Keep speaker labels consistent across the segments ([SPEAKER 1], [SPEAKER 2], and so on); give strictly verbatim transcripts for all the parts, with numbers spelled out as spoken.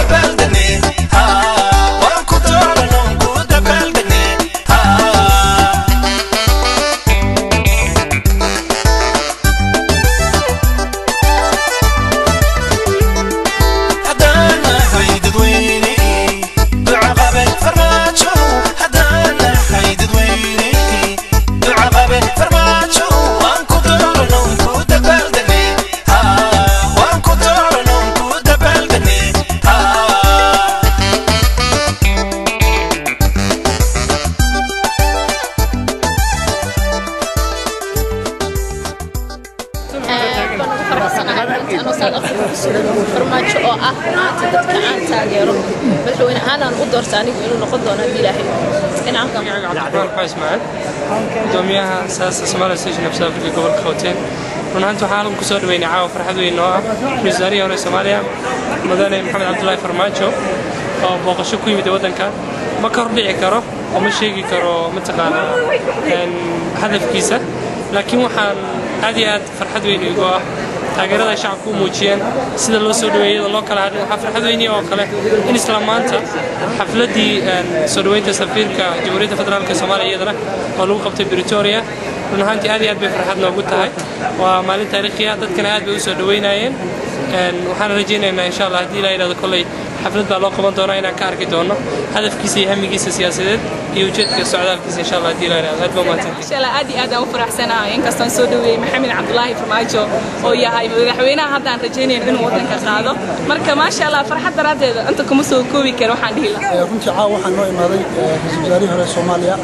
[SPEAKER 1] farmaajo oo ah maanta dadka aan taageero madaxweyne ahaan aan u doortay anigu inuu noqon doono ilaahay inaan ka
[SPEAKER 2] cabdiraxmaan xusmaan gudoomiyaha asaasa Somali Station of South Africa gobolka Gauteng runtii waxaan ku soo dhaweynay caawa farxad weyn oo ah wasaariyaha hore Soomaaliya mudane Maxamed Cabdullaahi Farmaajo oo booqasho ku yimid wadanka ma ka hordhici karo oo ma sheegi karo mataqaana hadafkiisa laakiin waxaan aad iyo aad farxad weyn ugu ah taageerada shacabku muujiyeen sida loo soo dhaweeyay loo kala hadlay waxa farxad weyn oo kale in isla maanta xafladii soo dhaweynta safiirka Jamhuuriyadda Federaalka Soomaaliya iyadana oo lagu qabtay Pretoria runtii aad iyo aad bay farxad noogu tahay waa maalin taariikhi ah dadkana aad bay u soo dhaweynayeen waxaan rajaynaynaa insha Allah hadii la yiraahdo kulay xaflad baa loo qaban doonaa inaan ka arki doono hadafkiisa iyo hamigiisa siyaasadeed iyo ujeedka socdaalkiisa insha Allah hadii la yiraahdo aad baa maanta
[SPEAKER 3] insha Allah aad iyo aad aan u faraxsanahay in kastaan soo dhaweeyay Maxamed Cabdullaahi Farmaajo oo yahay madaxweynaha hadda aan rajaynayno inuu wadanka qaado marka ma sha Allah farxad daraadeeda inta kuma soo koobi karo waxaan dhihi lahaa
[SPEAKER 4] runtii caawa waxaan noo imaaday ra'iisul wasaarihii hore Soomaaliya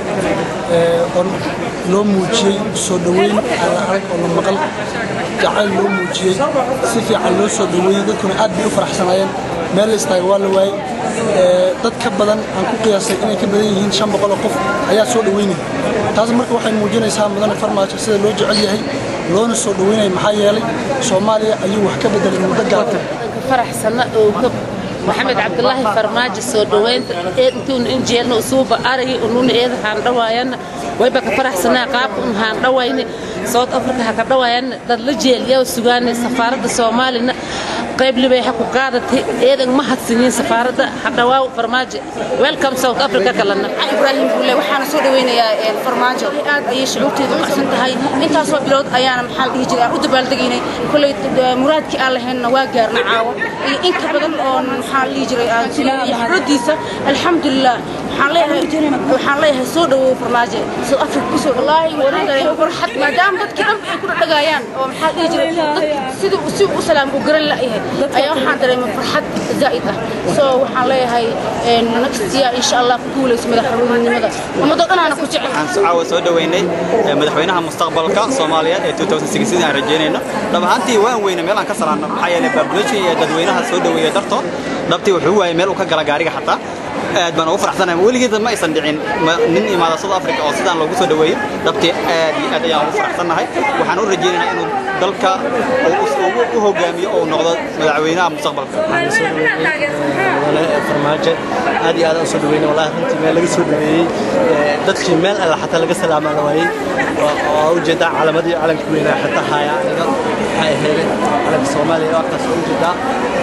[SPEAKER 4] ee oo loo muujiyay soo dhaweyn ala arag oo la maqal jacayl loo muujiyay si fiican loo soo dhaweeyay dadkuna aad bay u faraxsanayeen meel istaag waa la waayay dad ka badan aan ku qiyaasay inay ka badan yihiin shan boqol oo qof ayaa soo dhaweynay taas marka waxay muujinaysaa mudane Farmaajo sida loo jecel yahay loona soo dhaweynay maxaa yeelay Soomaaliya ayuu wax ka bedelay muddo gaar ah
[SPEAKER 5] faraxsana oo محمد عبد الله فرماج السودوين انتون انجيلنا وسوبا اري ونون ايد هان دوايان ويبقى فرح سنه قاب هان دواين صوت افريقيا هكا دوايان دد لجيل يا سوغان سفارة الصومالي قيب لي بي حقو قادتي ايدن ما حدسنين سفارة حدواو فرماج ويلكم ساوث افريقيا كلنا
[SPEAKER 6] ابراهيم بوله waxaan soo dhaweynayaa farmaajo aad ay shucuurteedu qasan tahay intaas oo bilood ayaan maxal dhigi jiray u dabaldegaynay kulay muraadkii aan lahayn waa gaarna caawa in ka badan oo maxal dhigi jiray aan xuradiisa alxamdulillah waxaan leeyahay waxaan leeyahay soo dhawo farmaajo soo afrika ku soo wallahi wanaagay farxad maadaama dadkii dhan ay ku dhagayaan oo maxal dhigi jiray sidoo si u salaam u garan la yahay ayaa waxaan dareemay farxad zaid ah soo waxaan leeyahay naqsiya insha Allah ku guuleyso madaxweynenimada ummadda dhan aan ku jecel
[SPEAKER 7] waxaan caawa soo dhaweynay madaxweynaha mustaqbalka Soomaaliya ee two thousand sixteen aan rajeynayna dhabaantii waan weynaa meel aan ka salaano maxaa yeelay babulation iyo dadweynaha soo dhaweeyay dartood dabtii wuxuu waayay meel uu ka gala gaariga xataa aad baan ugu faraxsanahay weligeed ma aysan dhicin nin imaada South Africa oo sidaan loogu soo dhaweeyay dabtii aad iyo aad ayaan ugu faraxsanahay waxaan u rajeynaynaa inuu dalka uu u hogaamiyo oo noqdo madaxweynaha mustaqbalka
[SPEAKER 8] waxaan soo dhaweeyay farmaajo aad iyo aad u soo dhaweeyay wallahi runtii meel laga soo dhaweeyay dadkii meel alla xataa laga salaamaan waayay oo u jeeda calamadii calanka weynaa xataa haya aniga waxay heelay calanka Soomaaliya oo kaas u jeeda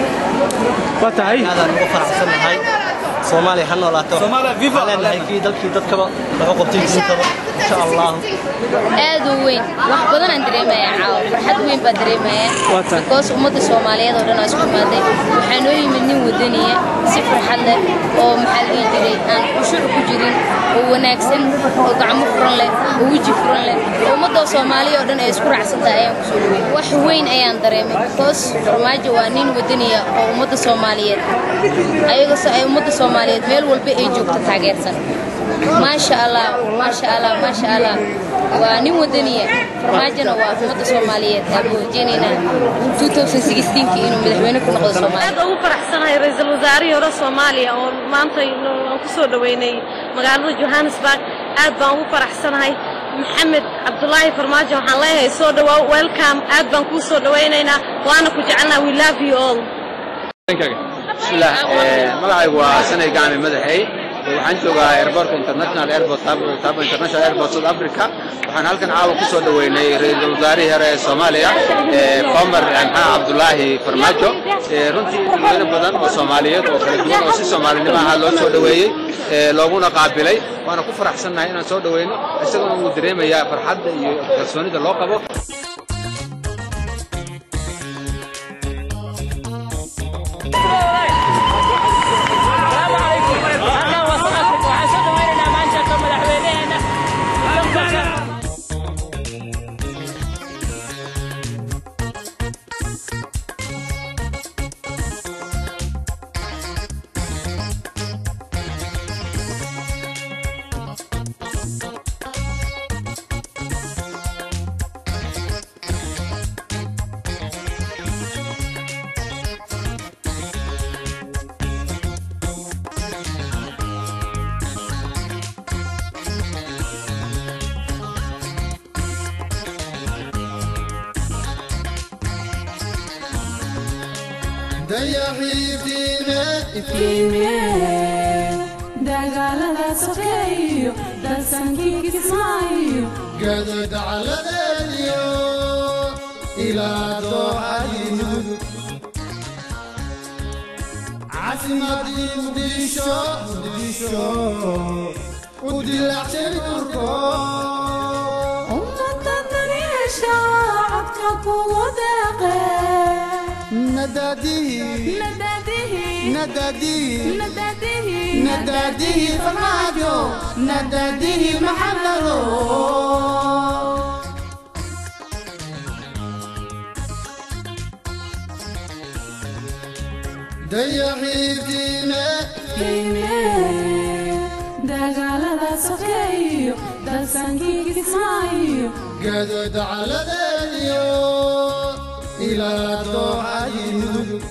[SPEAKER 8] watahay aad ugu faraxsanahay Soomaaliya ha noolaato Soomaaliya viva lanahay kii dalkii dadkaba wuxuu qabtay intaba insha Allah
[SPEAKER 1] aad u weyn wax badan aan dareemayaa caawa farxad weyn baa dareemayaa because ummadda Soomaaliyeed oo dhan isku maaday waxaan oo yimid nin wadaniya si farxad leh oo maxal ii jiray aan ushur ku jirin oo wanaagsan oo gacmo furan leh oo waji furan leh ummadda Soomaaliyeed oo dhan ay isku raacsantahay ayaan ku soo dhaweeyay wax weyn ayaan dareemay because Farmaajo waa nin wadaniya oo ummadda Soomaaliyeed ayaga soo ay ummadda Soomaaliyeed meel walba ay joogto taageersan ما شاء الله ما شاء الله ما شاء الله ونين ودنيا فرماجنا وأمة الصومالية أبو جينينا two thousand sixteen كإنه مدحونا كنا قد الصومالي.
[SPEAKER 9] هذا هو فرح سنة رئيس الوزراء يورا الصومالية وما أنت إنه كسر ويني مقالة جوهانسبرغ هذا هو فرح سنة محمد عبد الله فرماجة وحنا يسود ويلكم هذا كسر ويننا وأنا كجعلنا we love you all.
[SPEAKER 10] بسم الله ملعب وسنة جامع مدحي waxaan joogaa airport international airport Tabo international airport South Africa waxaan halkan caawa ku soo dhaweynay ra'iisul wasaarihii hore ee Soomaaliya ee Omar Maxamed Cabdullaahi Farmaajo runtii dadweyne badan oo Soomaaliyeed oo kala duwan oo si Soomaalinimo ah loo soo dhaweeyay looguna qaabilay waana ku faraxsanahay inaan soo dhaweyno isagoo uu dareemayaa farxadda iyo kalsoonida loo qabo
[SPEAKER 11] dayaxiiftiime iftiime dagaalada sokeeyo dalsankii kismaayo gadada caladeediyo ilaa dooxadii mudug caasimadii muqdisho muqdisho u dilacsan urko ummadda daniisha codka kugu deeqee نداديه نداديه نداديه نداديه نداديه فرماجو نداديه محللو dayaxiiftiime iftiime dagaalada sokeeyo dalsankii kismaayo gadada caladeediyo ilaa dooxadii mudug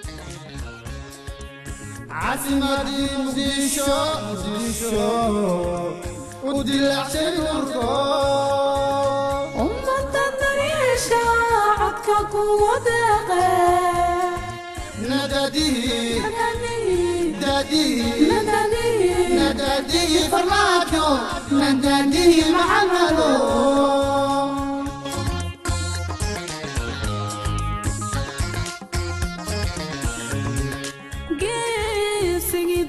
[SPEAKER 11] caasimadii muqdisho muqdisho u dilacsan urko ummadda daniisha codka kugu deeqee نداديه نداديه نداديه فرماجو نداديه محمدو قيسي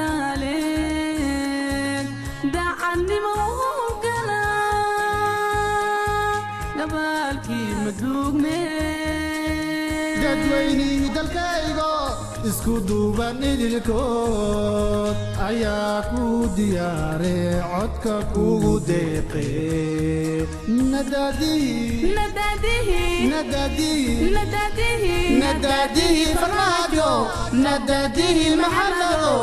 [SPEAKER 11] دذالين دعني موقلا نبالكي مدوق مين dadweyni dalkaygo isku duuban idilkood ayaa ku diyaare codka kugu deeqee nadaadihi nadaadihi nadaadihi nadaadihi nadaadihi farmaajo nadaadihi maxallalo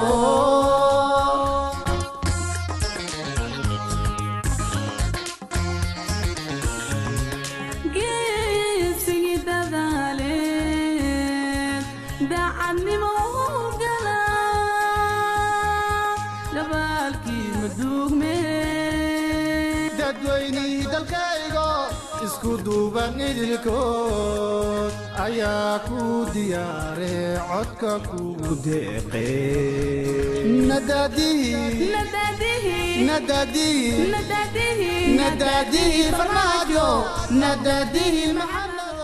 [SPEAKER 11] dadweyni dalkaygo isku duuban idilkood ayaa ku diyaare codka kugu deeqee nadaadihi nadaadihi nadaadihi nadaadihi farmaajo nadaadihi maxallalo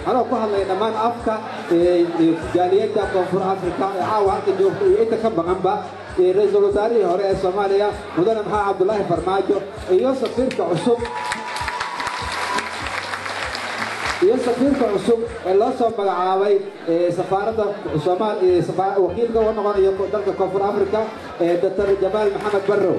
[SPEAKER 12] anoo ku hadlay dhammaan afka jaaliyadda koonfur afrika ee caawa halka joogta iyo inta ka maqanba ra-iisul wasaarihii hore ee soomaaliya mudane maxamed cabdulaahi farmaajo iyo safiirka cusub iyo safiirka cusub ee loo soo magacaabay safaaradda Soomaaliya wakiilka u noqonaya dalka koonfur afrika ee doctor Jamaal Maxamed Barrow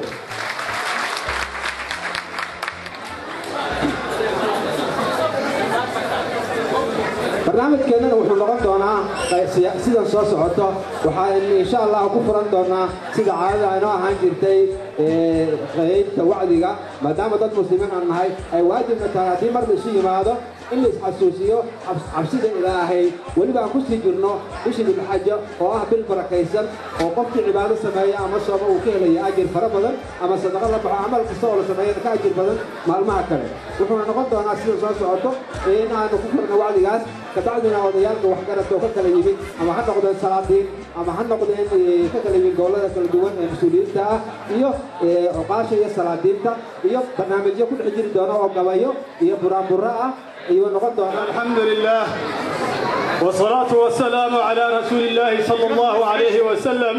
[SPEAKER 12] barnaamijkeena wuxuu noqon doonaa sida soo socoto waxaan insha Allah ku furan doonaa sida caadada aynu ahaan jirtay ee qaybta wacdiga maadaama dad muslimiin aan nahay ay waajibna tahay haddii mar la isu yimaado in la isxasuusiyo cabsida ilaahay weliba aan ku sii jirno bishii dhulxajo oo ah bil barakaysan oo qofkii cibaado sameeya ama sooma uu ka helayo ajir fara badan ama sadaqa la baxo camal kasta oo la sameeyo ka ajir badan maalmaha kale wuxuuna noqon doonaa sida soo socoto in aanu ku furno wacdigaas kabacdina odayaalka waxgaradka oo ka kala yimid ama ha noqdeen salaadiin ama ha noqdeen ka kala yimid gobollada kala duwan ee mas-uuliyiinta ah iyo oqaasha iyo salaadiinta iyo barnaamijyo ku dhex jiri doona oo gabayo iyo buraanburo ah
[SPEAKER 13] الحمد لله والصلاة والسلام على رسول الله صلى الله عليه وسلم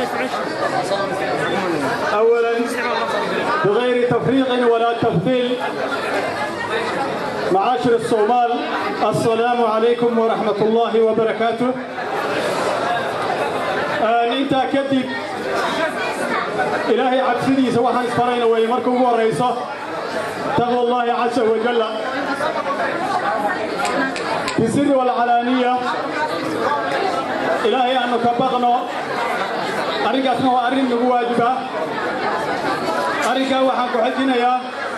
[SPEAKER 13] أولا بغير تفريق ولا تفضيل معاشر الصومال السلام عليكم ورحمة الله وبركاته انت كدب إلهي عبسدي سواء اسفرين ويمركم ورئيسه تقوى الله عز وجل في السر والعلانية إلهي أنه كبغنا أريك أسمه أرين نواجبة أريك وحن كحجنا يا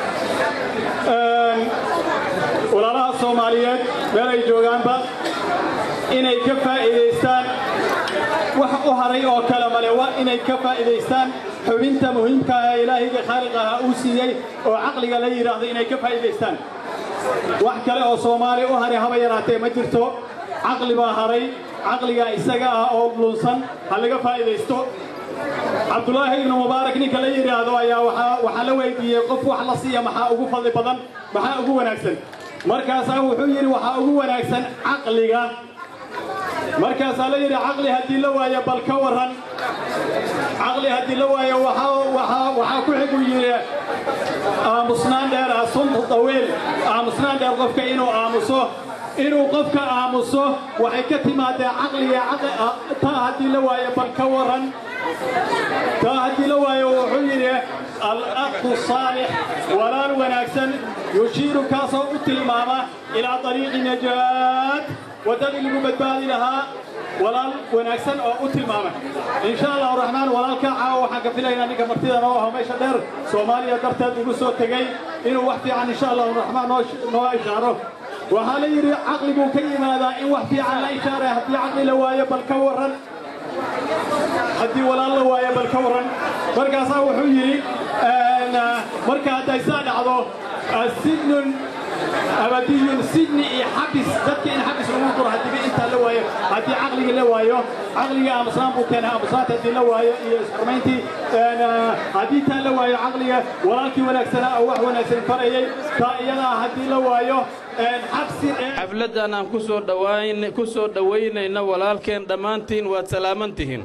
[SPEAKER 13] ولا لا الصوماليات بلا يجوعان با إن يكفى إليستان وحقها أو كلام لوا إن يكفى إليستان حبنت مهم كا إلهي خالقها أوسيي وعقلك لا يراضي إن يكفى إليستان wax kale oo Soomaali u haray haba yaraatee ma jirto aqli baa haray aqliga isaga ah oo lunsan hal laga faa'iideysto Abdullah ibn Mubarak ninka la yiraahdo ayaa waxa waxa la weydiiyay qof wax la siiyo maxaa ugu fadli badan maxaa ugu wanaagsan markaas wuxuu yiri waxa ugu wanaagsan aqliga markaas la yiri aqli hadii la waayo bal ka waran aqli hadii la waayo waxa waxa waxa ku xigu yiri aamusnaan dheer asunta taweel aamusnaan dheer qofka inuu aamuso inuu qofka aamuso waxay ka timaadaa aqliga ta hadii la waayo bal ka waran ta hadii la waayo wuxuu yiri al-aqdu salih walaal wanaagsan yushiru kaasoo u tilmaama ila dariiqi najaat wadada lagu badbaadi lahaa walaal wanaagsan oo u tilmaama insha Allah rahmaan walaalka caawa waxaan ka filaynaa ninka martida noo ah meesha dheer Soomaaliya darteed ugu soo tagay inuu wax fiican insha Allah rahmaan noo ishaaro waxa la yiri aqligu ka yimaada in wax fiican la ishaaro hadii aqli la waayo bal ka waran hadii walaal la waayo bal ka waran markaas wuxuu yiri marka haday saa dhacdo sidnun أبدي سجني حبس ذاتك إن حبس الأمور هدي أنت لوايا هدي عقلي لوايا عقلي أمسان بوكنا أمسات هدي لوايا إسرمينتي أنا هدي تلوايا عقلي ولكن ولا سنة أو واحد ولا سنة فرعي كأينا هدي لوايا حبس
[SPEAKER 14] حفلتنا كسر دوين كسر دوين إن ولكن دمانتين وسلامتين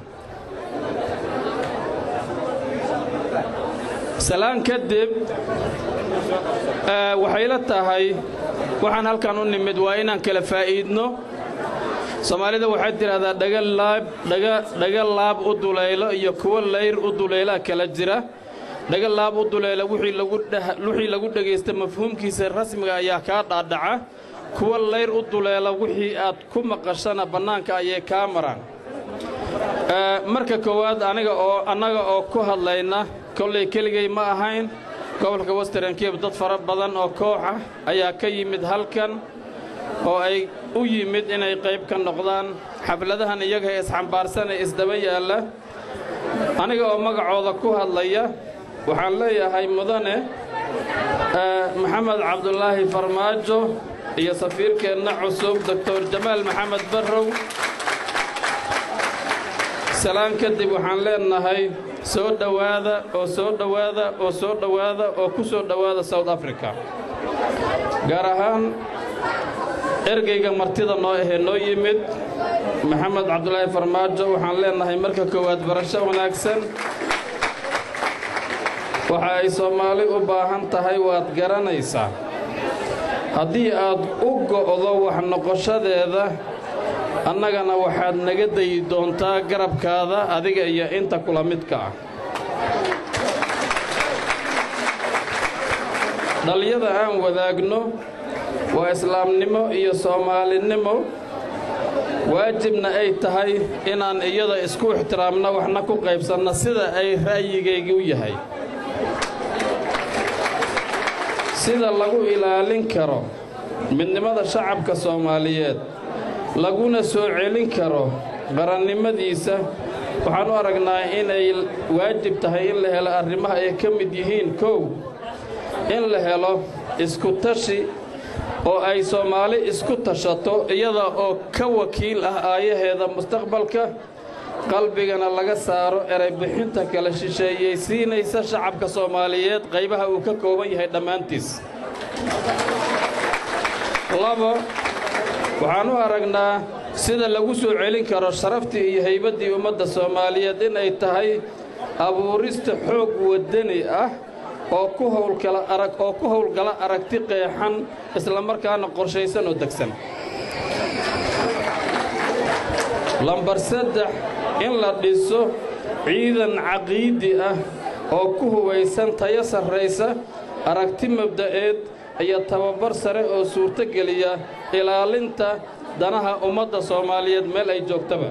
[SPEAKER 14] سلام كدب waxay la tahay waxaan halkan u nimid waa inaan kala faa'iidno Soomaalida waxay tiraahdaa dhagal laab dhaga dhagal laab u duleelo iyo kuwa leyr u duleela kala jira dhagal laab u duleela wixii lagu wixii lagu dhageystay mafhuumkiisa rasmiga ayaa ka dhaadhaca kuwa leyr u duleela wixii aad ku maqashana banaanka ayay ka maraan marka koowaad aniga oo anaga oo ku hadlayna kulay keligay ma ahayn gobolka Western Cape dad fara badan oo koox ah ayaa ka yimid halkan oo ay u yimid inay qayb ka noqdaan xafladahan iyaga ee isxambaarsan ee isdaba yaala aniga oo magacooda ku hadlaya waxaan leeyahay mudane Maxamed Cabdulaahi Farmaajo iyo safiirkeena cusub Doctor Jamaal Maxamed Barrow salaan kadib waxaan leenahay soo dhawaada oo soo dhawaada oo soo dhawaada oo ku soo dhawaada South Africa gaar ahaan ergeyga martida noo ahee noo yimid maxamed cabdulaahi farmaajo waxaan leenahay marka koowaad barasho wanaagsan waxa ay Soomaali u baahan tahay waad garanaysaa haddii aad u go'do wax noqoshadeeda annagana waxaad naga dayi doontaa garabkaada adiga iyo inta kula midka ah dhaliyada aan wadaagno waa islaamnimo iyo Soomaalinimo waajibna ay tahay inaan iyada isku ixtiraamno waxna ku qaybsanno sida ay raayigaygu yahay sida lagu ilaalin karo midnimada shacabka Soomaaliyeed laguna soo celin karo qarannimadiisa waxaan u aragnaa inay waajib tahay in la helo arrimaha ay ka mid yihiin kow in la helo isku tashi oo ay Soomaali isku tashato iyada oo ka wakiil ah aayaheeda mustaqbalka qalbigana laga saaro eray bixinta kala shisheeyaysiinaysa shacabka Soomaaliyeed qaybaha uu ka kooban yahay dhammaantiis labo waxaan u aragnaa sida lagu soo celin karo sharaftii iyo haybadii ummadda Soomaaliyeed in ay tahay abuurista xoog wadani ah oo ku howlgala arag oo ku howlgala aragti qeexan isla markaana qorshaysan oo degsan lambar saddex in la dhiso ciidan caqiidi ah oo ku hubaysan tayo sarreysa aragti mabda'eed iyo tababar sare oo suurto geliya ilaalinta danaha ummadda Soomaaliyeed meel ay joogtaba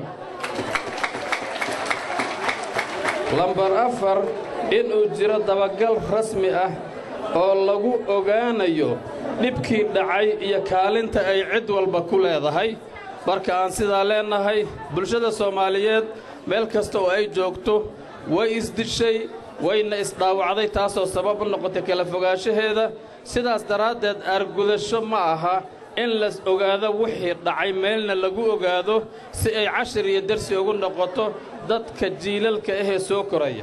[SPEAKER 14] lambar afar in uu jiro dabagal rasmi ah oo lagu ogaanayo dhibkii dhacay iyo kaalinta ay cid walba ku leedahay marka aan sidaa leenahay bulshada Soomaaliyeed meel kasta oo ay joogto way isdishay wayna isdhaawacday taasoo sabab u noqotay kala fogaanshaheeda sidaas daraaddeed argudasho ma aha in la ogaado wixii dhacay meelna lagu ogaado si ay cashir iyo darsi ugu noqoto dadka jiilalka ah ee soo koraya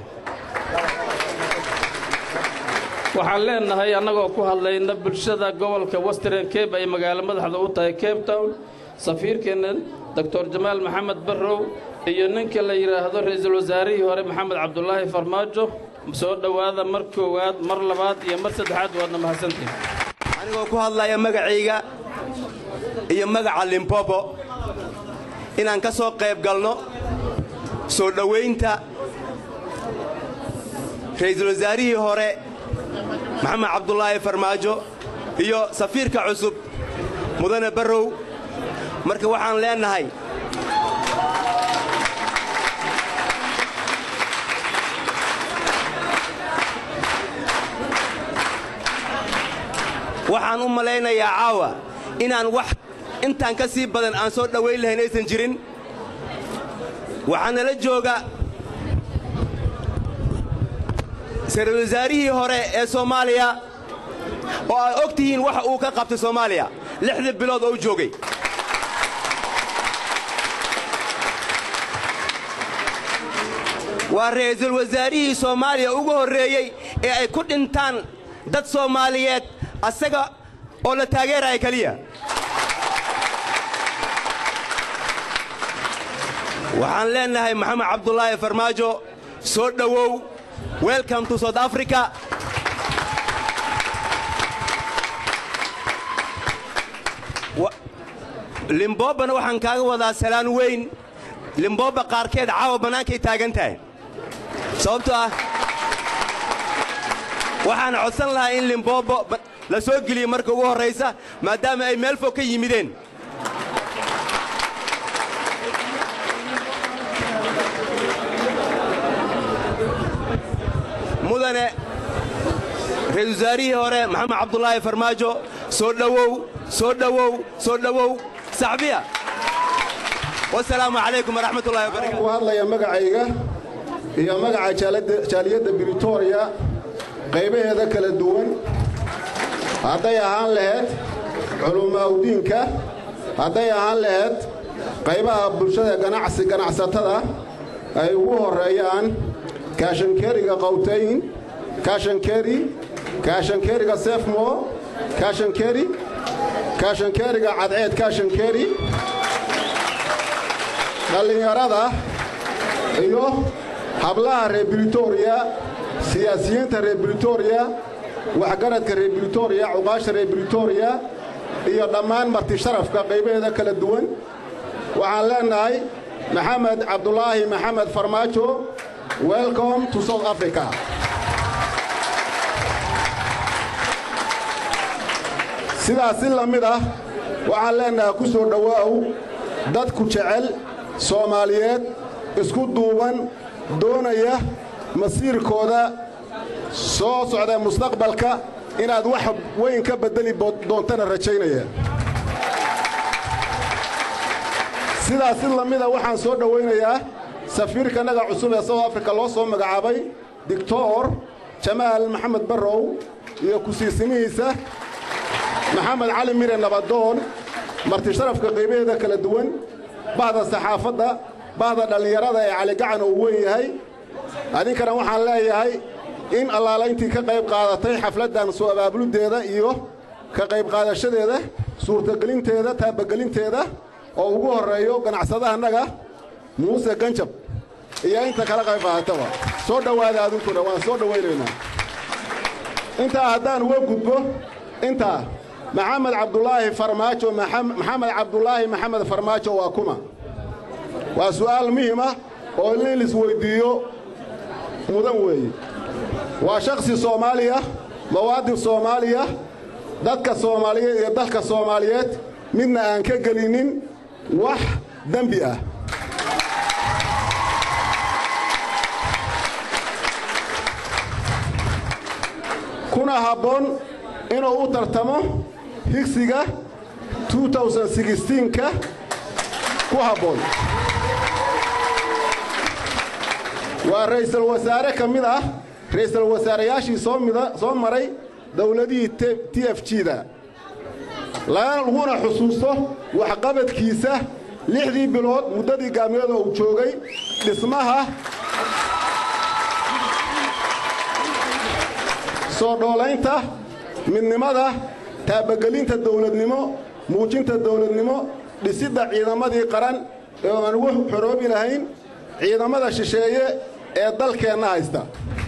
[SPEAKER 14] waxaan leenahay annagoo ku hadlayna bulshada gobolka Western Cape ay magaalo madaxda u tahay Cape Town safiirkeena Doctor Jamaal Maxamed Barrow iyo ninka la yiraahdo ra'iisul wasaarihii hore Maxamed Cabdulaahi Farmaajo soo dhawaada mar koowaad mar labaad iyo mar saddexaad waadna mahadsantiin
[SPEAKER 15] anigoo ku hadlaya magacayga iyo magaca Limpopo inaan ka soo qayb galno soo dhaweynta ra'iisul wasaarihii hore Maxamed Cabdulaahi Farmaajo iyo safiirka cusub Mudane Barrow marka waxaan leenahay waxaan u malaynayaa caawa inaan wax intaan ka sii badan aan soo dhaweyn lahayn aysan jirin waxaana la jooga ra'iisul wasaarihii hore ee Soomaaliya oo ay og tihiin waxa uu ka qabtay Soomaaliya lixda bilood oo joogay waa ra'iisul wasaarihii Soomaaliya ugu horeeyay ee ay ku dhintaan dad Soomaaliyeed asaga oo la taageeray kaliya waxaan leenahay Maxamed Cabdulaahi Farmaajo soo dhawow welcome to South Africa Limpopo waxaan kaaga wadaa salaan weyn Limpopo qaarkeed caawa banaankay taagan tahay sababtoo ah waxaan codsan lahaa in Limpopo la soo geliyo marka ugu horeysa maadaama ay meel fog ka yimideen mudane ra'iisul wasaarihii hore Maxamed Cabdulaahi Farmaajo soo dhawow soo dhawow soo dhawow saxbiya wassalaamu calaykum waraxmatullaahi wabarakaatuh
[SPEAKER 16] ku hadlaya magacayga iyo magaca jaaliyadda Pretoria qaybaheeda kala duwan hadday ahaan lahayd culumaawdiinka hadday ahaan lahayd qaybaha bulshada ganacsi ganacsatada ay ugu horeeyaan kaashankeeriga qowtayn kaashankeeri kaashankeeriga sefmo kaashankeeri kaashankeeriga cadceed kaashankeeri dhallinyarada iyo hablaha reer Pretoria siyaasiyiinta reer Pretoria waxgaradka reer Pretoria cuqaasha reer Pretoria iyo dhammaan marti sharafka qaybaheeda kala duwan waxaan leenahay Maxamed Cabdullaahi Maxamed Farmaajo welcome to South Africa sidaas la mid ah waxaan leenahay ku soo dhawaaw dad ku jecel Soomaaliyeed isku duuban doonaya masiirkooda soo socda mustaqbalka inaad wax weyn ka bedeli doontana rajaynaya sidaas la mid ah waxaan soo dhaweynayaa safiirka naga cusub ee South Africa loo soo magacaabay Doctor Jamal Maxamed Barrow iyo ku siisimihiisa Maxamed Cali Mire Nabadoon marti sharafka qaybaheeda kala duwan baada saxaafadda baada dhalinyarada ee cali gacan oo weyn yahay adinkana waxaan leeyahay in allaalayntii ka qayb qaadatay xafladan soo abaabuludeeda iyo ka qayb qaadashadeeda suurtagelinteeda taabagelinteeda oo ugu horeeyo ganacsadaha naga Muuse Ganjab iyo inta kala qayb qaadataba soo dhawaada adinkuna waan soo dhaweynaynaa inta haddaan uga gudbo inta Maxamed Cabdullaahi Farmaajo Maxamed Cabdullaahi Maxamed Farmaajo waa kuma waa su'aal muhiim ah oo la isweydiiyo mudan weeye waa shakhsi Soomaaliya muwaadin Soomaaliya dadka Soomaaliyeed iyo dalka Soomaaliyeed midna aan ka galinin wax dambi ah kuna habboon inuu u tartamo higsiga twenty sixteen ka ku habboon waa ra'iisul wasaare ka mid ah ra'iisul wasaareyaashii soo mida soo maray dawladii T F G-da laguna xusuusto waxqabadkiisa lixdii bilood muddadii gaamiyada uu joogay dhismaha soo dhoolaynta midnimada taabagelinta dawladnimo muujinta dawladnimo dhisidda ciidamadii qaran ee aan ugu xoroobi lahayn ciidamada shisheeye ee dalkeenna haysta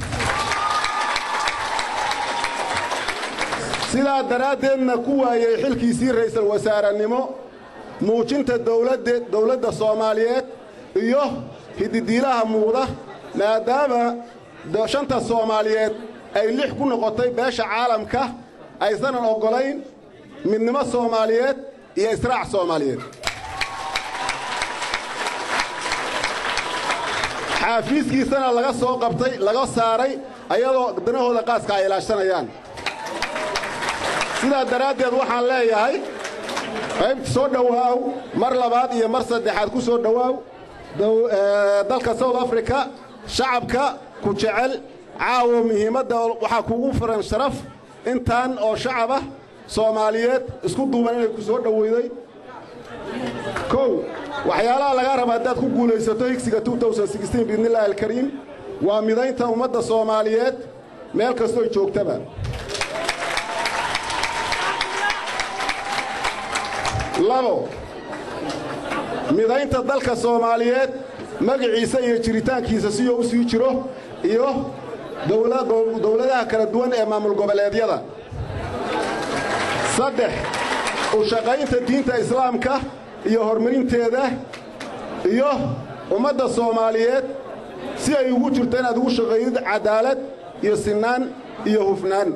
[SPEAKER 16] sidaa daraaddeedna ku waayay xilkiisii ra'iisul wasaarenimo muujinta dawladda dawladda Soomaaliyeed iyo hididiilaha muuqda maadaama shanta Soomaaliyeed ay lix ku noqotay beesha caalamka aysan ogolayn midnimo Soomaaliyeed iyo israac Soomaaliyeed xafiiskiisana laga soo qabtay laga saaray ayadoo danahooda qaaska ay ilaashanayaan sidaa daraaddeed waxaan leeyahay qayb soo dhawaaw mar labaad iyo mar saddexaad ku soo dhawaaw dalka South Africa shacabka ku jecel caawo muhiimadda waxa kugu furan sharaf intaan oo shacab ah Soomaaliyeed isku duuban inay ku soo dhaweyday kow waxyaalaha laga raba dad ku guulaysato higsiga twenty sixteen biidnillaahi alkariim waa midaynta ummadda Soomaaliyeed meel kastoo joogtaba labo midaynta dalka Soomaaliyeed magaciisa iyo jiritaankiisa si uu sii jiro iyo dawladaha kala duwan ee maamul goboleedyada saddex u shaqaynta diinta islaamka iyo horumarinteeda iyo ummadda Soomaaliyeed si ay ugu jirto inaad ugu shaqaynid cadaalad iyo sinaan iyo hufnaan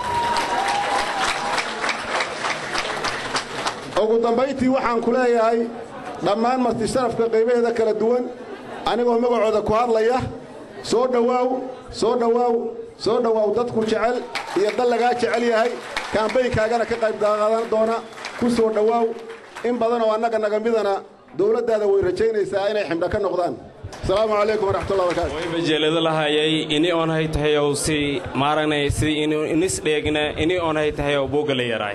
[SPEAKER 16] ugu dambayntii waxaan ku leeyahay dhammaan marti sharafka qaybaheeda kala duwan anigoo magacooda ku hadlaya soo dhawaaw soo dhawaaw soo dhawaaw dadku jecel iyo dal laga jecel yahay kaambeynkaagana ka qayb qaadan doona ku soo dhawaaw in badan oo annaga naga midana dawladdaada way rajaynaysaa inay ximda ka noqdaan asalaamu calaykum waraxmatullahi wabarakaatu
[SPEAKER 14] way bajeelada lahayay ini on hay tahay oo si maaranay sidii inuu inis dheegna ini on hay tahay oo buuga la yaraay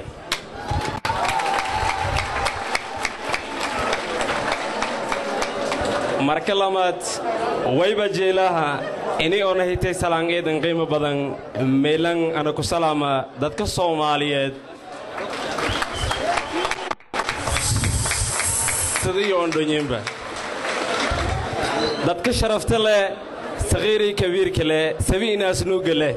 [SPEAKER 14] marka lamaad way bajeelaha ini on hay tahay salaan eedan qiimo badan meelan ana ku salaama dadka Soomaaliyeed sidii oon dhonyinba dadka sharafta leh saqiirii kabiirka leh sabi inaasnuuga leh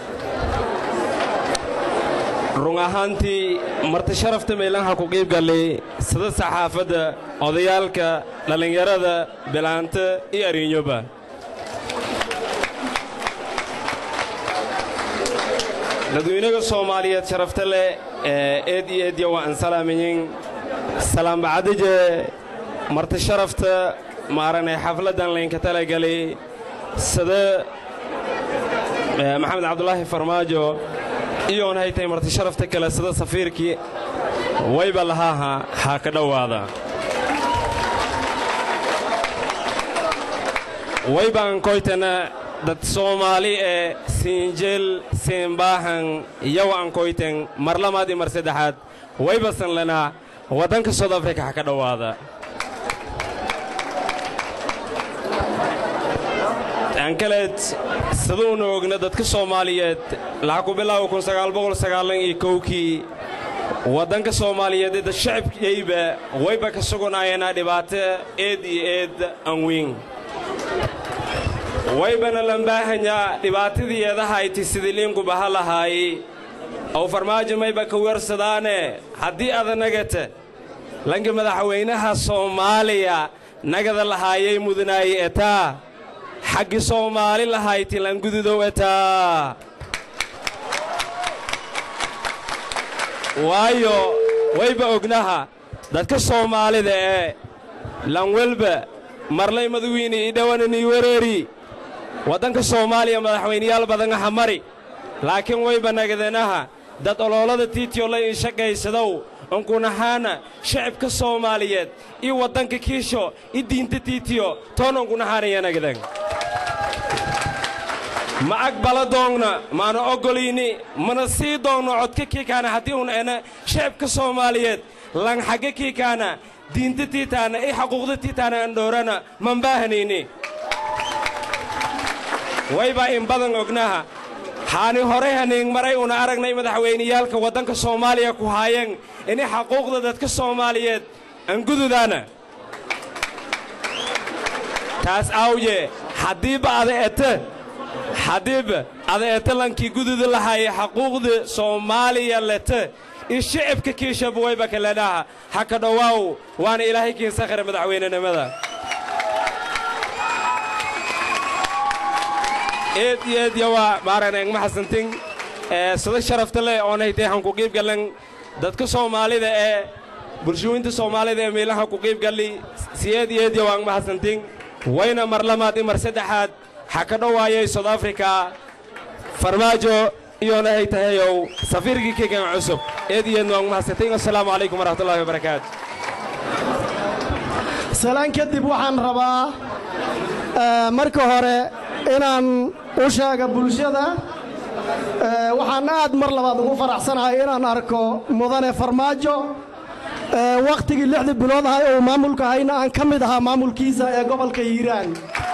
[SPEAKER 14] run ahaantii marti sharafta meelaha ku qiib galay sida saxaafadda odayaalka dhallinyarada bilaanta iyo ariinyoba dadweynaha Soomaaliyeed sharafta leh eed iyo eed waa aan salaamayeen salaam bacdije marti sharafta maaranay xafladan leenka tala galay sida maxamed cabdullaahi farmaajo iyo aan haytay marti sharafta kale sida safiirkii wayba lahaa ha ka dhawaada waybaan koytana dad Soomaali ee siinjel siinbaahan iyo aan koytan marlamaadi mar saddexaad wayba san lana wadanka South Africa ha ka dhawaada aan kale sidoo ogna dadka Soomaaliyeed la ku bilaabo kun sagaal boqol sagaashan iyo kow kii wadanka Soomaaliyeed ee shacabkayba wayba ka suganayna dhibaato eed iyo eed aan weyn waybana lambaahanya dhibaatadeedaha ay tisidiliinku bahalahay oo farmaajo mayba ka weersadaane hadii adanagata lanka madaxweynaha Soomaaliya nagada lahaayay mudanaay eta xaqi Soomaali lahayti lan gududo eta waayo wayba ognaha dadka Soomaalida ee lan walba marlay madaxweyne idhawanani wareeri wadanka Soomaaliya madaxweynayaal badan ah mari laakiin wayba nagadanaha dad ololada tiitiyo la shaqaysadow onkunahaana shacabka Soomaaliyeed iyo wadanka kiisho i diinta tiitiyo toon onkunahaana nagadan ma aqbala doogna maana ogolini mana sii doogno codka kiikana hadii uu ana shacabka Soomaaliyeed lan xaga kiikana diinta tiitana ay xuquuqda tiitana andorana man baahanayni wayba in badan ognaha haani hore haneen maray una aragnay madaxweyniyaalka wadanka Soomaaliya ku haayeen in xuquuqda dadka Soomaaliyeed aan gududana taas awje hadiiba ada eta hadiiba ada eta lankii gududa lahaay xuquuqda Soomaaliya leta ishicibka kiishab wayba kaleedaha haka dhawaaw waana ilaahay kiin sakhir madaxweynenimada eed eed yawa maaranay ma xasantin ee sida sharafta leh oo naytay han ku qiib galan dadka Soomaalida ee bulshooyinta Soomaalida ee meelaha ku qiib gali siyeed eed yawa ma xasantin wayna marlamaad mar saddexaad ha ka dhawaayay South Africa farmaajo iyo naytahayow safiirkii keegan cusub eed eed ma xasantin assalaamu alaykum warahmatullaahi wabarakaatuh
[SPEAKER 17] salaan kadib waxaan rabaa marka hore inaan u sheega bulshada waxaan aad mar labaad ugu faraxsanahay inaan arko mudane farmaajo waqtigii lixdii bilood ahay oo maamulka hayna aan ka mid ahaa maamulkiisa ee gobolka Hiiraan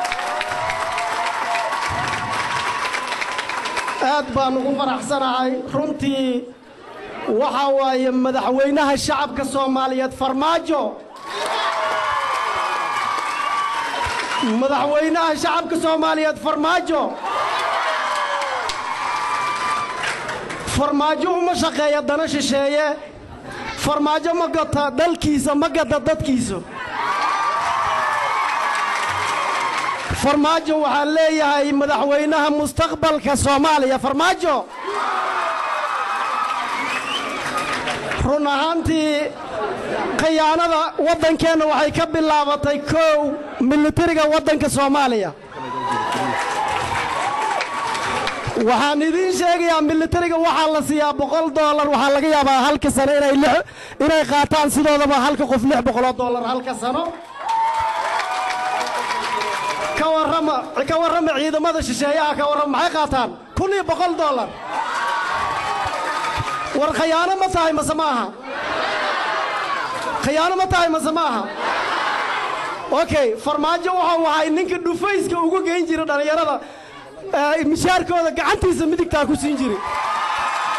[SPEAKER 17] aad baan ugu faraxsanahay runtii waxa waaye madaxweynaha shacabka Soomaaliyeed farmaajo madaxweynaha shacabka Soomaaliyeed farmaajo farmaajo uma shaqeeyo dana shisheeye farmaajo ma gata dalkiisa ma gata dadkiisa farmaajo waxa leeyahay madaxweynaha mustaqbalka Soomaaliya farmaajo run ahaantii khiyaanada wadankeena waxay ka bilaabatay koow militariga wadanka Soomaaliya waxaan idin sheegayaa militariga waxa la siiyaa boqol dollar waxa laga yaabaa halka sano inay inay qaataan sidoodaba halka qof lix boqol dollar halka sano ka warrama ka warrama ciidamada shisheeyaha ka warrama maxay qaataan kun iyo boqol dollar war khiyaano ma tahay ma samaaha khiyaano ma tahay ma samaaha okay farmaajo waxa waxa ninka dhufayska ugu geyn jira dhalinyarada ee mishaarkooda gacantiisa midigta ku siin jiray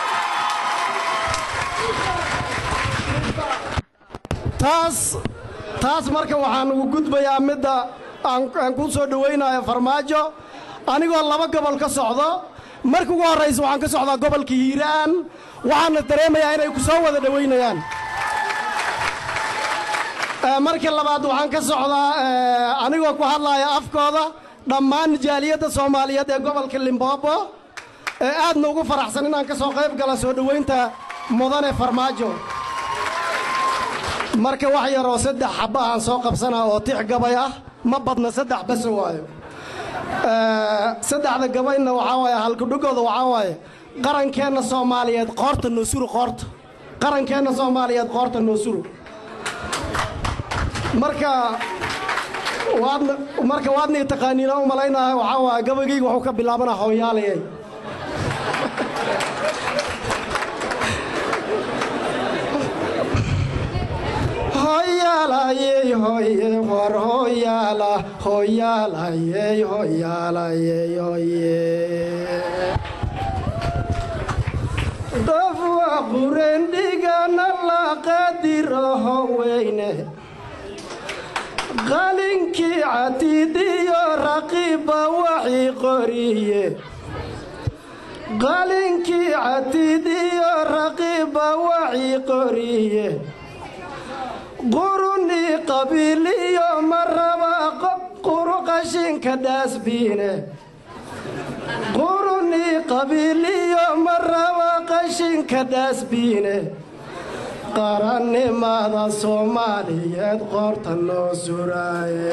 [SPEAKER 17] taas taas marka waxaan ugu gudbayaa midda aan ku soo dhawaynayo farmaajo anigoo laba gobol ka socdo markii ugu horeysa waxaan ka socdaa gobolka Hiiraan waxaana dareemayaa inay ku soo wada dhawaynayaan markii labaad waxaan ka socdaa anigoo ku hadlaya afkooda dhammaan jaaliyadda Soomaaliyeed ee gobolka Limpopo ee aadna ugu faraxsan inaan ka soo qayb gala soo dhawaynta mudane farmaajo marka wax yar oo saddex xabba aan soo qabsanaa oo tix gabay ah ma badna saddex bas waayo saddexda gabayna waxa waaye halka dhugooda waxa waaye qarankeena Soomaaliyeed qoorta noo suru qoorta qarankeena Soomaaliyeed qoorta noo suru marka waadna marka waadna taqaaniina u malaynahay waxa waaye gabaygiigu wuxuu ka bilaabana hooyaalay hoyala ye hoye hor hoyala hoyala ye hoyala ye hoye dafwa qurendigana la qadiro howeyne qalinki atidiyo raqiba waxi qoriye qalinki atidiyo raqiba waxi qoriye quruni qabiliyo maraba quru qashinka dhaasbiine quruni qabiliyo maraba qashinka dhaasbiine qarannimada Soomaaliyeed qoorta noo suraaye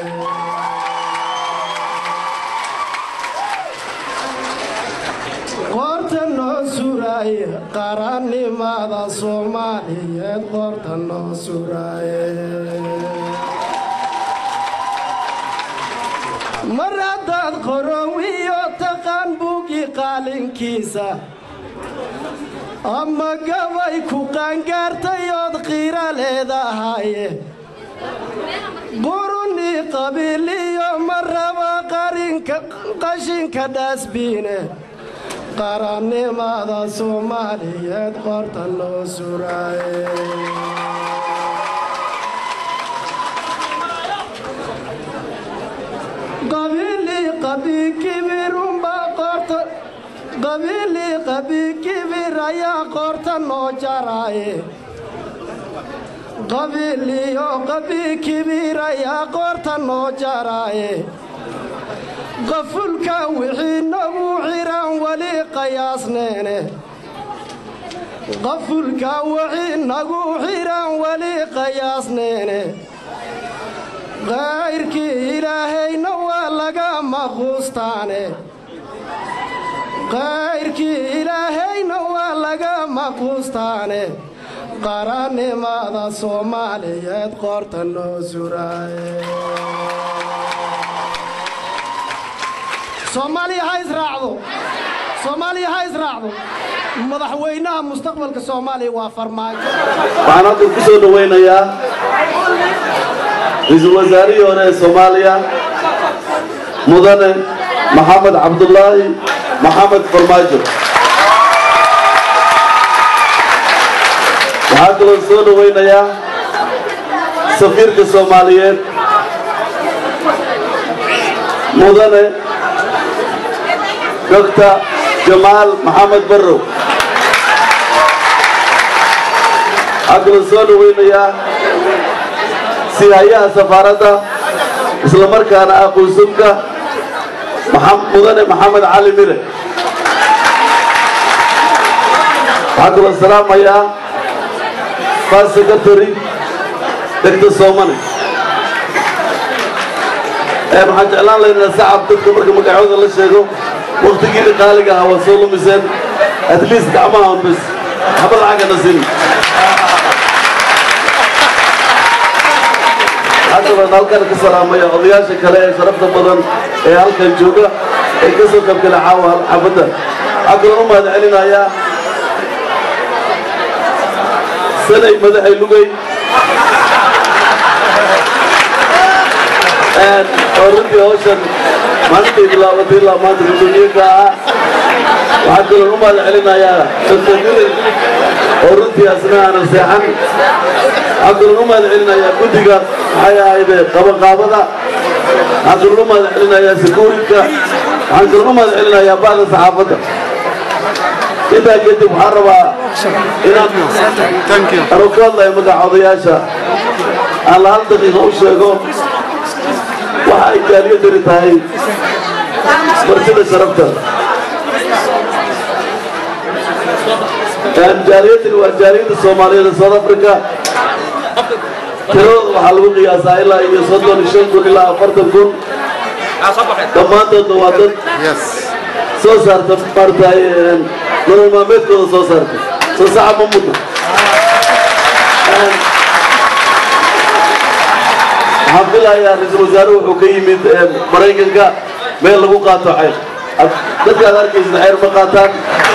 [SPEAKER 17] qoorta noo suraaye qarannimada Soomaaliyeed qoorta noo suraaye maradaad qorowiyo taqaan buugi qaalinkiisa ama gabay ku qaangaartay ood qiira leedahaye quruni qabiliyo maraba qarinka qashinka dhaasbiine qarannimada Soomaaliyeed qoorta noo suraaye qabili qabi kibirun ba qorta qabili qabi kibir ayaa qorta noo jaraaye qabili oo qabi kibir ayaa qorta noo jaraaye qafulka wixii nagu xiran wali qiyaasneene qafulka wixii nagu xiran wali qiyaasneene غيركي إلهي نوى لقى مخوستاني غيركي إلهي نوى لقى مخوستاني قراني ماذا صوماليات قرط النزراي صومالي هايز راعدو صومالي هايز راعدو مدحوينها مستقبل كصومالي وفرماج
[SPEAKER 18] waxaan hadda ku soo dhaweynayaa ra'iisul wasaarihii hore ee Soomaaliya mudane Maxamed Cabdullaahi Maxamed Farmaajo waxaan kaloo soo dhaweynayaa safiirka Soomaaliyeed mudane Doctor Jamal Maxamed Barrow أقول سؤال وينيا سيايا سفارة إسلام كان أقول سمكة محمد محمد علي ميرة أقول السلام يا فاس سكرتري دكتور سوماني أنا حاج إعلان لنا ساعة بدكم مركب مقعود الله شيخو وقت كده قالك هوا سولو مسين أتليست دعمهم بس حبل عقل نسين حسب نالكن كسلام يا قضياش كله شرفت بدن إيه هالكن جوجا إيه كسر كم كلا حاول حبده أقول أم هذا علينا يا سنة ماذا هيلوجي and already ocean ما نتي بلا بديلا ما تقولني كا وأقول أم هذا علينا يا تدري ورنتي أثناء الساحن عبد الغمد علنا يا كدقة حياة إذا قبل قابضة عبد الغمد علنا يا سكوريكا عبد الغمد علنا يا بعض الصحافة إذا كنت محربة إن أروك الله يمدع عضياشا على هل دقيقة وشيكم وحاي جالية دريتهاي مرسلة شرفتها كان جالية الوجالية الصومالية لسود أفريقيا ترى وحلو قياسا إلا يصدر نشنكر إلا أفرتكم دمانت الدواتر سو صارت مرتاي نور ما متكو سو صارت سو صعب ممتو الحمد لله يا رئيس الوزراء وحكيمة مريكنكا ميل لغو قاطع عير dadka aad arkaysa xeer ma qaataan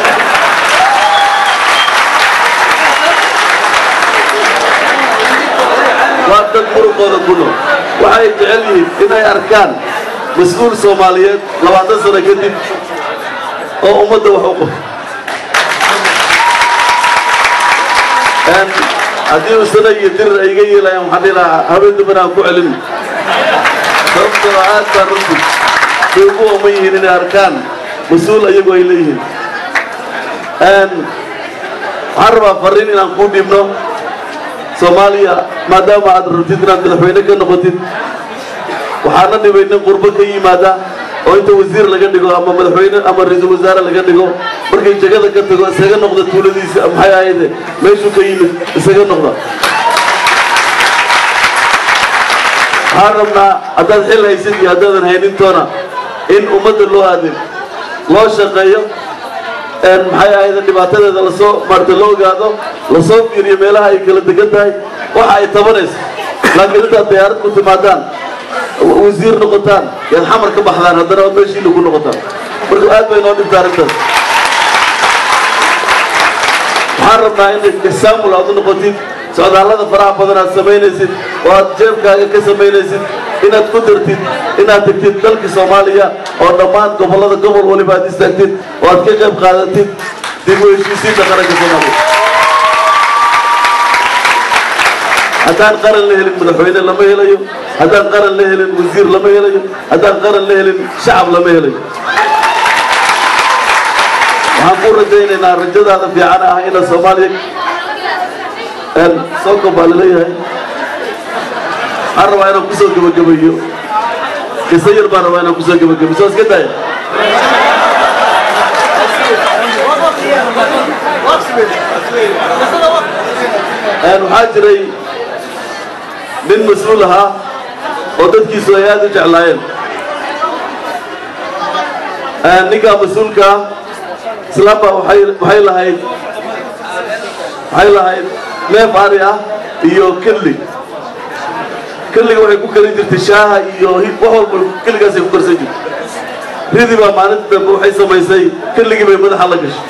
[SPEAKER 18] waa dad muruqooda ku nool waxay jecel yihiin inay arkaan mas-uul soomaaliyeed labaatan sano kadib oo ummadda wax u qabto haddii uu sana iyo dirir ay iga yeelayaan waxaan dhihi lahaa habeen dambe aan ku celin sababtoo aad baan runtii bay ugu ooman yihiin inay arkaan mas-uul ayagu ay leeyihiin waxaan rabaa farriin inaan kuu dhiibno soomaaliya maadaama aad rabtid inaad madaxweyne ka noqotid waxaana dhibay nin qurbo ka yimaada oo inta wasiir laga dhigo ama madaxweyne ama ra-iisul wasaare laga dhigo markay jagada ka tago isaga noqda tuuladiisa maxay ahayde meeshuu ka yimid isaga noqda waxaan rabnaa haddaad xil haysid iyo haddaadan haynintoona in ummadda loo aadin loo shaqeeyo maxay ahayde dhibaatadeeda lasoo maarta loo ogaado lasoo fiiriyo meelaha ay kala degan tahay waxa ay tabanayso laakiin intaad diyaarad ku timaadaan wasiir noqotaan yaad xamar ka baxdaan haddana ood meeshiina ku noqotaan marka aad bay noo dhibta arrintaas waxaan rabnaa in exaamul aad u noqotid socdaallada faraha badan aad samaynaysid oo aad jeebkaaga ka samaynaysid inaad ku dartid inaad tegtid dalka soomaaliya oo dhammaan gobollada gobol waliba aad istaagtid oo aad ka qayb qaadatid dib u heshiisiinta qaranka soomaaliya haddaan qaran la helin madaxweyne lama helayo haddaan qaran la helin wasiir lama helayo haddaan qaran la helin shacab lama helayo waxaan ku rajaynaynaa rajadaada fiican ah ina soomaaliya soo kobaa laleeyahay waxaan rabaa inaan kusoo gebagabeeyo qiso yar baan rabaa inaan kusoo gebagabeyo soo iska daaya waxaa jiray nin mas-uul ahaa oo dadkiisu ay aad u jeclaayeen ninkaa mas-uulkaa islaamba waxay lahayd waxay lahayd neef ari ah iyo kelli kelliga waxay ku karin jirtay shaaha iyo wax walba kelligaasay ku karsan jirtay ridii baa maalinta dambe waxay samaysay kelligii bay madaxa la gashay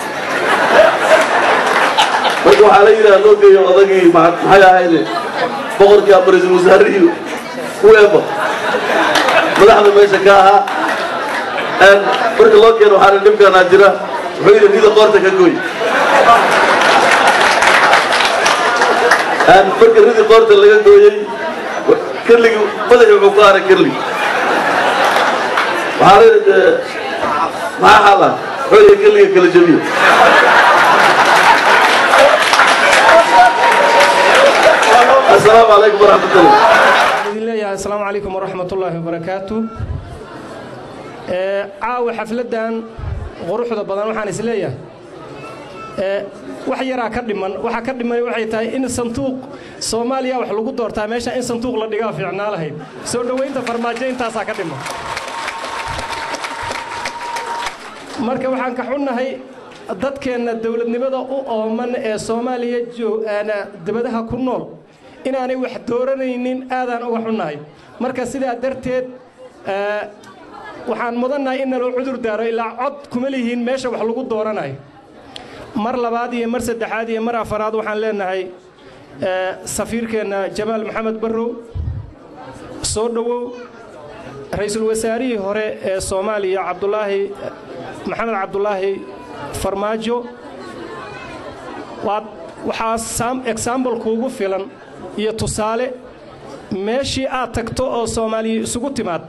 [SPEAKER 18] marka waxaa la yidhaha loo geeyo odagii maxay ahayde boqorkii ama ra-iisul wasaarihii whoever madaxda meesha ka ahaa marka loo keeno waxaana dhibkaanaa jira wuxuu yidhi rida qoorta ka gooy marka ridii qoorta laga gooyey kerligii madaxii wuxuu ku haray kerlig waxaa la yidhi maxaa xal ah wuxuu yidhi kerliga kala jabiyo السلام عليكم ورحمة الله.
[SPEAKER 19] السلام عليكم ورحمة الله وبركاته. عاو حفلتان غروحه بدن waxaan isleeyahay ee wax yara ka dhiman waxa ka dhiman waxay tahay in sanduuq Soomaaliya wax lagu doortaa meesha in sanduuq la dhigaa fiicnaa lahayd soo dhaweynta farmaajo intaas ka dhiman marka waxaan ka xunnahay dadkeena dawladnimada u ooman ee Soomaaliya joogaana dibadaha ku nool inaanay wax dooranaynin aadaan uga xunnahay marka sidaa darteed waxaan mudanahay in loo cudur daaro ilaa cod kuma lihiin meesha wax lagu dooranayo mar labaad iyo mar saddexaad iyo mar afaraad waxaan leenahay safiirkeena Jamaal Maxamed Barrow soo dhawow ra'iisul wasaarihii hore ee Soomaaliya Cabdullaahi Maxamed Cabdullaahi Farmaajo waad waxaa sam example kuugu filan iyo tusaale meeshii aad tagto oo Soomaaliya isugu timaad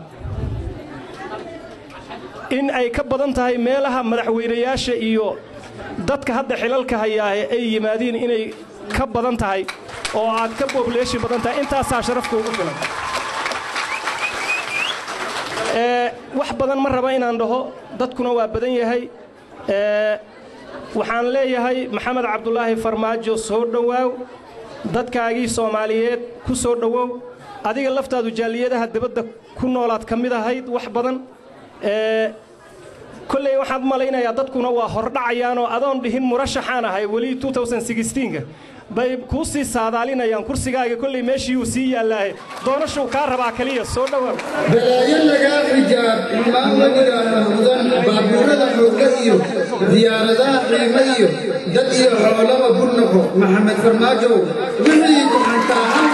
[SPEAKER 19] in ay ka badan tahay meelaha madaxweynayaasha iyo dadka hadda xilalka haya ay yimaadeen inay ka badan tahay oo aad ka population badan tahay intaas sharaf kuugu filan ee wax badan ma raba inaan dhaho dadkuna waa badan yahay ee waxaan leeyahay Maxamed Cabdullaahi Farmaajo soo dhawaaw dadkaagii Soomaaliyeed ku soo dhawaaw adiga laftaadu jaaliyadaha dibadda ku noolaad kamid ahayd wax badan ee kullay waxaad malaynayaa dadkuna waa hordhacayaan oo adoon dhihin murashaxaan ahay wali two thousand sixteen bay ku sii saadaalinayaan kursigaaga kullay meeshii uu sii yaalaa doonasho ka rabaa kaliya soo dhawaaw
[SPEAKER 11] balaayo laga xijaab imaan wadiga mudan baabuurada xoogga iyo diyaaradaha qiimo iyo dad iyo xoolaba burnaqo Maxamed Farmaajo wixii ku xantaan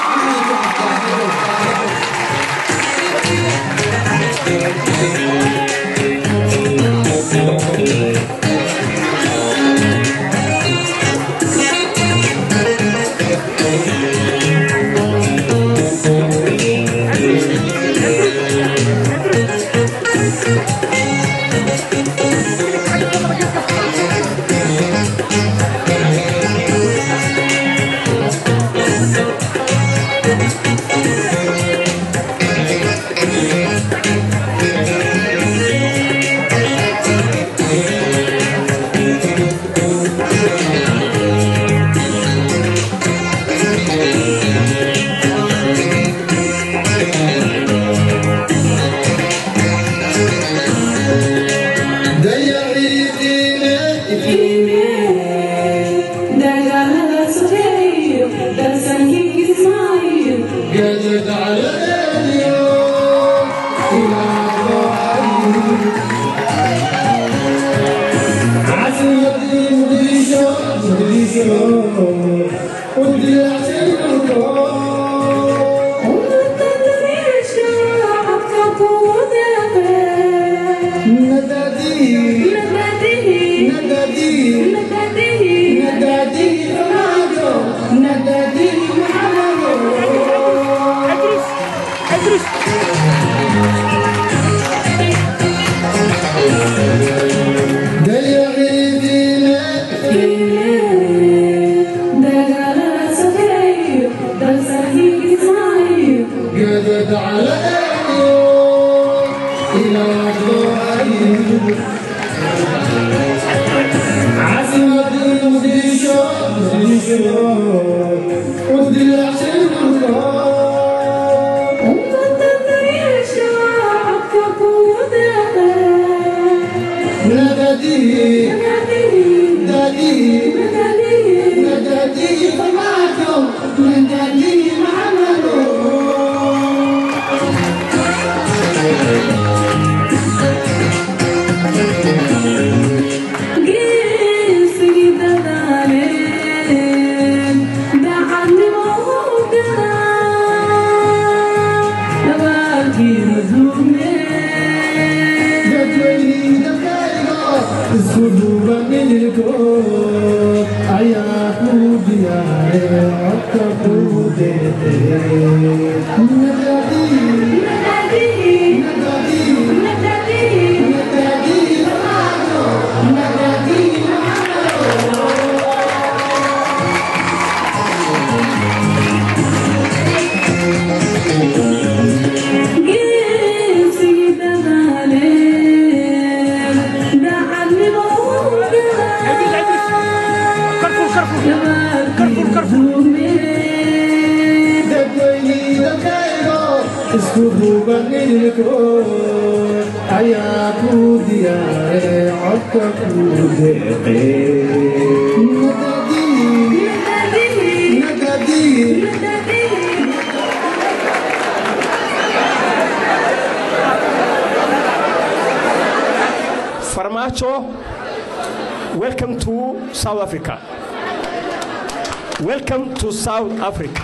[SPEAKER 19] Farmaajo, welcome to South Africa. Welcome to South Africa.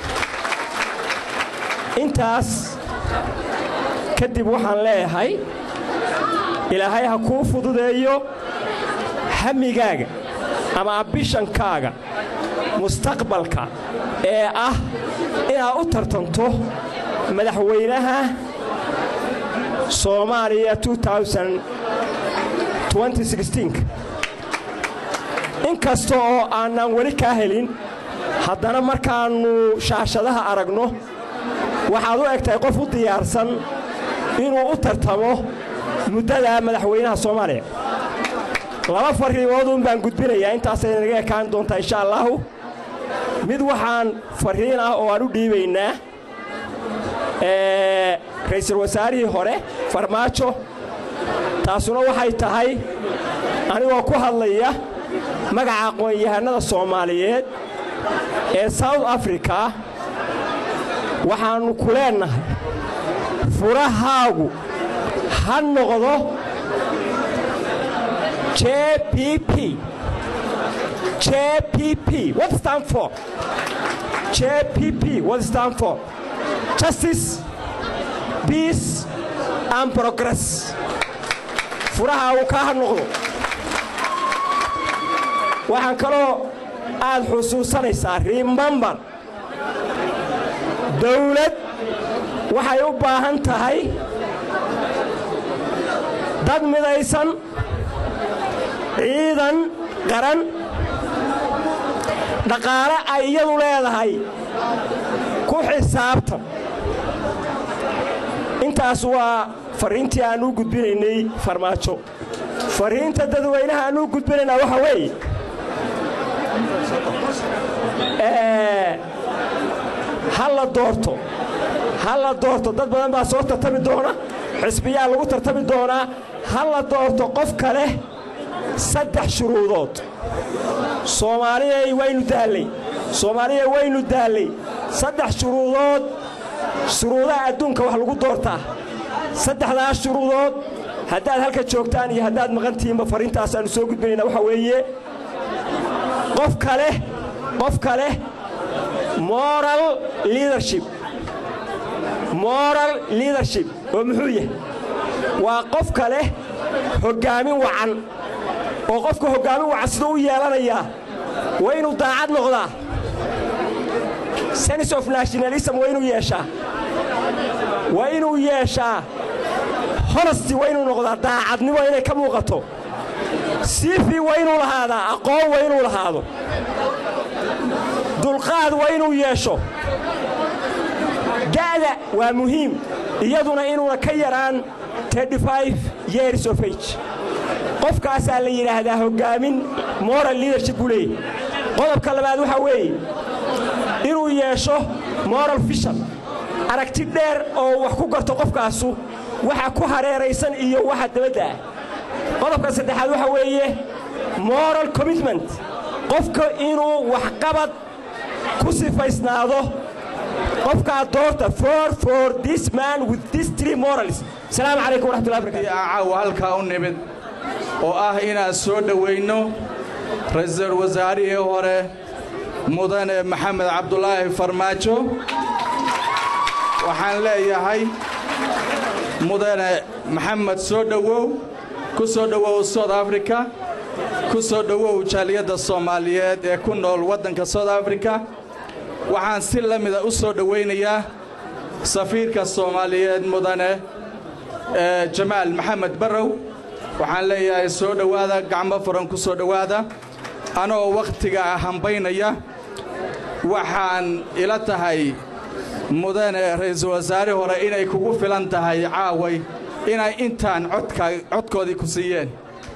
[SPEAKER 19] Intaas kadib waxaan leeyahay ilaahay ha kuu fududeeyo hamigaaga ama ambitionkaaga mustaqbalka ee ah inaad u tartanto madaxweynaha Soomaaliya twenty sixteen inkasta oo aanan wali ka helin haddana markaanu shaashadaha aragno waxaad u egtahay qof u diyaarsan inuu u tartamo muddada madaxweynaha Soomaaliya laba fariimood un baan gudbinayaa intaas ay naga ekaan doontaa insha Allah mid waxaan fariin ah oo aan u dhiibaynaa ee ra'iisul wasaarihii hore Farmaajo taasuna waxay tahay anigoo ku hadlaya magaca aqoon-yahanada Soomaaliyeed ee South Africa waxaanu ku leenahay furahaagu ha noqdo J P P J P P what stand for J P P what stand for justice peace and progress furahaagu ka ha noqdo waxaan kaloo aad xusuusanaysaa remember dawlad waxay u baahan tahay dad midaysan ciidan qaran dhaqaale ay iyadu leedahay ku xisaabtan intaas waa fariintii aan u gudbinaynay Farmaajo fariinta dadweynaha aan u gudbinaynaa waxa weeye ee hal doorto hal doorto dad badan baa soo tartami doona xisbiyaa lagu tartami doona hal doorto qof kale saddex shuruudood Soomaaliya waynu daalay Soomaaliya waynu daalay saddex shuruudood shuruudaha adduunka wax lagu doortaa saddexdaas shuruudood haddaad halka joogtaan iyo haddaad maqantiinba fariintaas aan soo gudbinayna waxa weeye qof kale qof kale moral leadership moral leadership oo muxuu yahay waa qof kale hogaamin wacan oo qofka hogaamin wacan sidoo u yeelanaya waa inuu daacad noqdaa sense of nationalism waa inuu yeeshaa waa inuu yeeshaa honesty waa inuu noqdaa daacadnimo inay ka muuqato siifi waa inuu lahaadaa aqoon waa inuu lahaado dulqaad waa inuu yeesho da'da waa muhiim iyaduna inuuna ka yaraan thirty-five years of age qofkaasaa la yidhaahdaa hogaamin moral leadership buu leeyahay qodobka labaad waxa weeye inuu yeesho moral vision aragti dheer oo wax ku garto qofkaasu waxa ku hareeraysan iyo waxa dabadda ah qodobka saddexaad waxa weeye moral commitment qofka inuu wax qabad ku sifaysnaado qofka doorta for for this man with these three morals salaamu calaykum waraxmatullahi wabarakaatuh
[SPEAKER 14] caawa halkaa u nimid oo ah inaan soo dhaweyno ra'iisul wasaarihii hore mudane maxamed cabdulaahi farmaajo waxaan leeyahay mudane maxamed soo dhawow ku soo dhawow South Africa ku soo dhawow jaaliyadda Soomaaliyeed ee ku nool waddanka South Africa waxaan si la mid ah u soo dhaweynayaa safiirka Soomaaliyeed mudane ee Jamaal Maxamed Barrow waxaan leeyahay soo dhawaada gacmo furan ku soo dhawaada anoo waqtiga hambaynaya waxaan ila tahay mudane ra'iisul wasaare hore inay kugu filan tahay caaway inay intaan codka codkoodii ku siiyeen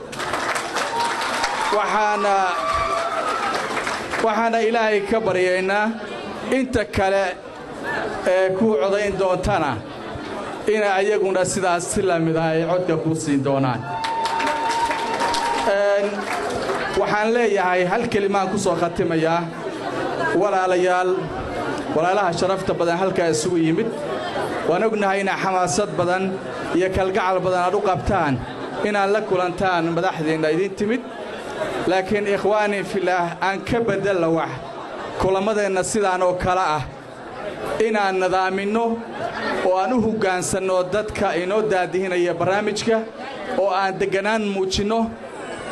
[SPEAKER 14] waxaana waxaana ilaahay ka baryaynaa inta kale ee ku codayn doontana in ayaguna sidaas si la mid ah ay codka ku siin doonaan waxaan leeyahay hal kalimaan ku soo khatimayaa walaalayaal walaalaha sharafta badan halka isugu yimid waan ognahay in xamaasad badan iyo kalgacal badan aad u qabtaan inaad la kulantaan madaxdeena idin timid laakiin ikhwaani fillaah aan ka bedel wax kulamadeenna sidaan oo kala ah inaan nadaaminno oo aan u hoggaansanno dadka inoo daadihinaya barnaamijka oo aan deganaan muujinno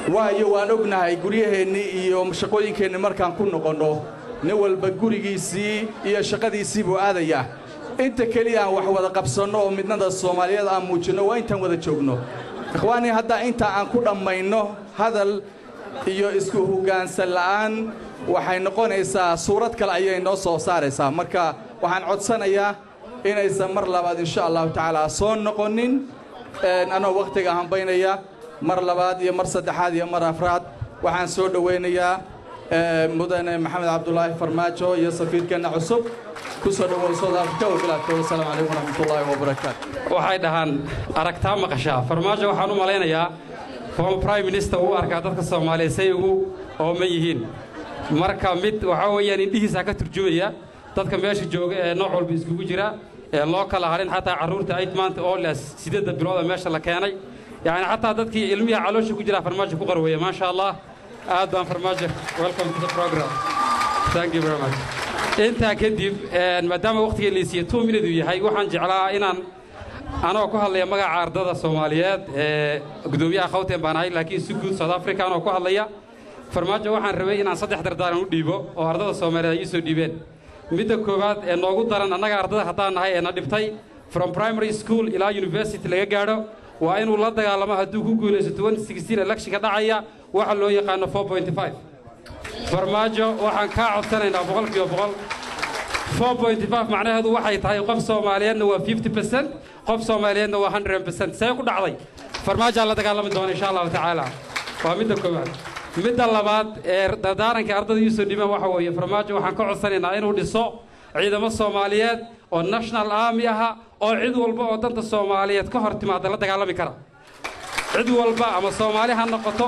[SPEAKER 20] waayo waan ognahay guryaheenni iyo shaqooyinkeenni markaan ku noqonno nin walba gurigiisii iyo shaqadiisii buu aadayaa inta keliya aan wax wada qabsanno oo midnada Soomaaliyeed aan muujino waa intaan wada joogno ikhwaani hadda inta aan ku dhammayno hadal iyo isku hoggaansan la'aan waxay noqonaysaa suurad kale ayay noo soo saaraysaa marka waxaan codsanayaa inaysan mar labaad insha allahu tacaala soo noqonin anoo waqtiga hambaynaya mar labaad iyo mar saddexaad iyo mar afraad waxaan soo dhowaynayaa mudane maxamed cabdulaahi farmaajo iyo safiirkeena cusub ku soo dhawow South Africa wabilaadka wassalaamu calaykum waraxmatullaahi wabarakaatu
[SPEAKER 21] waxay dhahaan aragtaa maqashaa farmaajo waxaan u malaynayaa former prime minister uu arkaa dadka Soomaaliyeed say ugu ooman yihiin marka mid waxa weeyaan indhihiisa ka turjumaya dadka meesha jooga ee nooc walba iskugu jira ee loo kala harin xataa carruurta ay maanta oo la sideed bilood meesha la keenay yaani xataa dadkii ilmiha caloosha ku jira farmaajo ku qarweeya ma sha Allah aad baan farmaajo welcome to the program thank you very much inta kadib maadaama waqtiga la siiyay two minutes yahay waxaan jeclaa inaan anoo ku hadlaya magaca ardada Soomaaliyeed ee gudoomiyaha Khawteen baan ahay laakiin si guud South Africa anoo ku hadlaya farmaajo waxaan rabay inaan saddex dardaaran u dhiibo oo ardada Soomaaliyeed ay soo dhiibeen midda koowaad ee noogu daran annaga ardada haddaan nahay ee na dhibtay from primary school ilaa university laga gaadho waa inuu la dagaalamo hadduu ku guulaysto twenty sixteen election-ka dhacaya waxa loo yaqaano four point five farmaajo waxaan ka codsanaynaa boqolkiiba boqol four point five macnaheedu waxay tahay qof Soomaaliyeedna waa fifty percent qof Soomaaliyeedna waa one hundred percent say ku dhacday farmaajo la dagaalami doona insha Allah tacaala waa midda koowaad midda labaad ee dardaaranka ardada iyo soo dhiibaan waxa weeye farmaajo waxaan ka codsanaynaa inuu dhiso ciidamo Soomaaliyeed oo national army ah oo cid walba oo danta Soomaaliyeed ka hor timaada la dagaalami kara cid walba ama Soomaali ha noqoto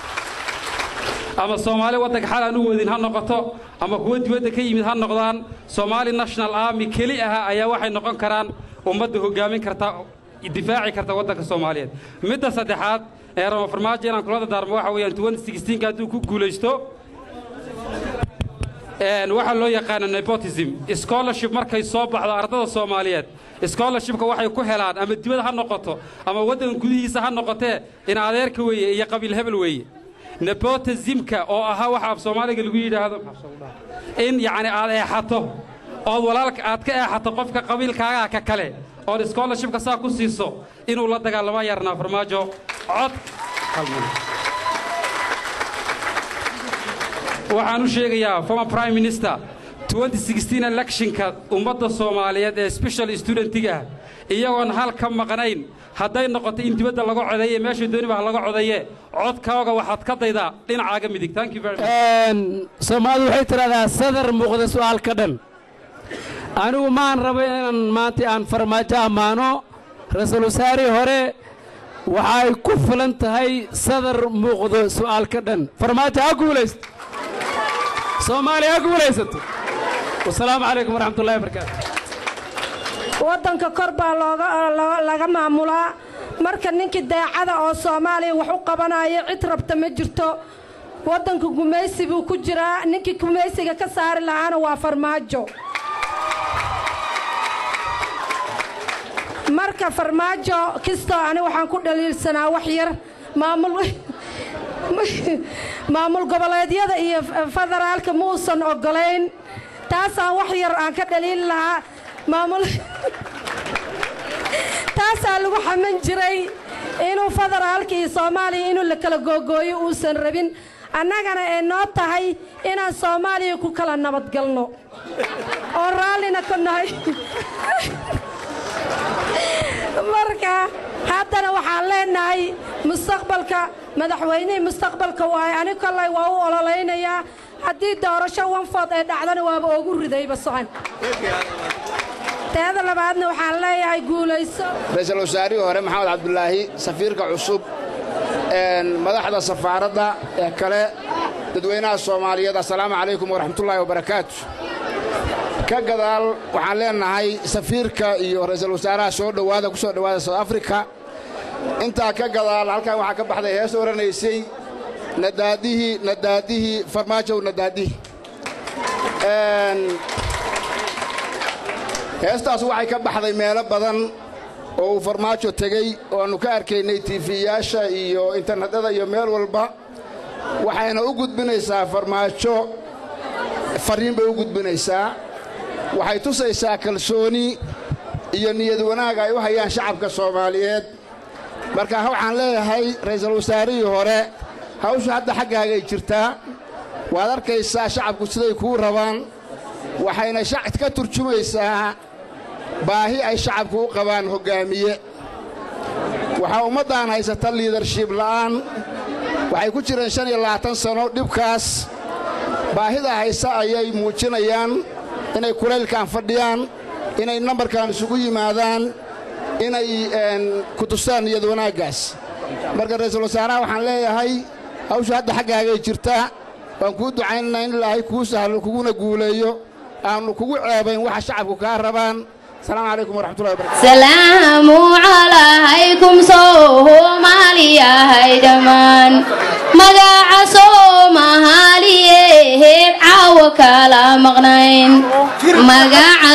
[SPEAKER 21] ama Soomaali wadanka xal aan u wadin ha noqoto ama kuwa dibadda ka yimid ha noqdaan Somali National Army kali ah ayaa waxay noqon karaan ummadda hogaamin karta difaaci karta wadanka Soomaaliyeed midda saddexaad ee rama farmaajo inaan kula daarmo waxa weeyaan twenty sixteen ka haduu ku guulaysto een waxa loo yaqaan nepotism scholarship markay soo baxdo ardada Soomaaliyeed scholarship-ka waxay ku helaan ama dibadda ha noqoto ama wadanka gudihiisa ha noqotee in adeerka weeye iyo qabiil hebel weeye nepotism-ka oo aha waxa af Soomaaliga lagu yiraahdo in yaani aad eexato oo walaalka aad ka eexato qofka qabiilkaaga ka kale oo scholarship-ka saa ku siiso inuu la dagaalamo yarna farmaajo cod waxaan u sheegayaa former prime minister twenty sixteen election-ka ummadda Soomaaliyeed ee special student-iga iyagoon hal ka maqnayn hadday noqoto in dibadda laga codeeyo meesha dooni baa laga codeeyo codkaaga waxaad ka daydaa dhinacaaga midig thank you very much
[SPEAKER 22] een Soomaalidu waxay tiraahdaa sadar muuqda su'aal ka dhan anigu maan rabo inaan maanta aan farmaajo amaano ra'iisul wasaare hore waxay ku filan tahay sadar muuqda su'aal ka dhan farmaajo ha guulaysto Soomaaliya ha guulaysato والسلام عليكم ورحمة الله وبركاته
[SPEAKER 23] waddanka kor baa looga laga maamulaa marka ninkii daacada oo Soomaaliya wax u qabanayo cid rabta ma jirto waddanka gumaysi buu ku jiraa ninkii gumaysiga ka saari lahaana waa farmaajo marka farmaajo kisto ani waxaan ku dhaliilsanaa wax yar maamul maamul goboleedyada iyo federaalka muusan ogolayn taasaan wax yar aan ka dhaliil lahaa maamul taasaa lagu xaman jiray inuu federaalka iyo Soomaaliya inuu la kala googooyo uusan rabin annagana ee noo tahay inaan Soomaaliya ku kala nabad galno oo raallina ka nahay marka haddana waxaan leenahay mustaqbalka madaxweynaha mustaqbalka waa aniga kallay waa u ololeynayaa haddii doorasho wanfood ee dhacdana waaba ugu ridayba socon teeda labaadna waxaan leeyahay guulayso
[SPEAKER 24] ra'iisul wasaarihii hore maxamed cabdulaahi safiirka cusub een madaxda safaaradda ee kale dadweynaha Soomaaliyeed assalaamu calaykum waraxmatullaahi wabarakaatu ka gadaal waxaan leenahay safiirka iyo ra'iisul wasaaraha soo dhawaada ku soo dhawaada South Africa inta ka gadaal halkan waxa ka baxday hees oranaysay nadaadihi nadaadihi farmaajo nadaadihi een heestaas waxay ka baxday meelo badan oo farmaajo tagay oo aanu ka arkaynay T V-yaasha iyo internetada iyo meel walba waxayna u gudbinaysaa farmaajo fariin bay u gudbinaysaa waxay tusaysaa kalsooni iyo niyad wanaag ay u hayaan shacabka Soomaaliyeed marka waxaan leeyahay ra'iisul wasaarihii hore hawsha hadda xaggaaga jirtaa waad arkaysaa shacabku siday ku rabaan waxayna shacab ka turjumaysaa baahi ay shacabku u qabaan hogaamiye waxa ummadaan haysata leadership la'aan waxay ku jireen shan iyo labaatan sano dhibkaas baahida haysa ayay muujinayaan inay kuleelkaan fadhiyaan inay nambarkan isugu yimaadaan inay ku tustaan niyad wanaaggaas marka ra'iisul wasaaraha waxaan leeyahay hawsha hadda xaggaaga jirtaa waan kuu ducaynaynaa in ilaahay kuu sahlo kuguna guuleeyo aanu kugu ceebayn waxa shacabku kaa rabaan السلام عليكم ورحمة الله وبركاته
[SPEAKER 1] سلام عليكم Soomaaliya haydaman magaca Soomaaliyeed caawa kala maqnayn magaca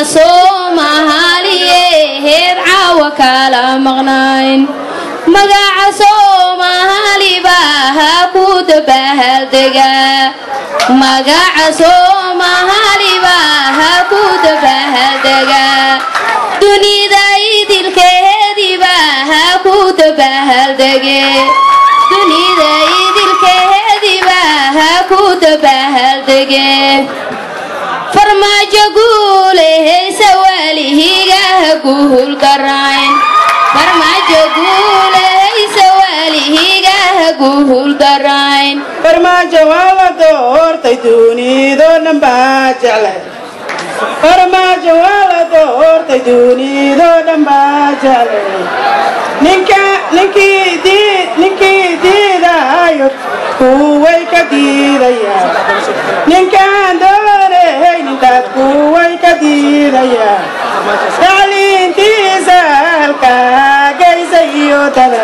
[SPEAKER 1] Soomaaliyeed caawa kala maqnayn magaca Soomaali baa ku dabahaldega magaca Soomaali baa ku dabahaldega dunida idilkeedii baa ku dabahaldege dunida idilkeedii baa ku dabahaldege farmaajo guulehaysa walihiga guul darayn farmaajo guulehaysa walihiga guul darayn
[SPEAKER 2] farmaajo wala doortay dunida namba jeclay farmaajo wala doortay dunida namba jeclay ninka ninkii diid ninkii diidayo kuway ka diidaya ninkaan doonayn intaad kuway ka diidaya tacliintiisa halkaa geysa iyo dada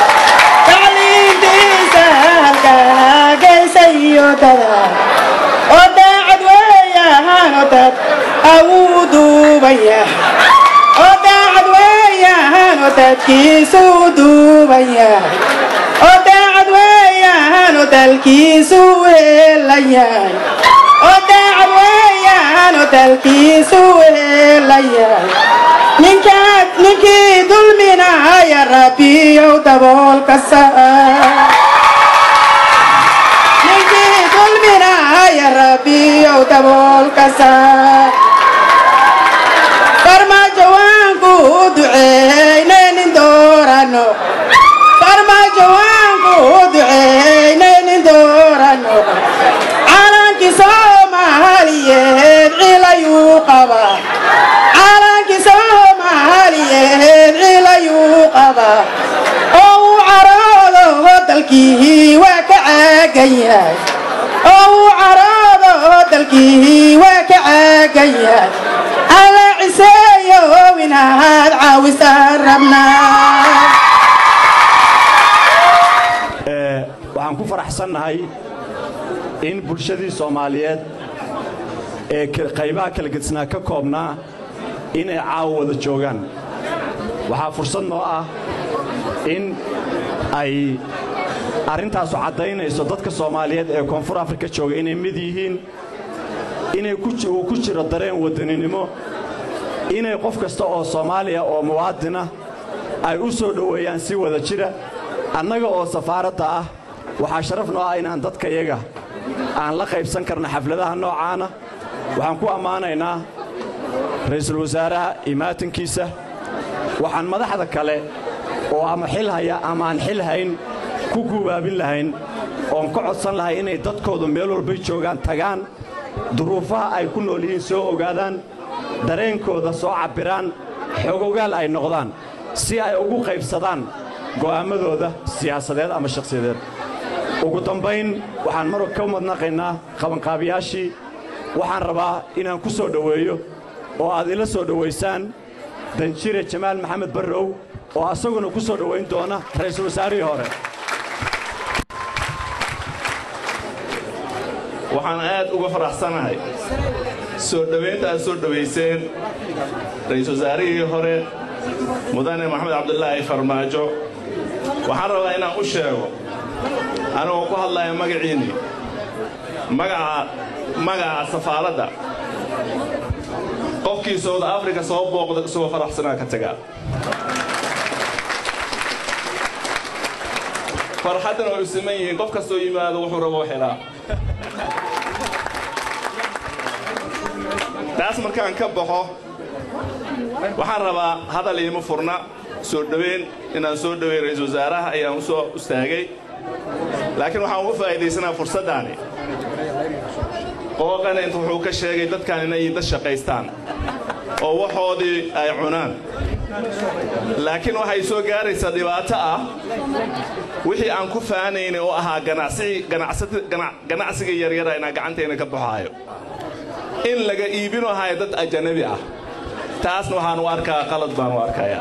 [SPEAKER 2] tacliintiisa halkaa geysa iyo dada oo daacad weeyaan oo dad awuudubaya oo daacad weeyaan oo dadkiisu dubaya oo daacad weeyaan oo dalkiisu helaya oo daacad weeyaan oo dalkiisu helaya ninkaad ninkii dulminaya rabbiyow daboolka saar ninkii dulminaya rabbiyow daboolka saar farmaajo waan ku duceynaynin doorano farmaajo waan ku duceynaynin doorano calankii Soomaaliyeed cilayuu qabaa calankii Soomaaliyeed cilayuu qabaa oo uu caroodo dalkii waa ka caagan yahay oo uu caroodo dalkii waa ka caagan yahay alla ciseeyo inaad caawisaan rabnaa
[SPEAKER 3] waxaan ku faraxsannahay in bulshadii Soomaaliyeed ee qaybaha kala gedisnaa ka koobnaa inay caawa wada joogaan waxaa fursad noo ah in ay arrintaasu caddaynayso dadka Soomaaliyeed ee koonfur Afrika jooga inay mid yihiin inay ku jiro dareen wadaninimo inay qof kasta oo Soomaaliya oo muwaadina ay u soo dhaweeyaan si wada jira annaga oo safaaradda ah waxaa sharaf noo ah inaan dadka iyaga aan la qaybsan karno xafladaha noocaana waxaan ku ammaanaynaa ra'iisul wasaaraha imaatinkiisa waxaan madaxda kale oo ama xil haya ama aan xil hayn ku guubaabin lahayn oon ka codsan lahay inay dadkoodu meel walbay joogaan tagaan duruufaha ay ku nool yihiin soo ogaadaan dareenkooda soo cabbiraan xogogaal ay noqdaan si ay ugu qaybsadaan go'aamadooda siyaasadeed ama shakhsiyadeed ugu dambayn waxaan mar ka madnaqaynaa qabanqaabiyaashii waxaan rabaa inaan ku soo dhoweeyo oo aad ila soo dhowaysaan danjire jamaal maxamed barrow oo asaguna ku soo dhowayn doona ra'iisul wasaarihii hore
[SPEAKER 4] waxaan aad uga faraxsanahay soo dhowaynta aad soo dhowayseen ra'iisul wasaarihii hore mudane maxamed cabdulaahi farmaajo waxaan rabaa inaan u sheego أنا أقول الله يا مجعيني مجع مجع سفارة قفكي سود أفريقيا صوب وقد سوى فرح سنة كتجا فرحتنا ويسمين قفك سوي ما ذو حرب وحلا تاس مركان كبحه وحربا هذا اللي مفرنا سودوين إن سودوين رئيس وزراء أيام سو استاجي لكن وحنا فائدة سنة فرصة داني وقنا أنتم حوك الشيء قد كان ينيد الشقيستان أو وحودي أي عنان لكن وحي سو جاري صديواتا وحي أنكو فانين أو أها جناسي جناسي جناسي يريرا إن قعنتين كبحايو إن لقى إيبينو هاي دت أجنبي تاس نوحان واركا قلد بان واركا يا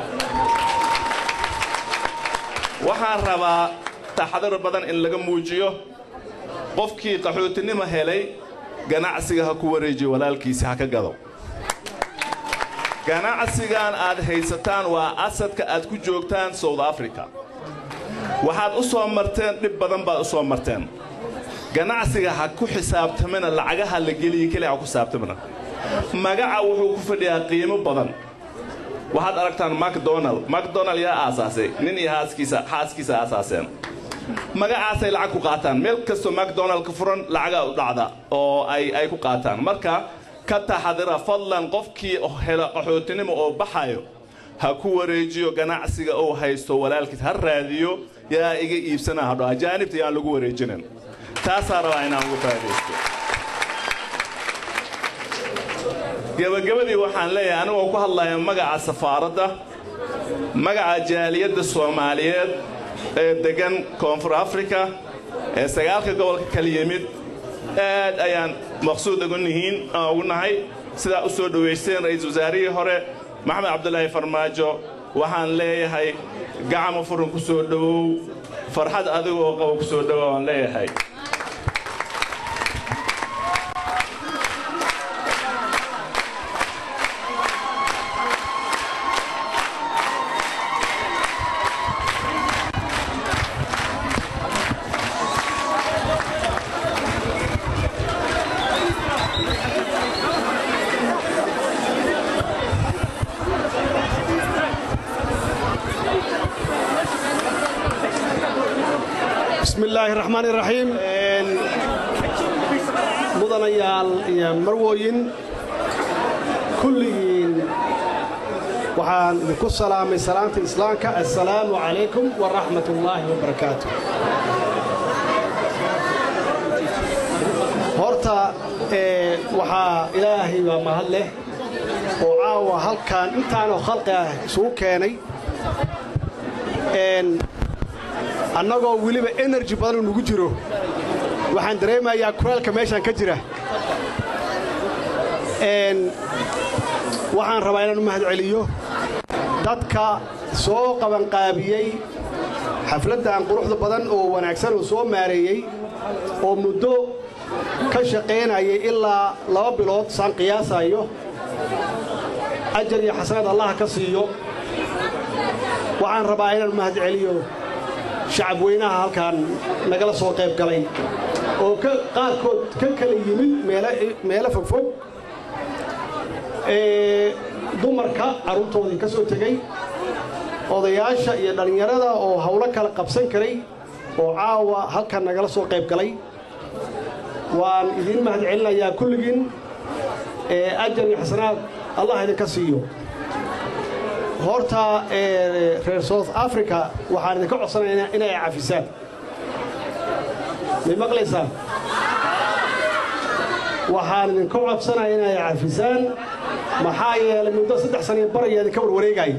[SPEAKER 4] وحان ربا تحضر بدن إن لقى موجيو قفكي قحوتني ما هلي ganacsiga ha ku wareejiyo walaalkiisa ha ka gado ganacsigan aad haysataan waa asadka aad ku joogtaan South Africa waxaad u soo marteen dib badan baad u soo marteen ganacsiga ha ku xisaabtamana lacagaha la geliyo kaliya ku xisaabtamana magaca wuxuu ku fadhiyaa qiimo badan waxaad aragtaan McDonald McDonald yaa aasaasay nin iyo haaskiisa haaskiisa aasaaseen magacaasay lacag ku qaataan meel kasto McDonald ka furan lacaga u dhacda oo ay ay ku qaataan marka ka taxadira fadlan qofkii hela qaxootinimo oo baxayo ha ku wareejiyo ganacsiga oo haysto walaalkiis ha raadiyo yaa iga iibsana hadho ajaanibta yaa lagu wareejinin taas rabaa inaan ugu faa'iideysto gabagabadii waxaan leeyahay anigu ku hadlayaa magaca safaaradda magaca jaaliyadda Soomaaliyeed ee degan Koonfur Afrika ee sagaalka gobolka kala yimid aad ayaan maqsuud ugu nihiin ugu nahay sida u soo dhaweysteen ra'iisul wasaarihii hore Maxamed Cabdullaahi Farmaajo waxaan leeyahay gacmo furan ku soo dhawow farxad adigoo qabo ku soo dhawow aan leeyahay
[SPEAKER 17] بسم الله الرحمن الرحيم مدنيال يا مروين كلين وحان بكل سلام سلامة الإسلام السلام عليكم ورحمة الله وبركاته هورتا وحا إلهي ومهله وعاوة هل كان انتانو خلقه سوء كاني annagoo waliba energy badan ugu jiro waxaan dareemayaa kuraalka meeshan ka jira een waxaan rabaa inaan u mahad celiyo dadka soo qaban qaabiyay xafladan quruxda badan oo wanaagsan oo soo maareeyay oo muddo ka shaqeynayay ilaa laba bilood saan qiyaasayo ajar iyo xasanaad Allah ka siiyo waxaan rabaa inaan u mahad celiyo شعب وينها هالكان نقل سو قيب قلي oo ka qaarkood ka kala yimid meela meela fog fog ee dumarka aruurtoodii ka soo tagay odayaasha iyo dhalinyarada oo hawlo kala qabsan karay oo caawa halkan nagala soo qayb galay waan idin mahad celinayaa kulligiin ee ajar iyo xasanaad Allah idinka siiyo horta ee reer South Africa waxaan idinka codsanaynaa inay cafisaan ma maqlaysaan waxaan idinka codsanayaa inay cafisaan maxaa yeelay muddo saddex sano baraya idinka warwareegay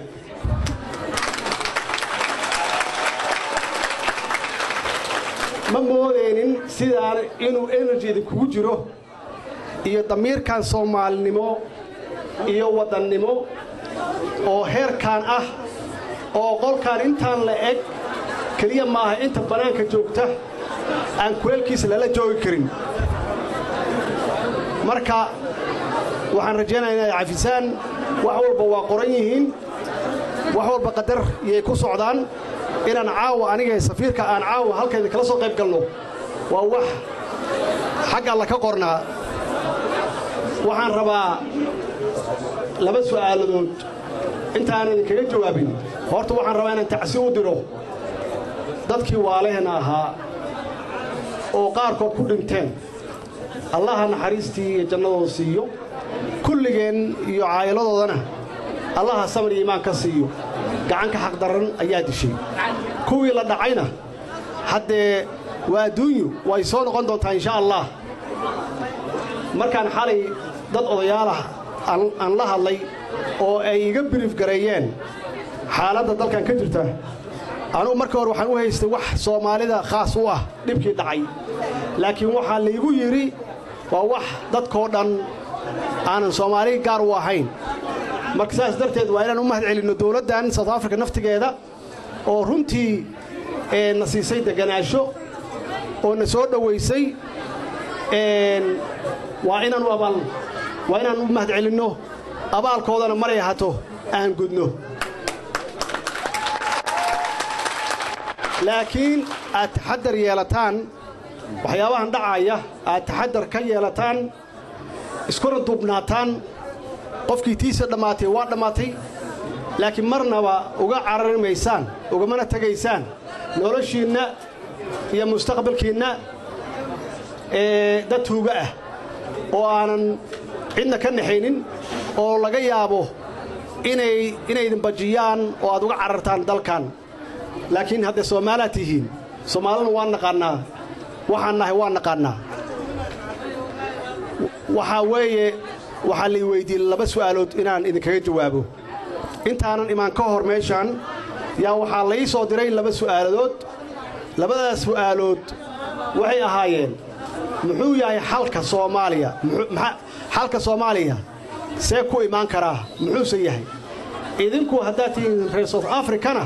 [SPEAKER 17] ma moodeenin sidaan inuu energy kugu jiro iyo damiirkan Soomaalinimo iyo wadannimo oo heerkan ah oo qolkan intaan la eg kaliya maaha inta banaanka joogta aan kuleelkiisa lala joogi karin marka waxaan rajaynayaa inay cafisaan wax walba waa qoran yihiin
[SPEAKER 5] wax walba qadar iyay ku socdaan inaan caawa aniga safiirka aan caawa halkayda kala soo qayb galno waa wax xag alla ka qornaa waxaan rabaa laba su'aaladood intaan idinkaga jawaabin horta waxaan rabaa inaan tacsi u diro dadkii waalehna ahaa oo qaarkood ku dhinteen allaha naxariistii iyo jannadooda siiyo kulligeen iyo caayiladoodana allaha samir iyo iimaan ka siiyo gacanka xaq daran ayaa dishay kuwii la dhacayna haddee waa adduunyu way soo noqon doontaa insha allah markaan xalay dad odayaalah aan la hadlay oo ay iga biriif gareeyeen xaaladda dalkan ka jirta anugu marka hore waxaan u haystay wax soomaalida khaas u ah dhibkii dhacay laakiin waxaa laygu yidhi waa wax dadkoo dhan aanan soomaali gaar u ahayn marka saas darteed waa inaan u mahad celinno dowladdan south africa naftigeeda oo runtii na siisay deganaansho oo na soo dhowaysay waa inaan u abaal waa inaan u mahad celinno abaalkoodana maray hato aan gudno laakiin aad taxadar yeelataan waxyaabahan dhacaya aad taxadar ka yeelataan iskuna duubnaataan qofkii tiisa dhammaatay waa dhammaatay laakiin marnaba uga carari maysaan ugamana tegaysaan noloshiinna iyo mustaqbalkiinna ee dad tuuga ah oo aanan cidna ka naxaynin oo laga yaabo inay inaydin bajiyaan oo aad uga carartaan dalkan laakiin hadda Soomaaliya tihiin Soomaalina waan naqaanaa waxaan nahay waan naqaanaa waxa weeye waxa la weydiin laba su'aalood inaan idinkaga jawaabo intaanan imaan ka hor meeshan yaa waxa la ii soo diray laba su'aaladood labadaas su'aalood waxay ahaayeen muxuu yahay xalka Soomaaliya xalka Soomaaliya see ku imaan karaa muxuu yahay idinku haddaad tihiin reer South Africana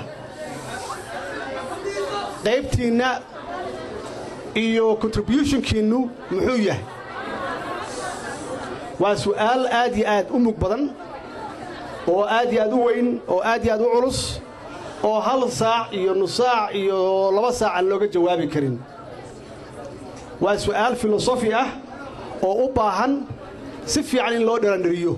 [SPEAKER 5] qaybtiina iyo contributionkiinu muxuu yahay waa su'aal aad iyo aad u mug badan oo aad iyo aad u weyn oo aad iyo aad u culus oo hal saac iyo nus saac iyo laba saac aan looga jawaabi karin waa su'aal filosofi ah oo u baahan si fiican in loo dheerandhiriyo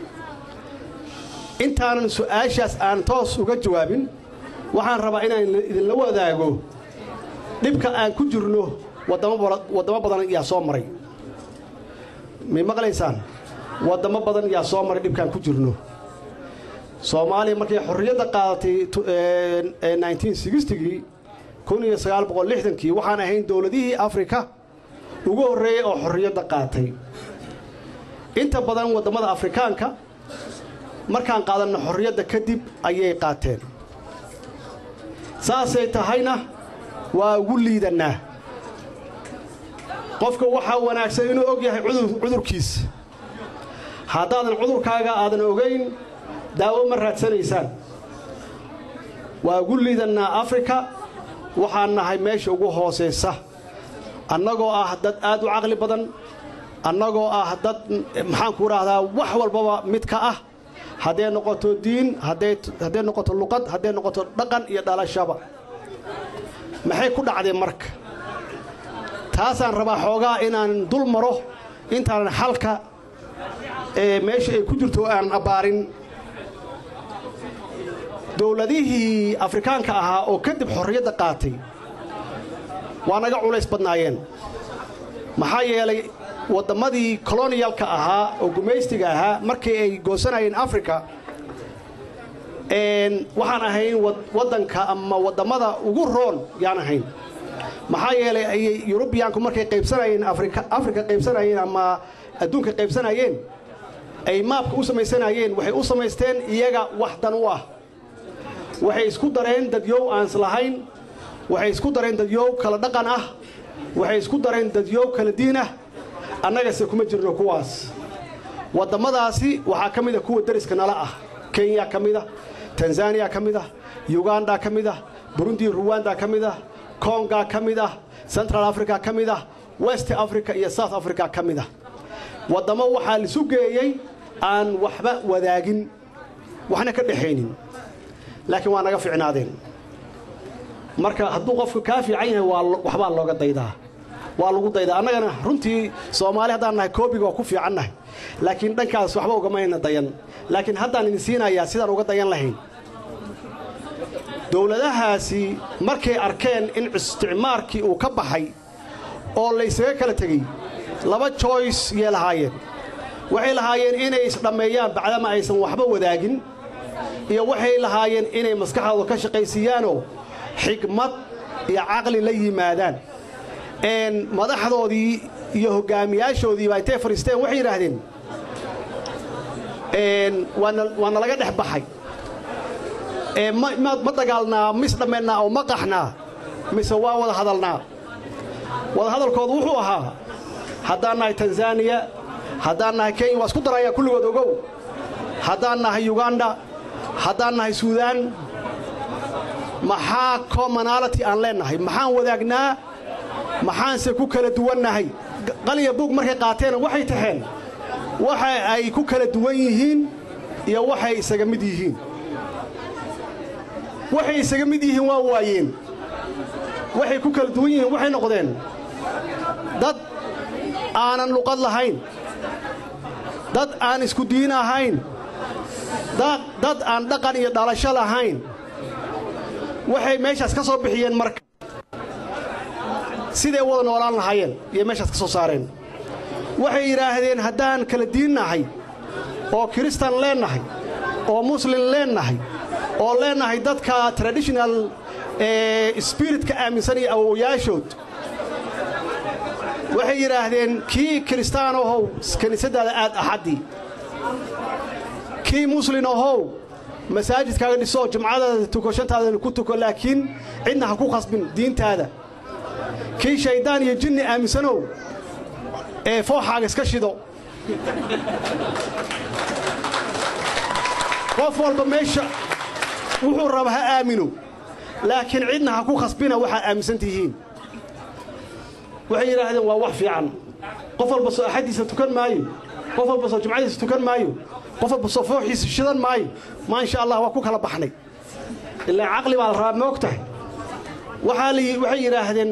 [SPEAKER 5] intaanan su'aashaas aan toos uga jawaabin waxaan rabaa inaan idinla wadaago dhibka aan ku jirno waddamo badan yaa soo maray may maqlaysaan waddamo badan yaa soo maray dhibkaan ku jirno Soomaaliya markay xorriyadda qaadatay nineteen sixty-gii kun iyo sagaal boqol lixdan-kii waxaan ahayn dawladihii Afrika ugu horreeyay oo xorriyadda qaatay inta badan waddamada Afrikaanka markaan qaadanno xorriyadda kadib ayay qaateen saasay tahayna waa ugu liidanaa qofka waxaa wanaagsan inuu og yahay cudurkiisa haddaadan cudurkaaga aadan ogayn daawo ma raadsanaysaan waa ugu liidannaa Afrika waxaan nahay meesha ugu hooseysa annagoo ah dad aad u caqli badan annagoo ah dad maxaan ku raahdaa wax walbaba mid ka ah haddee noqoto diin haddee noqoto luqad haddee noqoto dhaqan iyo dhalashaba maxay ku dhacdeen marka taasaan rabaa xoogaa inaan dul maro intaanan xalka ee meesha ay ku jirto aan abbaarin dawladihii Afrikaanka ahaa oo kadib xorriyadda qaatay waa naga culays badnaayeen maxaa yeelay waddamadii colonialka ahaa oo gumaystiga ahaa markii ay goosanayeen Afrika een waxaan ahayn waddanka ama waddamada ugu roon yaan ahayn maxaa yeelay ay Europeanku markay qaybsanayeen Afrika Afrika qaybsanayeen ama adduunka qaybsanayeen ay maapka u samaysanayeen waxay u samaysteen iyaga wax dan u ah waxay isku dareen dadyow aan islahayn waxay isku dareen dadyow kala dhaqan ah waxay isku dareen dadyow kala diin ah annaga se kuma jirno kuwaas waddamadaasi waxaa ka mid ah kuwa dariska nala ah Kenya ka mid ah Tanzania ka mid ah Uganda ka mid ah Burundi Rwanda ka mid ah Congo ka mid ah Central Africa ka mid ah West Africa iyo South Africa ka mid ah waddamo waxaa la isu geeyay aan waxba wadaagin waxna ka dhaxaynin laakiin waa naga fiicnaadeen marka hadduu qofku kaa fiican yahay waa waxbaa looga daydaa waa lagu daydaa annagana runtii Soomaali haddaan nahay koobiga waa ku fiicannahay laakiin dhankaas waxba ugamayna dayan laakiin haddaan idin siinayaa sidaan uga dayan lahayn dowladahaasi markay arkeen in isticmaarkii uu ka baxay oo la isaga kala tegey laba choice yee lahaayeen waxay lahaayeen inay isdhammeeyaan bacdama aysan waxba wadaagin iyo waxay lahaayeen inay maskaxdooda ka shaqaysiiyaanoo xikmad iyo caqli la yimaadaan een madaxdoodii iyo hogaamiyaashoodii baa intay fariisteen waxay yiraahdeen een waana waana laga dhex baxay ee ma ma dagaalnaa mis dhameynaa oo ma qaxnaa mise waa wada hadalnaa wada hadalkoodu wuxuu ahaa haddaan nahay Tanzania haddaan nahay Kenya waa isku daraya kulligood ogow haddaan nahay Uganda haddaan nahay Suudaan maxaa commonality aan leenahay maxaan wadaagnaa maxaanse ku kala duwannahay qaliya buug markay qaateen waxay taxeen waxa ay ku kala duwan yihiin iyo waxay isaga mid yihiin waxay isaga mid yihiin waa waayeen waxay ku kala duwan yihiin waxay noqdeen dad aanan luqad lahayn dad aan isku diin ahayn dad dad aan dhaqan iyo dhalasho lahayn waxay meeshaas ka soo bixiyeen marka sidee wada noolaan lahaayeen iyo meeshaas ka soo saareen waxay yiraahdeen haddaan kala diinnahay oo kristaan leenahay oo muslim leenahay oo leenahay dadka traditional ee spirit ka aaminsan iyo awooyaashood waxay yiraahdeen kii kristaan oo kaniisadaada aad axadi kii muslim oo masaajidkaaga dhiso jumcada tukashantaada ku tuko laakiin cidna ha ku qasbin diintaada kii shaydaan iyo jinni aaminsano ee fooxaaga iska shido qof walba meesha wuxuu rabaa ha aamino laakiin cidna ha ku qasbina waxa aaminsan tihiin waxay yiraahdeen waa wax fiican qof walba soo axadiisa tukan maayo qof walba soo jumcadiisa tukan maayo qof walba soo fooxiisa shidan maayo ma insha Allah waa ku kala baxnay ilaa aqli baa raab moogtahay waxa li waxay yiraahdeen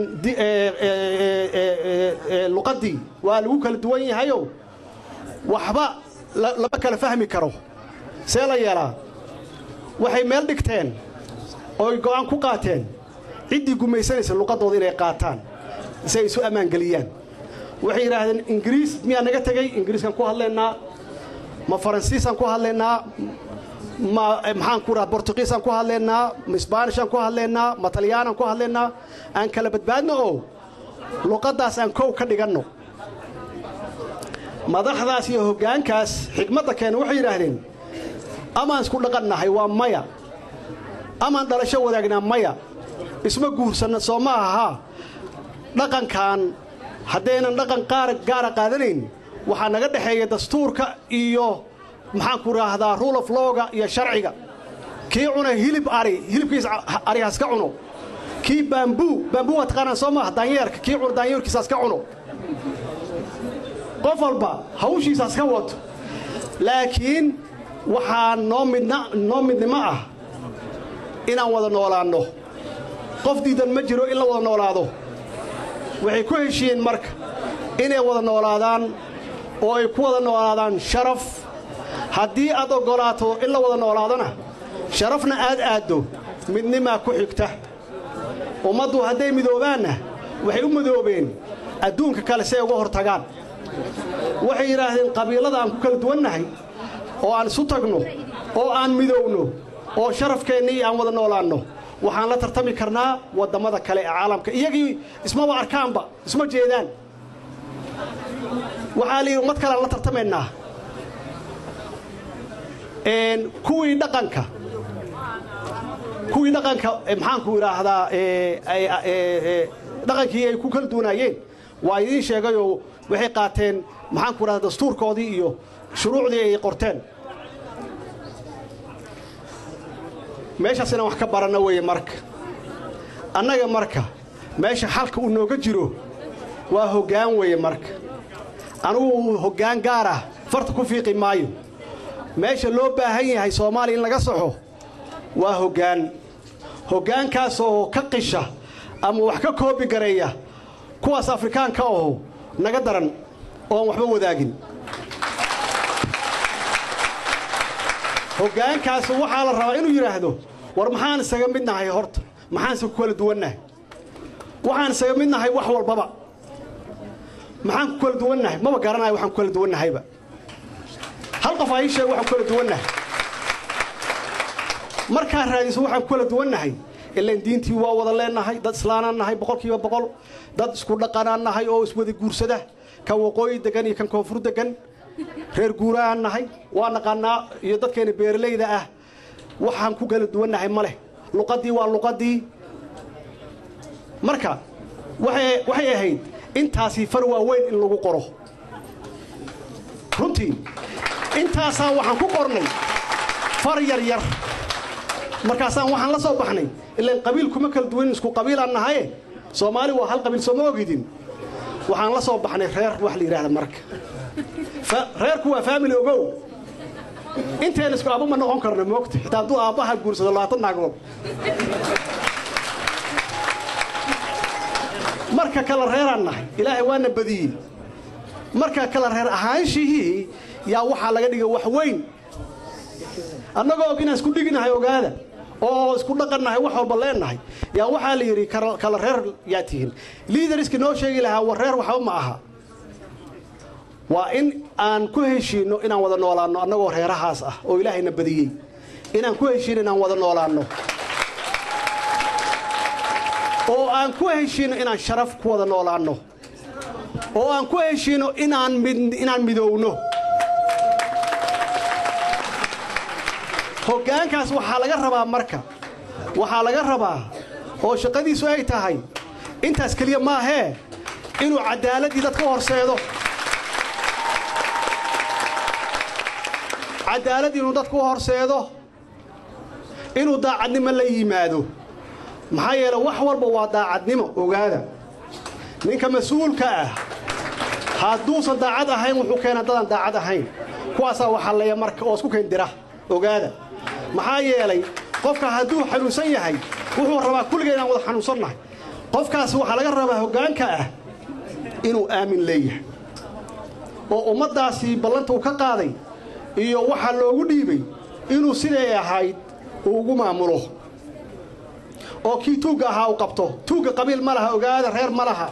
[SPEAKER 5] luqadii waa lagu kala duwan yahayo waxba laba kala fahmi karo see la yeelaa waxay meel dhigteen oo go'aan ku qaateen cidii gumaysanaysa luqadooda inay qaataan si ay isu amaan galiyaan waxay yiraahdeen ingiriis miyaa naga tagay ingiriiskan ku hadlaynaa ma faransiisan ku hadlaynaa ma maxaan ku raad Portugiisan ku hadlaynaa ma Spaanishan ku hadlaynaa ma Taliyaanan ku hadlaynaa aan kala badbaadno oo luqadaas aan koow ka dhiganno madaxdaas iyo hoggaankaas xigmadda keen waxay yiraahdeen amaan isku dhaqannahay waa maya amaan dhalasho wadaagnaa maya isma guursanna Soomaha dhaqankan haddeenan dhaqan qaar gaar qaadanayn waxa naga dhaxeeya dastuurka iyo maxaan ku raahdaa rule of law-ga iyo sharciga kii cuna hilib ari hilibkiisa ari haska cuno kii bamboo bamboo taqaanaa Soomaha daanyeerka kii cuna daanyeerkiisa haska cuno qof walba hawshiisa haska wato laakiin waxaa noo midna noo midnimo ah inaan wada noolaano qof diidan ma jiro in la wada noolaado waxay ku heshiiyeen marka inay wada noolaadaan oo ay ku wada noolaadaan sharaf haddii aad ogolaato in la wada noolaadana sharafna aad aaddo midnimaa ku xigta ummaddu hadday midoobaanna waxay u midoobeen adduunka kale si ay uga hortagaan waxay yidhaahdeen qabiilada aan ku kala duwannahay oo aan isu tagno oo aan midowno oo sharafkeennii aan wada noolaanno waxaan la tartami karnaa waddamada kale ee caalamka iyagii ismaba arkaanba isma jeedaan waxaa la yidhi ummad kale aan la tartamaynaa kuwii dhaqanka kuwii dhaqanka maxaanku idhaahdaa dhaqankii ay ku kala duwanaayeen waa idiin sheegayoo waxay qaateen maxaanku idhahdaa dastuurkoodii iyo shuruucdii ay qorteen meeshaas inaan wax ka baranno weeye marka annaga marka meesha xalka uu nooga jiro waa hoggaan weeye marka anugu hoggaan gaar ah farta ku fiiqi maayo meesha loo baahan yahay Soomaaliya in laga saxo waa hoggaan hoggaankaas oo ka qisha ama wax ka koobi gareeya kuwaas afrikaanka oo naga daran oo aan waxba wadaagin hoggaankaas waxaa la rabaa inuu yidhaahdo war maxaan isaga mid nahay horta maxaan isaga ku kala duwannahay waxaan isaga mid nahay wax walbaba maxaan ku kala duwannahay maba garanayo waxaan ku kala duwannahayba hal qof ay sheeg waxaan ku kala duwannahay markaa raadiso waxaan ku kala duwannahay ilaan diintii waa wada leenahay dad islaanaan nahay boqolkiiba boqol dad isku dhaqanaan nahay oo iswada guursada kan waqooyi degan iyo kan koonfur degan reer guuraan nahay waa naqaanaa iyo dadkeena beeralayda ah waxaan ku kala duwannahay ma leh luqadii waa luqadii marka waxay waxay ahayd intaasi far waaweyn in lagu qoro runtii intaasaa waxaan ku qornay far yar yar markaasaan waxaan la soo baxnay ilaan qabiil kuma kala duwan isku qabiilaan nahaye soomaali waa hal qabiil sooma ogidin waxaan la soo baxnay reer wax la yidhaahda marka reerku waa family ogow inteen isku aabba ma noqon karna moogta xitaa hadduu aabbaha guursado labaatan naagood marka kala reeraan nahay ilaahay waana badiyey marka kala reer ahaanshihii yaa waxaa laga dhigay wax weyn annagoo og inaan isku dhiginahay ogaada oo isku dhaqannahay wax walba leenahay yaa waxaa la yidhi kala reer yaa tihiin liidariski noo sheegi lahaa war reer waxba ma aha waa in aan ku heshiinno inaan wada noolaanno annagoo reerahaas ah oo ilaahayna badiyey inaan ku heshiino inaan wada noolaanno oo aan ku heshiino inaan sharaf ku wada noolaanno oo aan ku heshiino inaan mid inaan midowno hoggaankaas waxaa laga rabaa marka waxaa laga rabaa oo shaqadiisu ay tahay intaas keliya maahee inuu cadaaladii dadka horseedo cadaalad inuu dadku horseedo inuu daacadnimo la yimaado maxaa yeelay wax walba waa daacadnimo ogaada ninka mas-uulka ah hadduusan daacad ahayn wuxuu keenaa dadaan daacad ahayn kuwaasaa waxaa leeya marka oo isku keendira ogaada maxaa yeelay qofka hadduu xanuunsan yahay wuxuu rabaa kulliga inaan wada xanuunsannahay qofkaas waxaa laga rabaa hoggaanka ah inuu aamin leeyahay oo ummaddaasi ballanta uu ka qaaday iyo waxaa loogu dhiibay inuu siday ahayd uu ugu maamulo oo kii tuugga ahaa uu qabto tuugga qabiil ma laha ogaada reer ma laha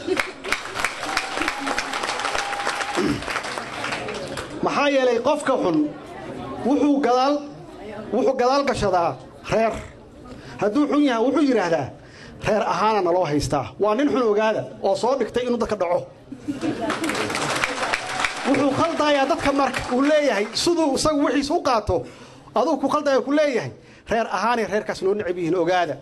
[SPEAKER 5] maxaa yeelay qofka xun wuxuu gadaal wuxuu gadaal gashadaa reer hadduu xun yahay wuxuu yidhaahdaa reer ahaana naloo haystaa waa nin xun ogaada oo soo dhigtay inuu dadka dhaco wuxuu khaldayaa dadka marka uu leeyahay siduu isagu wixiis u qaato aduu ku khaldaya ku leeyahay reer ahaanay reerkaas noo necab yihiin ogaada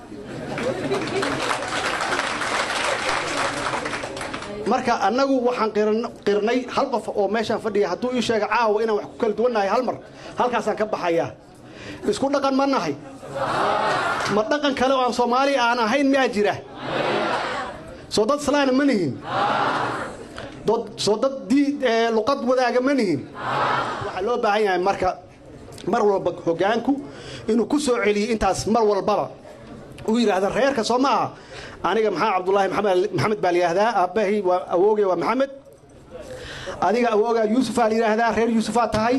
[SPEAKER 5] marka annagu waxaan qirnay hal qof oo meeshaan fadhiya hadduu ii sheega caawa inaan wax ku kala duwannahay hal mar halkaasaan ka baxayaa isku dhaqan ma nahay ma dhaqan kale oo aan soomaali aan ahayn miyaa jira soo dad islaana ma nihin soo dad luqad wadaaga ma nihin waxaa loo baahan yahay marka mar walba hoggaanku inuu ku soo celiyo intaas mar walbaba uu yidhaahda reerka soo ma aha aniga maxaa cabdullaahi maxamed baa la yidhaahdaa aabbahay waa awoogay waa maxamed adiga awoogaa yuusufaa la yidhaahdaa reer yuusufaa tahay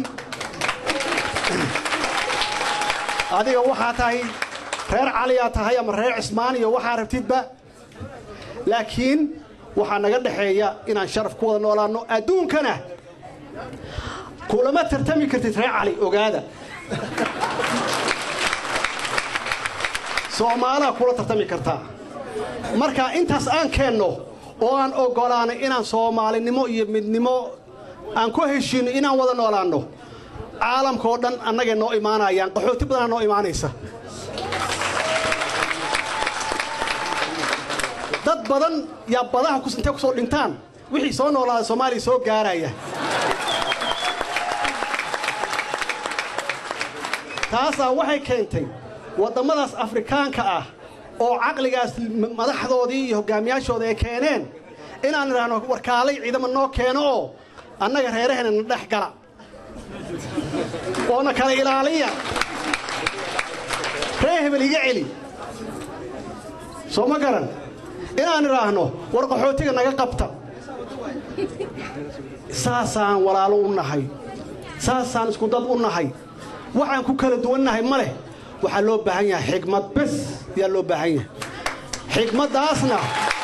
[SPEAKER 5] adiga waxaa tahay reer caliyaa tahay ama reer cismaan iyo waxaa rabtidba laakiin waxaa naga dhaxeeya inaan sharaf ku wada noolaanno adduunkana kulama tartami kartid reer cali ogaada soomaalaa kula tartami kartaa marka intaas aan keenno oo aan oggolaanay inaan soomaalinimo iyo midnimo aan ku heshiinno inaan wada noolaanno caalamka oo dhan annagay noo imaanayaan qaxooti badanaa noo imaanaysa dad badan yaa badaha intay ku soo dhintaan wixii soo noolaada soomaaliya soo gaaraya taasaa waxay keentay waddamadaas afrikaanka ah oo caqligaas madaxdoodii iyo hoggaamiyaashooda ay keeneen inaan idhaahno warkaalay ciidamo noo keeno oo annaga reeraheena na dhex gala oo na kala ilaaliya hebel iga celi soo ma garan inaan iraahno war qaxootiga naga qabta saasaan walaalo u nahay saasaan isku dad u nahay waxaan ku kala duwannahay ma leh waxaa loo baahan yahay xigmad bes yaa loo baahan yahay xigmaddaasna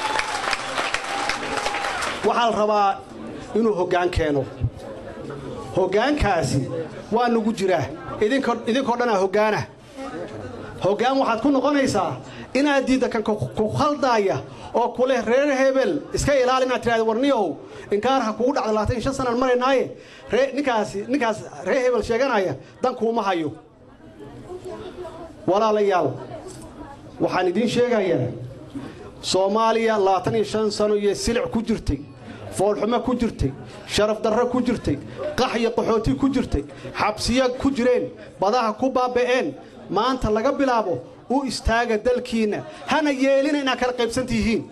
[SPEAKER 5] waxaa la rabaa inuu hoggaan keeno hoggaankaasi waa nagu jiraa idinko idinkoo dhanaa hoggaana hoggaan waxaad ku noqonaysaa inaad diidda kan ku khaldaaya oo ku leh reer hebel iska ilaali inaad tiraahdo warniyow inkaar ha kugu dhacda labaatan iyo shan sanaan maraynaaye ree ninkaasi ninkaas reer hebel sheeganaya dan kuuma hayo walaalayaal waxaan idiin sheegayaa soomaaliya labaatan iyo shan sano iyo silic ku jirtay foolxumo ku jirtay sharaf darro ku jirtay qax iyo qaxooti ku jirtay xabsiyo ku jireen badaha ku baaba'een maanta laga bilaabo u istaaga dalkiinna hana yeelina inaad kala qaybsan tihiin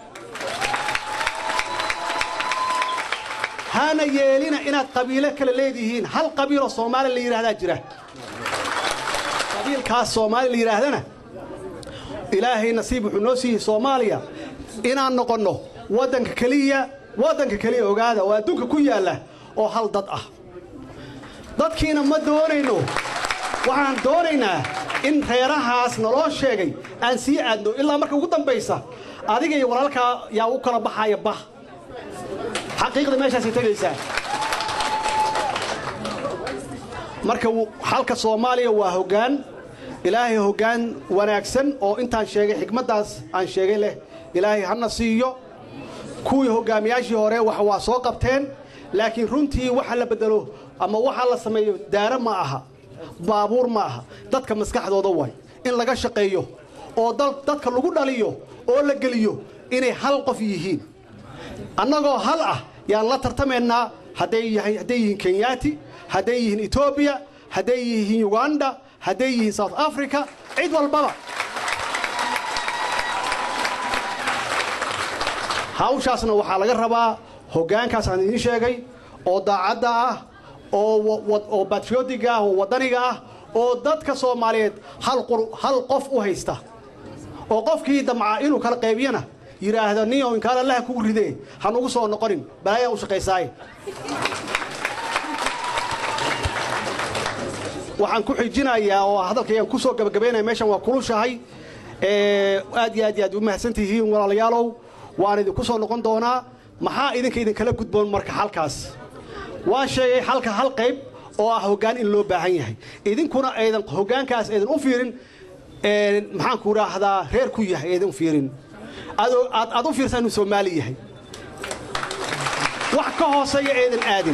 [SPEAKER 5] hana yeelina inaad qabiilo kala leedihiin hal qabiiloo soomaali la yidhaahdaa jira qabiilkaas soomaali la yidhaahdana ilaahay nasiib wuxuu noo siiyey soomaaliya inaan noqonno waddanka keliya waddanka keliya ogaada oo adduunka ku yaalla oo hal dad ah dadkiina ma doonayno waxaan doonaynaa in reerahaas naloo sheegay aan sii aadno ilaa marka ugu dambaysa adiga iyo walaalkaa yaa u kala baxaya bah xaqiiqda meeshaasay tegaysaa marka halka soomaaliya waa hoggaan ilaahay hoggaan wanaagsan oo intaan sheegay xigmaddaas aan sheegay leh ilaahay hana siiyo kuwii hoggaamiyaashii hore wax waa soo qabteen laakiin runtii waxa la bedelo ama waxa la sameeyo daara ma aha baabuur ma aha dadka maskaxdooda way in laga shaqeeyo oo dadka lagu dhaliyo oo la geliyo inay hal qof yihiin annagoo hal ah yaan la tartamaynaa hadday yihiin kenyaati hadday yihiin etoobiya hadday yihiin uganda hadday yihiin south africa cid walbaba hawshaasna waxaa laga rabaa hoggaankaas aan idiin sheegay oo daacadda ah oo batriotiga ah oo waddaniga ah oo dadka soomaaliyeed hal qof u haysta oo qofkii damca inuu kala qaybiyana yidhaahda niyow inkaan allaha kugu ridee hanugu soo noqonin balaayaan u shaqaysaaye waxaan ku xijinayaa oo hadalkayaan ku soo gabagabaynaya meeshan waa kulushahay aad iyo aad iyo aad u mahadsan tihiin walaalayaalow waan idinku soo noqon doonaa maxaa idinka idinkala gudboon marka halkaas waa sheegay halka hal qayb oo ah hoggaan in loo baahan yahay idinkuna aydan hoggaankaas aydan u fiirin maxaan ku raahdaa reer ku yahay aydan u fiirin aad u fiirsan inuu soomaali yahay wax ka hooseeya aydan aadin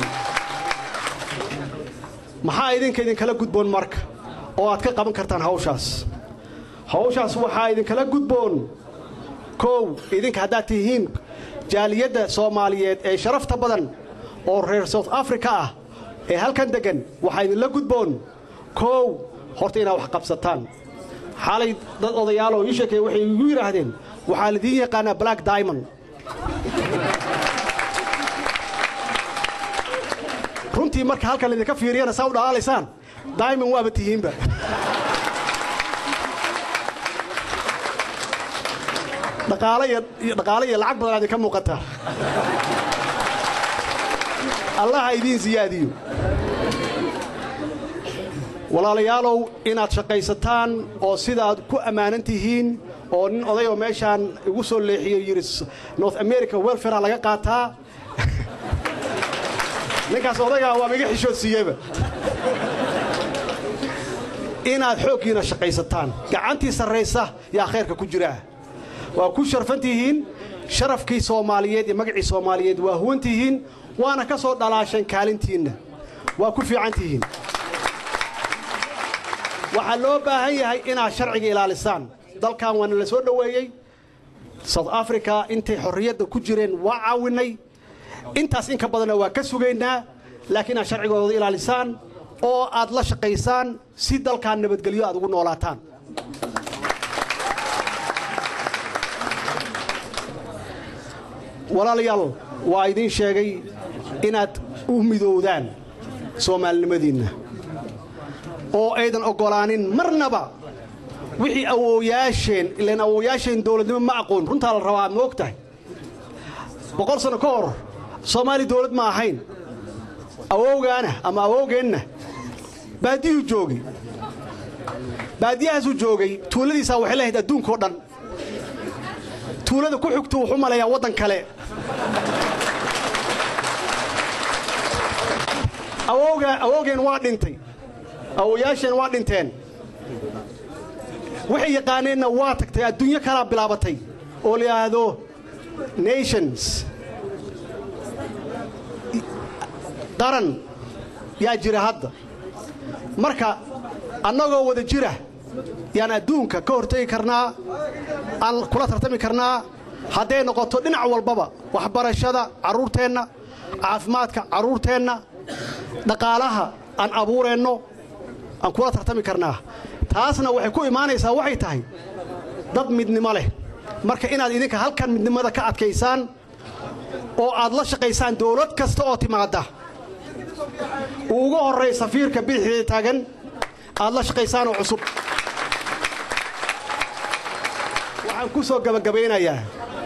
[SPEAKER 5] maxaa idinka idinkala gudboon marka oo aad ka qaban kartaan hawshaas hawshaas waxaa idinkala gudboon kow idinka haddaad tihiin jaaliyadda soomaaliyeed ee sharafta badan oo reer south africa ah ee halkan deggan waxaa idinla gudboon kow horta inaad wax qabsataan xalay dad odayaaloo ii sheekeeye waxay igu yidhaahdeen waxaa lidiin yaqaanaa black diamond runtii marka halkan laydinka fiiriyana saa u dhalaalaysaan diamond waaba tihiinba dhaqaale iyo lacag badan idinka muuqata allaha idiin siyaadiyo walaalayaalow inaad shaqaysataan oo sidaad ku ammaanan tihiin oo nin odayoo meeshaan igu soo leexiyo yidhi north america welfarea laga qaataa ninkaas odaygaa waaba iga xishood siiyeyba inaad xooggiina shaqaysataan gacantii sarraysa yaa khayrka ku jiraa waa ku sharfan tihiin sharafkii soomaaliyeed iyo magacii soomaaliyeed waa huwan tihiin waana ka soo dhalaasheen kaalintiinna waa ku fiican tihiin waxaa loo baahan yahay inaad sharciga ilaalisaan dalkan waana la soo dhoweeyey south africa intay xorriyadda ku jireen waa caawinnay intaas in ka badanna waa ka sugaynaa laakiin aad sharcigooda ilaalisaan oo aad la shaqaysaan si dalkan nabadgelyo aad ugu noolaataan walaalayaal waa idiin sheegay inaad u midowdaan soomaalinimadiinna oo aydan oggolaanin marnaba wixii awooyaasheen ilaan awooyaasheen dowladnimo ma aqoon runtaa la rabaa ma ogtahay boqol sano ka hor Soomaali dowlad ma ahayn awowgaana ama awowgeenna baadiyuu joogay baadiyahaasuu joogay tuuladiisa waxay lahayd adduunka oo dhan tuulada ku xigtu wuxuu maleeyaa waddan kale awowga awowgeen waa dhintay awooyaasheen waa dhinteen waxay yaqaaneenna waa tagtay adduunyo kala bilaabatay oo la yiraahdo nations qaran yaa jira hadda marka annagoo wada jira yaan adduunka ka hortagi karnaa aan kula tartami karnaa hadday noqoto dhinac walbaba waxbarashada carruurteenna caafimaadka carruurteenna dhaqaalaha aan abuureenno aan kula tartami karnaa taasna waxay ku imaanaysaa waxay tahay dad midnimo leh marka inaad idinka halkan midnimada ka adkaysaan oo aad la shaqaysaan dawlad kasta oo timaada ugu horeey safiirka bixii taagan aad la shaqaysaan oo cusub waxaan ku soo gabagabeynayaa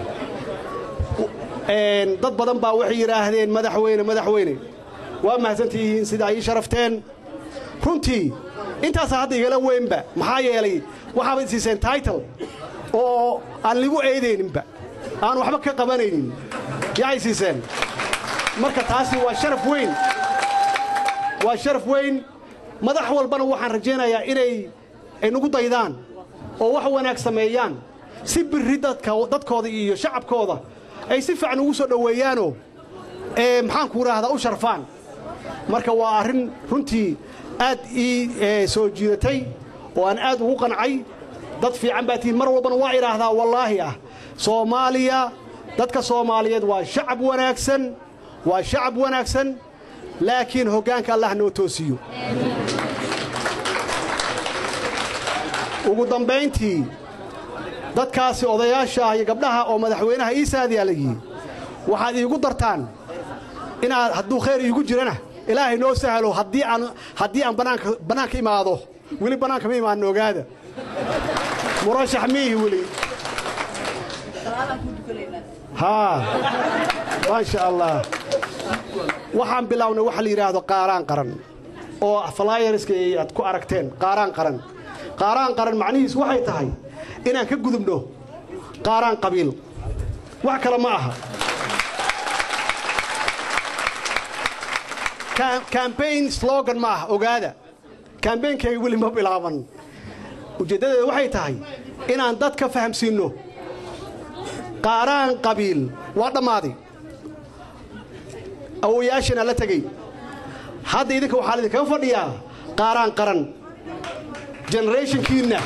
[SPEAKER 5] een dad badan baa waxay yiraahdeen madaxweyne madaxweyne waa mahadsantihiin sida ay sharafteen runtii intaas hadda igala weynba maxaa yeelay waxaad siiseen title oo aan ligu eedeyninba aan waxba ka qabanaynin yaay siiseen marka taasi waa sharaf weyn waa sharaf weyn madax walbana waxaan rajaynayaa inay ay nagu daydaan oo wax wanaag sameeyaan si birri dadka dadkooda iyo shacabkooda ay si fiican ugu soo dhaweeyaano ee maxaan ku raahdaa u sharfaan marka waa arrin runtii aad ii soo jiidatay oo aan aad ugu qancay dad fiican baa tiin mar walbana waa iraahdaa wallaahi ah Soomaaliya dadka Soomaaliyeed waa shacab wanaagsan waa shacab wanaagsan laakiin hoggaanka Allah noo toosiyo ugu dambeyntii dadkaasi odayaasha iyo gabdhaha oo madaxweynaha ii saadiyaalay waxaad iigu dartaan inaad hadduu khayr iigu jirana ilaahay noo sahalo haddii aan haddii aan banaanka banaanka imaado weli banaanka ma imaan ogaada murashax mihi weli ha ma sha Allah waxaan bilawnay waxa la yiraahdo qaaraan qaran oo flyerska aad ku aragteen qaaraan qaran qaaraan qaran macnihiisu waxay tahay inaan ka gudubno qaaraan qabiil wax kale ma aha campaign slogan ma aha ogaada campaign-kay weli ma bilaaban ujeedadeedu waxay tahay inaan dadka fahamsiinno qaaraan qabiil waa dhammaaday awooyaashana la tegey hadda idinka waxaa idinkaga fadhiyaa qaaraan qaran generationkiinna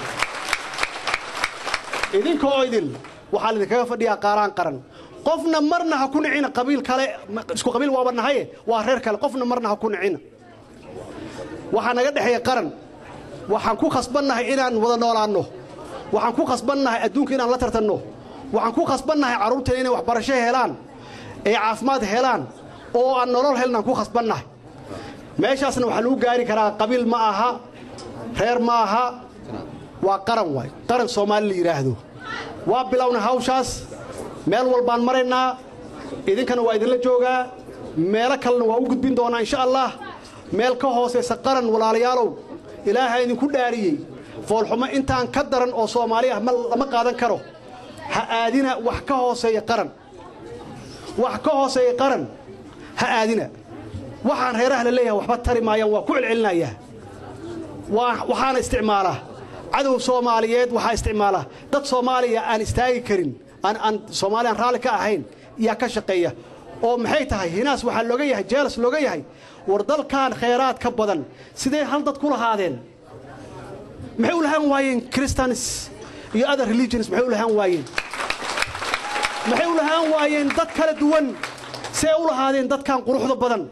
[SPEAKER 5] idinka oo idin waxaa idinkaga fadhiyaa qaaraan qaran qofna marna ha ku nicina qabiil kale isku qabiil waaba nahay waa reer kale qofna marna ha ku nicina waxa naga dhaxay qaran waxaan ku khasbannahay inaan wada noolaanno waxaan ku khasbannahay adduunka inaan la tartanno waxaan ku khasbannahay carruurteena inay waxbarasho helaan ee caafimaad helaan oo aan nolol helnaan ku khasbannahay meeshaasna waxaa lagu gaari karaa qabiil ma aha reer ma aha waa qaran waay qaran Soomaali la yiraahdo waa bilowna hawshaas meel walbaan maraynaa idinkana waa idinla joogaa meelo kalena waa u gudbin doonaa insha Allah meel ka hooseysa qaran walaalayaalow ilaahay idinku dhaariyay foolxumo intaan ka daran oo Soomaali ah lama qaadan karo ha aadina wax ka hooseeya qaran wax ka hooseeya qaran ha aadina waxaan reeraha la leeyahay waxba tari maayaan waa ku celcelinayaa waxaan isticmaalaa cadow Soomaaliyeed waxa isticmaala dad Soomaaliya aan istaagi karin aan aan Soomaaliyan raali ka ahayn iyo ka shaqeeya oo maxay tahay hinaas waxa looga yahay jeelas looga yahay war dalkan khayraad ka badan sidee hal dad ku lahaadeen maxay u lahaan waayeen Christians iyo other religions maxay u lahaan waayeen maxay u lahaan waayeen dad kala duwan see u lahaadeen dadkan quruxda badan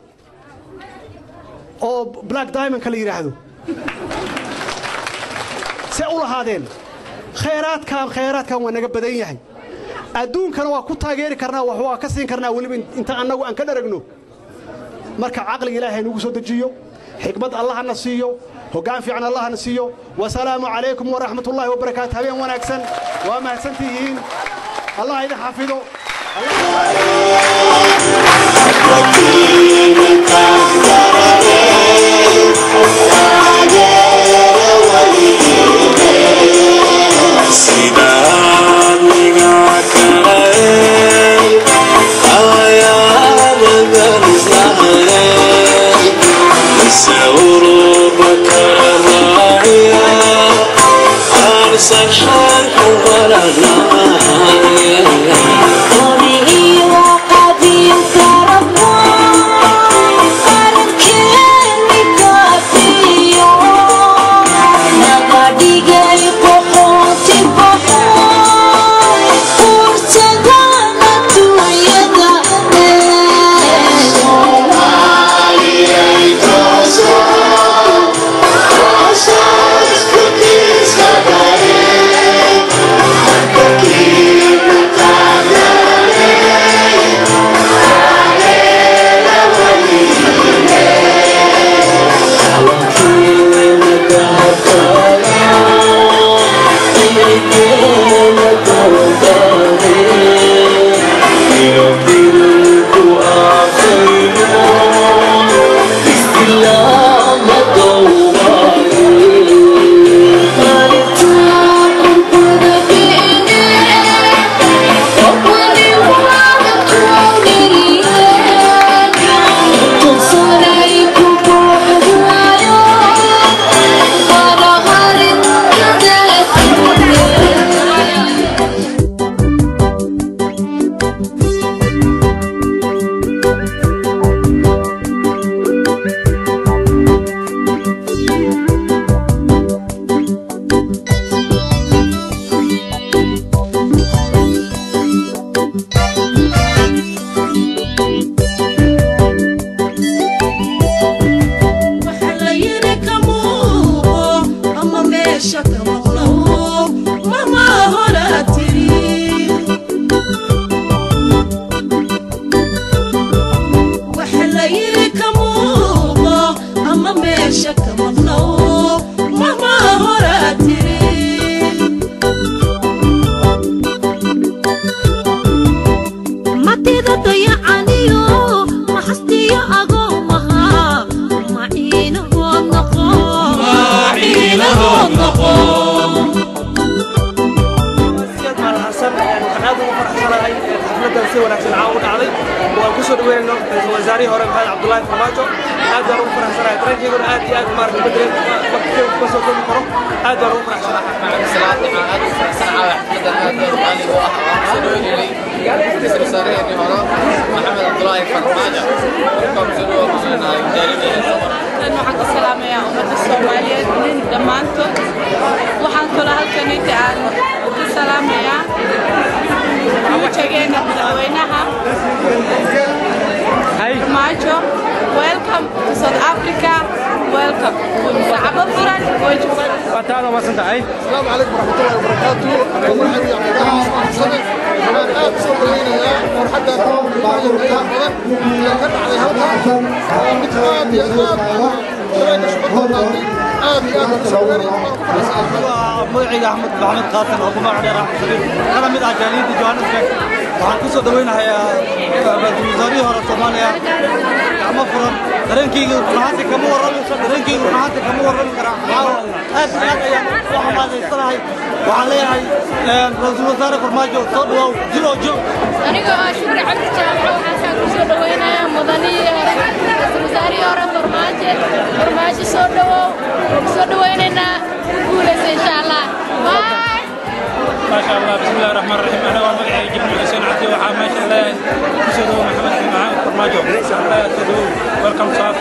[SPEAKER 5] oo black diamond kala yiraahdo see u lahaadeen khayraadkan khayraadkan waa naga badan yahay adduunkana waa ku taageeri karnaa wax waa ka siin karnaa waliba inta anagu aan ka dharagno marka aqliga Ilaahay nagu soo dejiyo xikmad Allah na siiyo هوغان في عن الله نسيو والسلام عليكم ورحمة الله وبركاته هبين ونكسن وما سنتيين الله إذا حافظه
[SPEAKER 6] وزاري هورا محمد عبد الله فرماجو هذا روح فرح سنة تركي يقول هذه هذا مارك بدري وقت بس وكل كرو هذا روح فرح سنة
[SPEAKER 7] سلام هذا سنة هذا هذا هو سنوي لي سنوي هورا محمد عبد الله فرماجو كم سنوي مسلنا جاري
[SPEAKER 8] لأنه حق السلام يا أمة الصومالية من دمانتو وحن كل هالكنيتي عن السلام يا وجهنا بدوينها Macho, welcome to South Africa. Welcome. Sacaba furan wajibkan.
[SPEAKER 6] Wataala wasantahay.
[SPEAKER 9] Assalamu alaykum warahmatullahi wabarakatuh. Ana waxaan yahay sanad waxaan aad soo dhaweynaya farxadda badan ee ka dhacday halkan mid aad iyo aad dareenka shubada aad iyo aad soo dhaweynaya
[SPEAKER 6] magacayga Axmed Maxamed Qaasim oo kuma cadheer Axmed Sabiir kana mid ah jaaliyadda Johannesburg waxaan ku soo dhaweynayaa wasaarihii hore Soomaaliya gacmo furan dareenkayga runaantii kama warrami dareenkayga runaantii kama warrami karaa aad iyo aad ayaan u xamaasaysanahay waxaan leeyahay ra-iisul wasaare Farmaajo soo dhawow jiro joog
[SPEAKER 1] aniga oo shukri cabdi jaamac waxaan ku soo dhaweynayaa mudanihii hore ra-iisul wasaarihii hore Farmaajo Farmaajo soo dhawow soo dhaweynaynaa guulaysa insha Allah
[SPEAKER 6] ما شاء الله بسم الله الرحمن الرحيم انا ومقعي جبريل حسين عبدي وحا ما شاء الله كسدو محمد بن معاذ فرماجو الله يسدو ويلكم صاف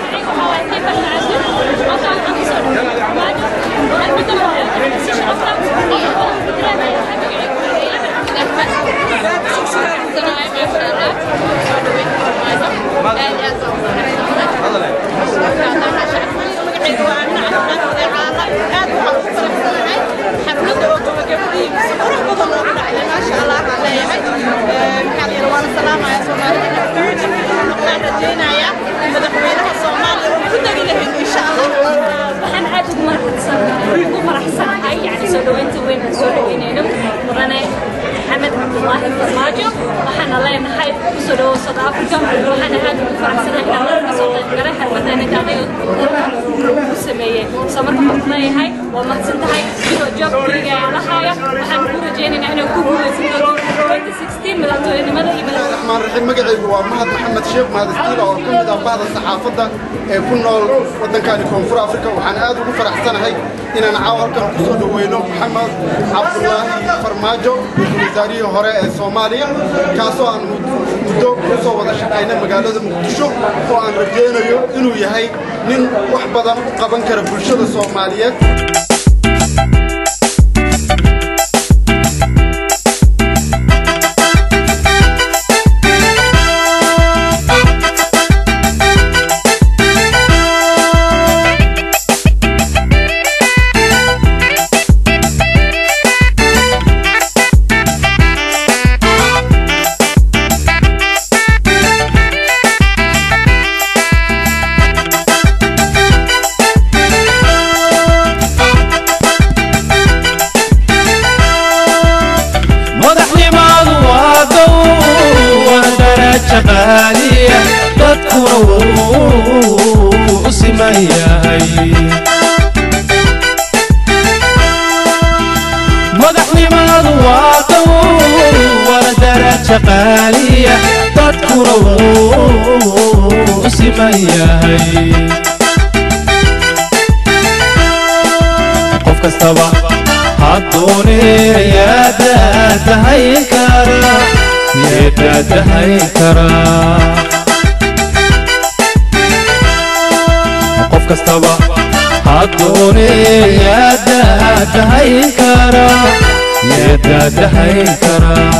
[SPEAKER 8] waxaan aad
[SPEAKER 10] فرحسن هاي يعني سودوين توين سودوين إنه مرنا محمد عبد الله فرماجو وحنا لين هاي سودو صد أفريقيا وحنا هذا فرحسن هاي نرجع صوت جرح المدينة كانوا سمية سمر حطنا هاي وما تنت هاي جوب كريجا على هاي وحنا كنا جايين إحنا كوبا في ألفين وستة عشر ملاتو ماذا يبغى
[SPEAKER 9] الرحمن الرحيم مقعد هو محمد محمد شيخ مهد ستيل أو كم إذا بعض الصحافة كنا ودن كان يكون في أفريقيا وحنا آدم فرحسن هاي إن أنا عاول كان قصده وينه محمد عبد الله فرماجو وزاري هراء الصومالية كاسو عن مدو كاسو وذا شقينا مقالة مقدشو وعن رجينا يو إنه يهاي من وحبة قبل كربلشة الصومالية
[SPEAKER 12] شغالية تذكر سماياي مدحني ما ضواطو ولا درات شغالية تذكر سماياي قف كستبا حضوني يا دات هيكرا يا هيكرا قف كستبا حضوني يا دات هيكرا يا دات هيكرا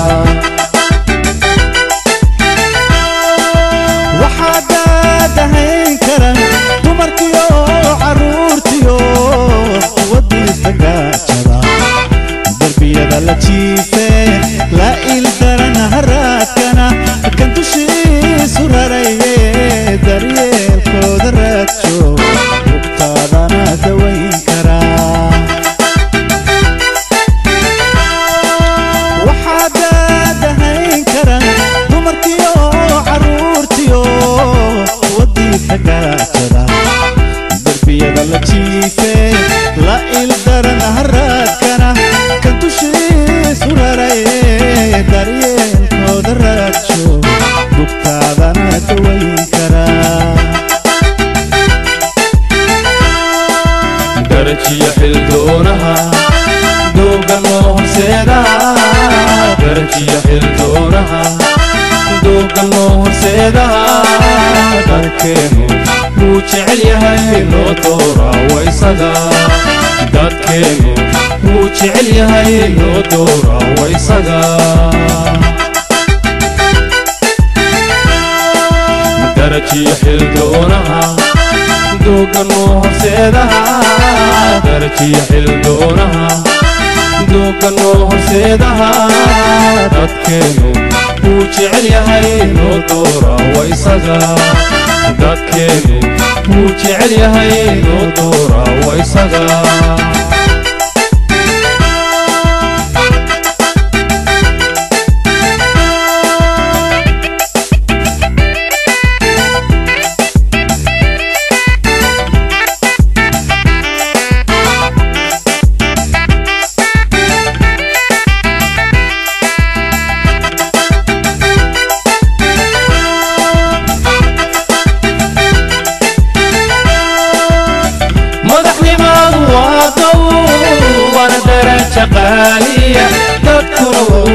[SPEAKER 12] وحدات هيكرا تمركيو عرورتيو ودي استقاتشرا دربي يدا لا تشيفه لا إلدرن هراتنا كنت شي سرري دريل كودراتشو وقتادنا دوين كرا وحدا دهين كرا تمركيو عرورتيو ودي تقاتشرا دربي يدا لا تشيفه لا إلدرن هراتنا كنت شي سرري دريل كودراتشو بكتادنا دوين كرا درجي يحل دونها دوغا نور سيدا درجي يحل دونها دوغا نور سيدا دركينو وجعل يهي لو دورا ويسدا دركينو وجعل يهي لو دورا ويسدا درجي يحل دونها دوغا نور سيدا درجي يحل دونها دوغا نور سيدا دركينو وجعل يهي لو دورا ويسدا دركينو وجعل يهي لو دورا ويسدا شغالية تذكر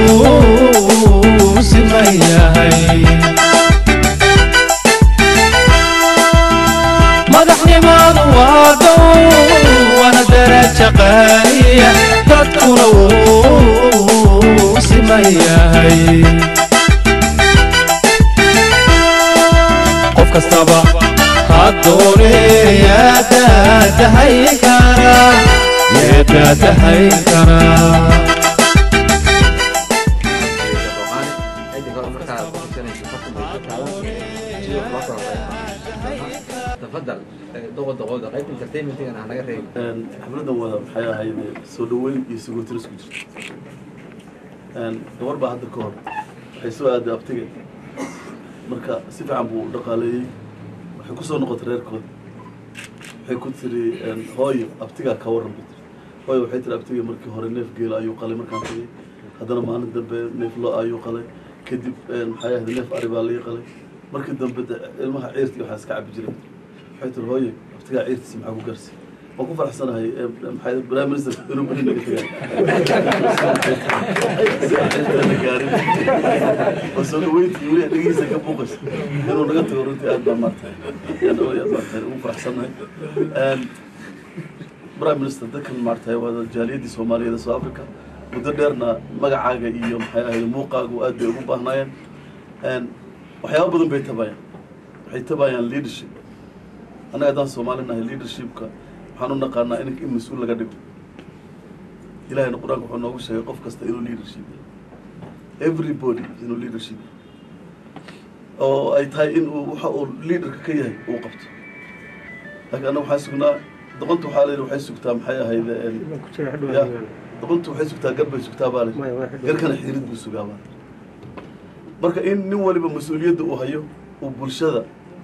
[SPEAKER 12] سماياي مدحني ما ضواطو وانا درت شغالية تذكر سماياي قف كستبا حضوني يا دات هيكرا يا دات هيكرا
[SPEAKER 13] تفضل
[SPEAKER 7] دوغ دوغ قيب انترتينمنت انا naga reey
[SPEAKER 13] een xafladda wada waxay ahayd soo dhaweyn iyo sugootiro isku jirta een gabar baa hadda ka hor waxay soo aaday abtiga marka si fiican buu dhaqaaleeyay waxay ku soo noqotay reerkooda waxay ku tiri een hooyo abtiga ka waran hooyo waxay tiri abtiga markii hore neef geel ayuu qalay markaan tagay haddana maalin dambe neef lo ayuu qalay kadib een maxay ahayd neef ari baa la qalay markii dambe ilmaha ciirtii waxa iska cabi jiray waxay tiri hooyo abtiga ciirtiisa maxaa ku gaarsi waan ku faraxsanahay maxay prime minister inuu bari naga tagay gaarin wasoo dhaweyntii weli dhagiisa ka buuqas inuu naga tago runtii aad baa maartay yani oo aad maartay ugu faraxsanahay een prime minister dadkan maartay waa jaaliyadii Soomaaliyeed South Africa muddo dheerna magacaaga iyo maxay ahayd muuqaagu aad bay ugu baahnaayeen een waxyaabo badan bay tabayaan waxay tabayaan leadership anaga daan Soomaalinahay leadershipka waxaan u naqaanaa in in mas'uul laga dhigo ilaahayna quraanka wuxuu noogu sheegay qof kasta inuu leadership everybody inuu leadership oo ay tahay in uu waxa uu leaderka ka yahay uu qabto laakiin anaga waxaan sugnaa doqontu waxaa leeyahay waxay sugtaa maxay ahayd doqontu waxay sugtaa garbay sugtaa baa leeyahay garkana xirid buu sugaa baa marka in nin waliba mas'uuliyadda uu hayo uu bulshada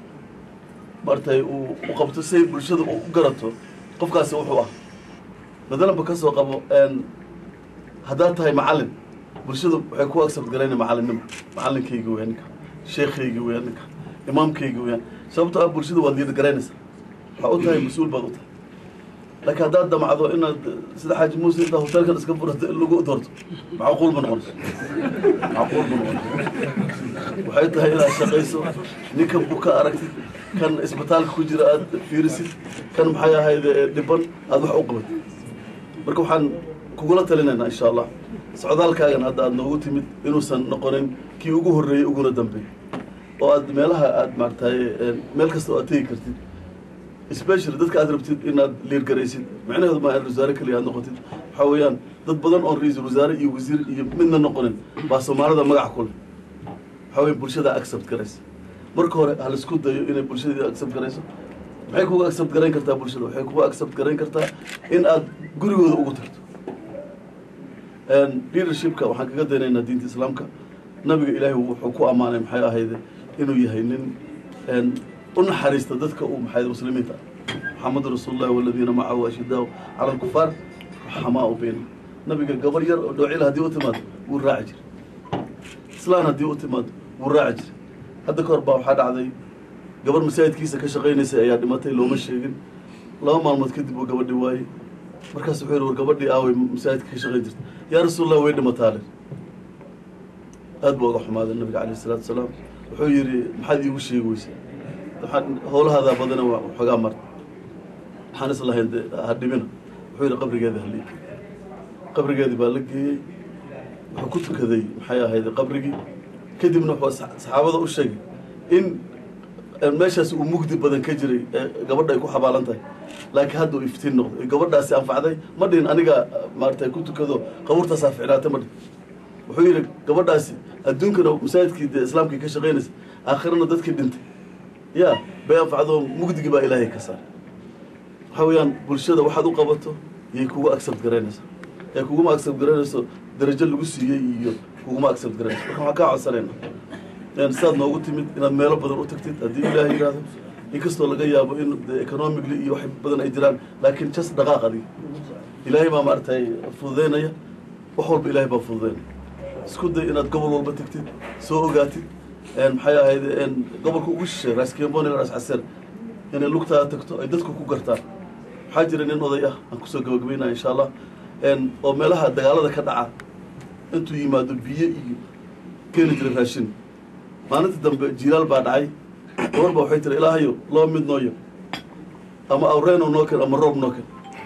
[SPEAKER 13] martay uu u qabto say bulshada u garato qofkaasi wuxuu ah madalanba ka soo qabo een hadaa tahay macallin bulshada waxay ku accept gareeyaan macallinnimo macallinkayga weynka sheekhyga weynka imaamkayga weyn sababtoo ah bulshada waa diid gareynaysa waxa u tahay mas'uul baad u tahay laakiin hadaa damacdo inaad sida xaaji muuse inta hotelkan iska furato in lagu doorto macquul ma noqon macquul ma noqon waxay tahay inaad shaqayso ninka buka aragtid kan isbitaalka ku jira aad fiirisid kan maxay ahayd dhiban aad wax u qabat marka waxaan kugula talinaynaa insha Allah socdaalkaagan hadda aad noogu timid inuusan noqonin kii ugu horeeyay uguna dambeeyay oo aad meelaha aad maartay meel kasta oo aad tegi kartid especially dadka aad rabtid inaad leer garaysid macnaheedu ma aad wasaare kaliya aad noqotid waxa weeyaan dad badan oo ra'iisul wasaare iyo wasiir iyo midna noqonin baa Soomaalida magac ku leh waxa weey bulshada accept garaysa marka hore hal isku dayo inay bulshada accept garayso maxay kugu accept garayn kartaa bulshada waxay kugu accept garayn kartaa in aad gurigooda ugu tagto een leadershipka waxaan kaga daynaynaa diinta islaamka nabiga ilaahay wuxuu ku amaanay maxay ahayd inuu yahay nin een u naxariista dadka uu maxay muslimiinta محمد رسول الله والذين معه أشداء على الكفار حماء بينهم نبي قبر ير دوعي لها دي أوتماد والراعجر سلان هدي أوتماد والراعجر هذا كربا وحد عذي قبر مساعد كيسة كشغين سيا دمتي لو مشيين لا ما المت كذب وقبر دواي مركز حلو وقبر دي آوي مساعد كشغين جرت يا رسول الله وين متعالر هذا بوق حماد النبي عليه الصلاة والسلام وحيري محد يوشي يوشي هول هذا بدنا وحقا مرت حانس الله هدمنا وحيري قبر جاذي هليك قبر جاذي بالكي وحكوت كذي حياة هذا قبر جي كذي من حواس صحابة وشيء إن المشاس ومجد بدن كجري قبر ده يكون حبالنته لكن هذا يفتين نقطة قبر ده سأنفع ذي ما دين أنا جا مرت كنت كذا قبر تصافي على تمر وحيري قبر ده الدين كنا مساعد كده إسلام كي كشغينس آخرنا ضد كدنت يا بينفع ذو مجد جبا إلهي كسر حويان برشة واحد وقبته يكون أكثر جرينس يكون ما أكثر جرينس درجة لوسي يو يكون ما أكثر جرينس ما كان عسلين يعني صار نوقت من إن المال بدل أوتكتيت أدي إلهي هذا يكسر لقيا أبو إنه إيكونوميك لي يحب بدن أيدران لكن جس دقائق دي إلهي ما مرتاي فوذينا يا وحول بإلهي بفوذين سكود إن قبل والبتكتيت سوق قاتي إن حياة هذا إن قبل كوش راس كيبوني راس عسر يعني لقطة تكتو أيدتك كوكرتا حاجر إن نضيع أنكسر جوجبينا إن شاء الله إن وملها الدجالة كدعاء أنتوا يمادوا بيه كانت الراشين ما نتدم جيرال بعد عي وربا وحيتر إلهيو الله مد نويا أما أورينا ونوكل أما الرب نوكل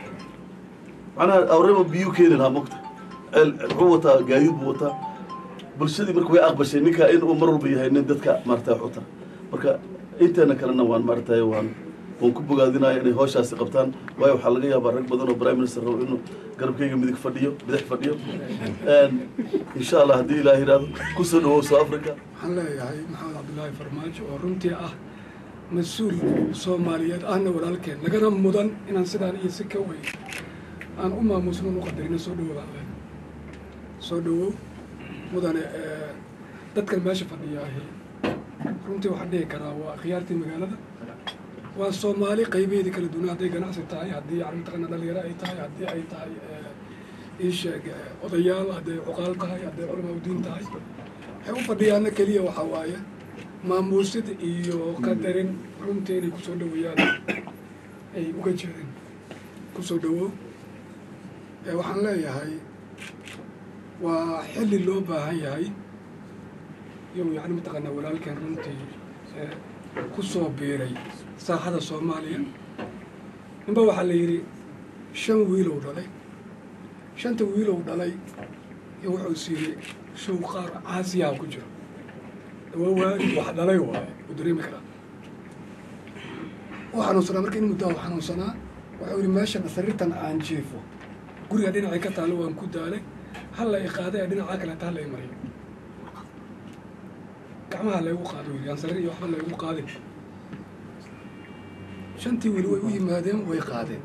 [SPEAKER 13] أنا أورينا بيو كين لها مقت العوة جايب وتا بالشدي مركوي أقبل شيء نكا إن أمر بيها إن دتك مرتاح وتا مركا أنت أنا كلنا وان مرتاح وان ونكب قاعدين يعني هوش أسقطان وايو حلقية برك بدون برايم مينستر إنه قرب كي يمدك فديو بدك فديو إن شاء الله هدي إلهي هذا كسر هو سو أفريقيا
[SPEAKER 15] حلا يا محمد عبد الله فرماج ورمتي أه
[SPEAKER 11] mas-uul soomaaliyeed ahna walaalkeen lagana mudan inaan sidaan iyo si ka weyn aan u maamusno u qadarino soo dhawow baan leh soo dhawow mudane dadkan meesha fadhiyaahi runtii waxaan dhihi karaa waa akhyaartii magaalada waa soomaali qaybeedii kala duwan hadday ganacsi tahay haddii yani mataqaana dhalinyaro ay tahay haddii ay tahay ii sheeg odayaal hadday cuqaal tahay hadday culamaa udiin tahay waxay u fadhiyaana keliya waxaa waaye maamuusid iyo qadarin runtii inay kusoo dhaweeyaan ay uga jeedeen kusoo dhawow waxaan leeyahay waa xilli loo baahan yahay iyo yani mataqaanaa walaalkeen runtii ku soo biiray saaxada soomaaliya ninba waxaa la yidhi shan wiilow dhalay shanta wiilow dhalay iyo wuxuu siiyey show qaar caasiyaha ku jiro dawawaadi wax dhalay waaye u dareemi karaa u xanuunsanaa marka in muddaa u xanuunsanaa wuxuu yidhi meeshan sariirtan aan jiifo guriga dhinacay ka taalo waan ku daalay halla i qaaday ee dhinacaa kaleeta halla i mariyo gacmaha laygu qaado yidhi aan sariir iyo waxba laygu qaadin shantii wiil way u yimaadeen way qaadeen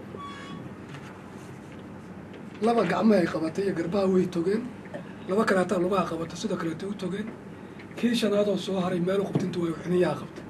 [SPEAKER 11] laba gacmahay qabatay iyo garbaha way togeen laba kaleetaa lugaha qabato sidoo kaleeta u togeen kii shanaadoo soo haray meelu qabtintu way xuniyaha qabtay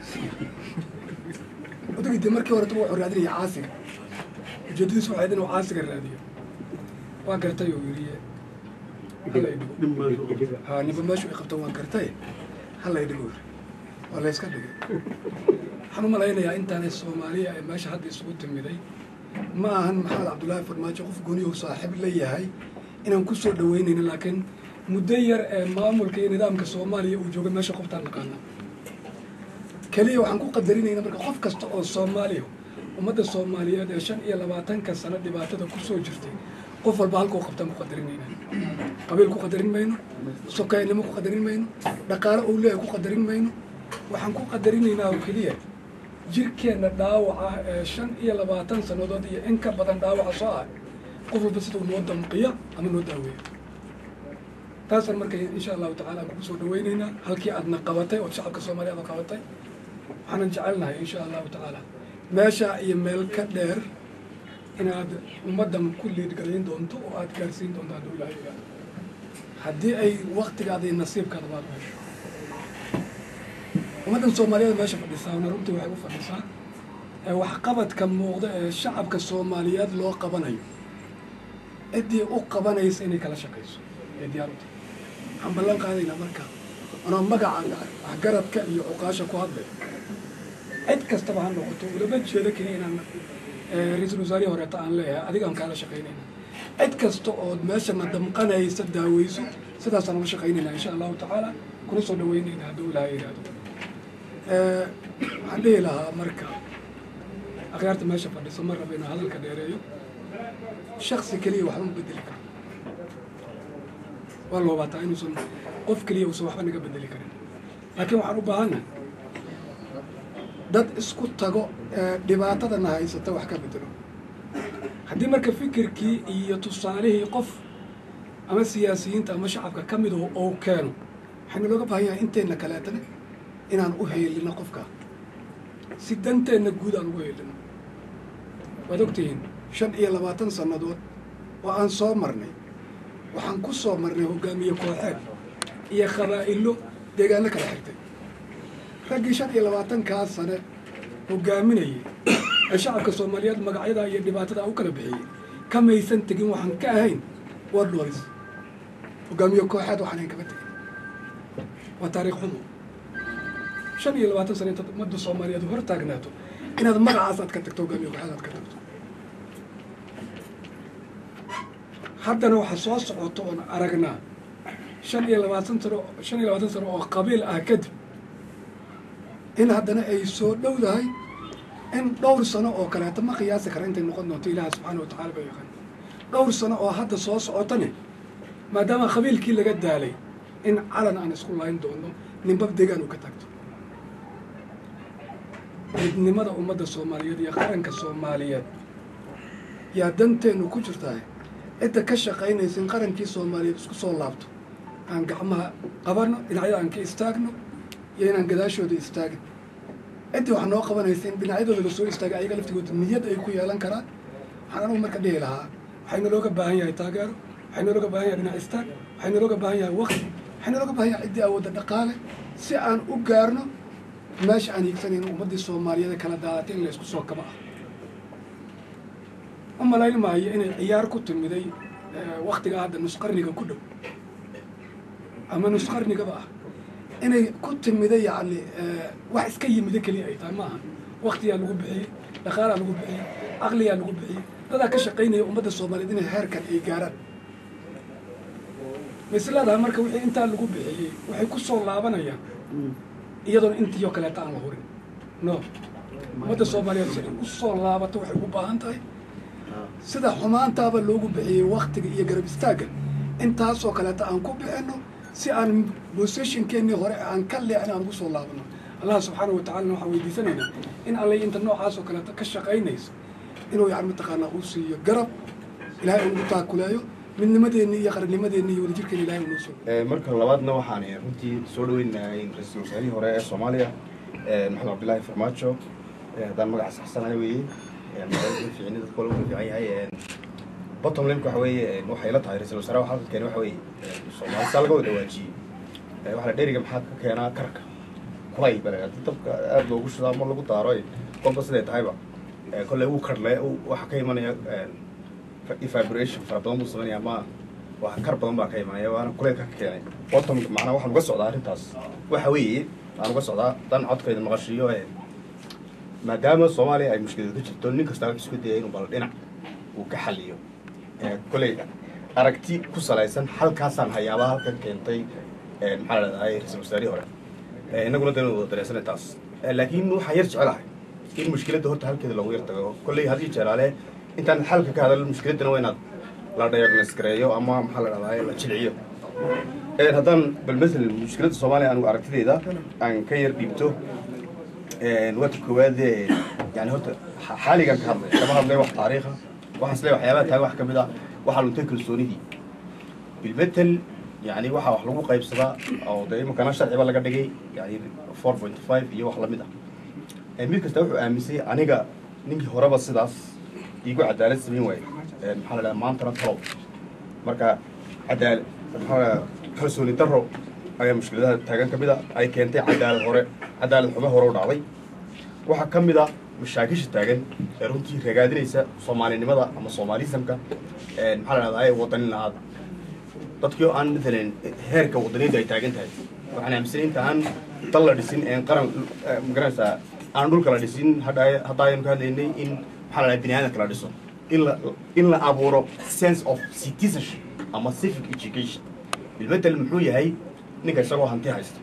[SPEAKER 11] odagii dee markii horeta wuxuu raadinaya caasiga ujeedadiisu waxayd inuu caasiga raadiyo waa gartay oo yidhi hallay dhigo ha ninba meeshu ay qabto waan gartay hallay dhigo yidhi waa layska dhigay waxaan u malaynayaa intaanay soomaaliya ee meesha hadda isugu timiday ma ahan maxamed cabdullaahi farmaajo qof gooniyow saaxiib la yahay inaan ku soo dhaweynayna laakiin muddo yar ee maamulka iyo nidaamka soomaaliya uu jooga meesha qoftaan naqaana keliya waxaan ku qadarinaynaa marka qof kasta oo soomaaliya ummadda soomaaliyeed ee shan iyo labaatanka sano dhibaatada ku soo jirtay qof walba halkuu qabtaan ku qadarinaynaa qabiil ku qadarin mayno sokeynimo ku qadarin mayno dhaqaale uu leeyahay ku qadarin mayno waxaan ku qadarinaynaa oo keliya jirkeenna dhaawaca ee shan iyo labaatan sannadood iyo in ka badan dhaawaca soo ah qof walba siduu noo damqiya ama noo daaweeya taasaan marka insha allahu tacala aan kugu soo dhaweynaynaa halkii aadna qabatay oo shacabka soomaaliya aad qabatay waxaanan jecelnahay insha allahu tacaala meesha iyo meel ka dheer inaad ummaddan ku liidgalayn doonto oo aad gaarsiin doonto hadduu ilaahay ogaado haddii ay waktigaada iyo nasiibkaada baad u hesho ummaddan soomaaliyeed meesha fadhisaana runtii waxay u fadhisaa ee waxqabadka muuqda ee shacabka soomaaliyeed loo qabanayo ciddii u qabanaysa inay kala shaqayso ee diyaar u tahay waxaan ballan qaadaynaa marka anoo magaca waxgaradka iyo cuqaasha ku hadlay cid kastaba ha noqoto ulama jeedo keliya inaan ra-iisul wasaarihii horeeta aan leeyahay adigaan kaala shaqaynayna cid kasta ood meeshana damqanaysa daaweyso sidaasaan ula shaqaynaynaa insha allahu tacaala kuna soo dhaweynayna hadduu ilaahay yidhaahdo waxaan dhihi lahaa marka akhyaarta meesha fadhiso ma raba inaan hadalka dheereeyo shaksi keliya waxba ma bedeli karo waa la hubaataa inuusan qof keliya uusan waxba naga bedeli karin laakiin waxaan u baahannahay dad isku tago ee dhibaatadana haysata wax ka bedelo haddii marka fikirkii iyo tusaalihii qof ama siyaasiyiinta ama shacabka ka mid oo keeno waxaynu looga baahan yahay inteenna kaleetana inaan u heelino qofka si danteenna guud aan ugu heelino waad ogtihiin shan iyo labaatan sannadood oo aan soo marnay waxaan ku soo marnay hogaamiye kooxeed iyo qabaa'ilo deegaano kala xigtay raggii shan iyo labaatankaa sane hogaaminayay ee shacabka soomaaliyeed magacyada iyo dhibaatada u kala bixiyey kamaysan tegin waxaan ka ahayn ward lorris hogaamiye kooxeed waxaan kama tegin waa taariikh xumo shan iyo labaatan sane intaad ummadda soomaaliyeed hor taagnaato inaad magacaas aad ka tagto hogaamiye kooxeed aad ka tagto haddana waxaa soo socoto oon aragnaa shan iyo labaatan sano shan iyo labaatan sano oo qabiil ah kadib in haddana ay soo dhowdahay in dhowr sano oo kaleeto ma qiyaasi kara intay noqon doonto ilaaha subxaana wa tacala ba yaqaan dhowr sano oo hadda soo socotane maadaama qabiilkii laga daalay in calan aan isku layn doono ninbab deegaan uu ka tagto midnimada ummadda soomaaliyeed iyo qaranka soomaaliyeed yaa danteennu ku jirtaa cidda ka shaqaynaysa in qarankii soomaaliyeed isku soo laabto aan gacmaha qabanno dhinacyada aan ka istaagno iyo inaan gadaashooda istaagin intii wax noo qabanaysa in dhinacyadooda la soo istaaga ayaga laftigooda niyad ay ku yeelan karaan waxaan anigu marka dhihi lahaa waxayna looga baahan yahay taageero waxayna looga baahan yahay dhinac istaag waxayna looga baahan yahay waqti waxayna looga baahan yahay ciddii awoodda dhaqaale si aan u gaarno meesha aan hiigsanayno ummaddii soomaaliyeed kala daadatay in la isku soo kaba ah u malayn maayo inay ciyaar ku timiday waqtiga hadda nusqarniga ku dhow ama nusqarnigaba ah inay ku timiday yacni wax iska yimida keliya ay tahay maaha waqtiyaa lagu bixiyey dhaqaalaa lagu bixiyey caqliyaa lagu bixiyey dadaa ka shaqaynaya ummadda soomaaliyeed inay heerkan ay gaaraan maislaadaha marka wixii intaa lagu bixiyey waxay ku soo laabanayaan iyadoona intiioo kaleeta aan la hurin no ummadda soomaaliyeed si ay u soo laabato waxay ugu baahan tahay sida xumaantaaba loogu bixiyey waktiga iyo garab istaagga intaasoo kaleeta aan ku bixinno si aan boseshinkeennii hore aan ka leexin aan ugu soo laabano allah subxaana wa tacalana waxaan weydiisanaynaa in allay inta noocaasoo kaleeta ka shaqaynayso inuu yani mataqaanaa uu siiyo garab ilaahay uu ugu taakuleeyo midnimadeenni iyo qarannimadeenni iyo wadajirkeena ilahay uu noo soo
[SPEAKER 15] marka labaadna waxaan runtii soo dhaweynahay ra-iisul wasaarihii hore ee soomaaliya maxamed cabdillaahi farmaajo haddaan magaca saxsanahay weeye fiicni dadka wala fiican yahay bottom line waxa weeye waxay la tahay ra-iisul wasaaraha waxa halka keenay waxa weeye Soomaali saa laga wada waajiyey waxa la dheeriga maxaa ka keenaa karka kulay bale dabka aad loogu shidaa ma lagu daaro qofka sidee tahayba kolley uu karle waxa ka imanaya evaporation fara badan buu sameynaya ama waxa kar badan baa ka imanaya waana kuleylka ka keenay bottom macnaha waxaan uga socdaa arrintaas waxa weeye aan uga socdaa dan codkayda maqashiyo maadaama Soomaaliya ay mushkilad ka jirto nin kasta isku dayay inuu bal dhinac uu ka xaliyo kolley aragti ku salaysan halkaasaan hayaabaa halkan keentay maxaa la dhahdaa ra-iisul wasaarihii hore innaguna daynu wada dareesanay taas laakiin waxaan yar jecelahay in mushkiladda horta halkeeda loogu yar tago kolley haddii jeeraale intaan xalka ka hadal mushkiladdana waa inaad la diagnosis gareeyo ama maxaa la dhahdaa la jilciyo haddaan bal masalan mushkiladda Soomaaliya anigu aragtideyda aan ka yar dhiibto waqti koowaad yani horta xaaligan ka hadlay kama hadlay wax taariikha waxaas leeyahay waxyaabaha taag wax ka mid ah waxa luntay kalsoonidii bilmetal yani waxa wax lagu qaybsadaa oo day imkana sharciba laga dhigay yani four point five iyo wax la mid ah mid kasta wuxuu aaminsan aniga ninkii horeba sidaas iigu cadaalad sameyn waayay maxaa la dhahaa maantana talow marka cadaalad maxaa kalsooni darro ayaa mushkiladaha taagan ka mid ah ay keentay cadaalad hore cadaalad xumo hore u dhacday waxaa ka mid ah mashaakisha taagan ee runtii ragaadinaysa soomaalinimada ama soomaalisamka maxaa la dhahdaa wadanin la-aad dadkii oo aan matalan heerka wadaniyadda ay taagan tahay waxaan aaminsan inta aan dal la dhisin een qaran magaranaysaa aan dhulka la dhisin hadda aynu ka hadlaynay in maxaa la dhahaa bini aadamka la dhiso in la in la abuuro sense of citizenship ama civic education bilmetal muxuu yahay ninka isagoo hanti haysta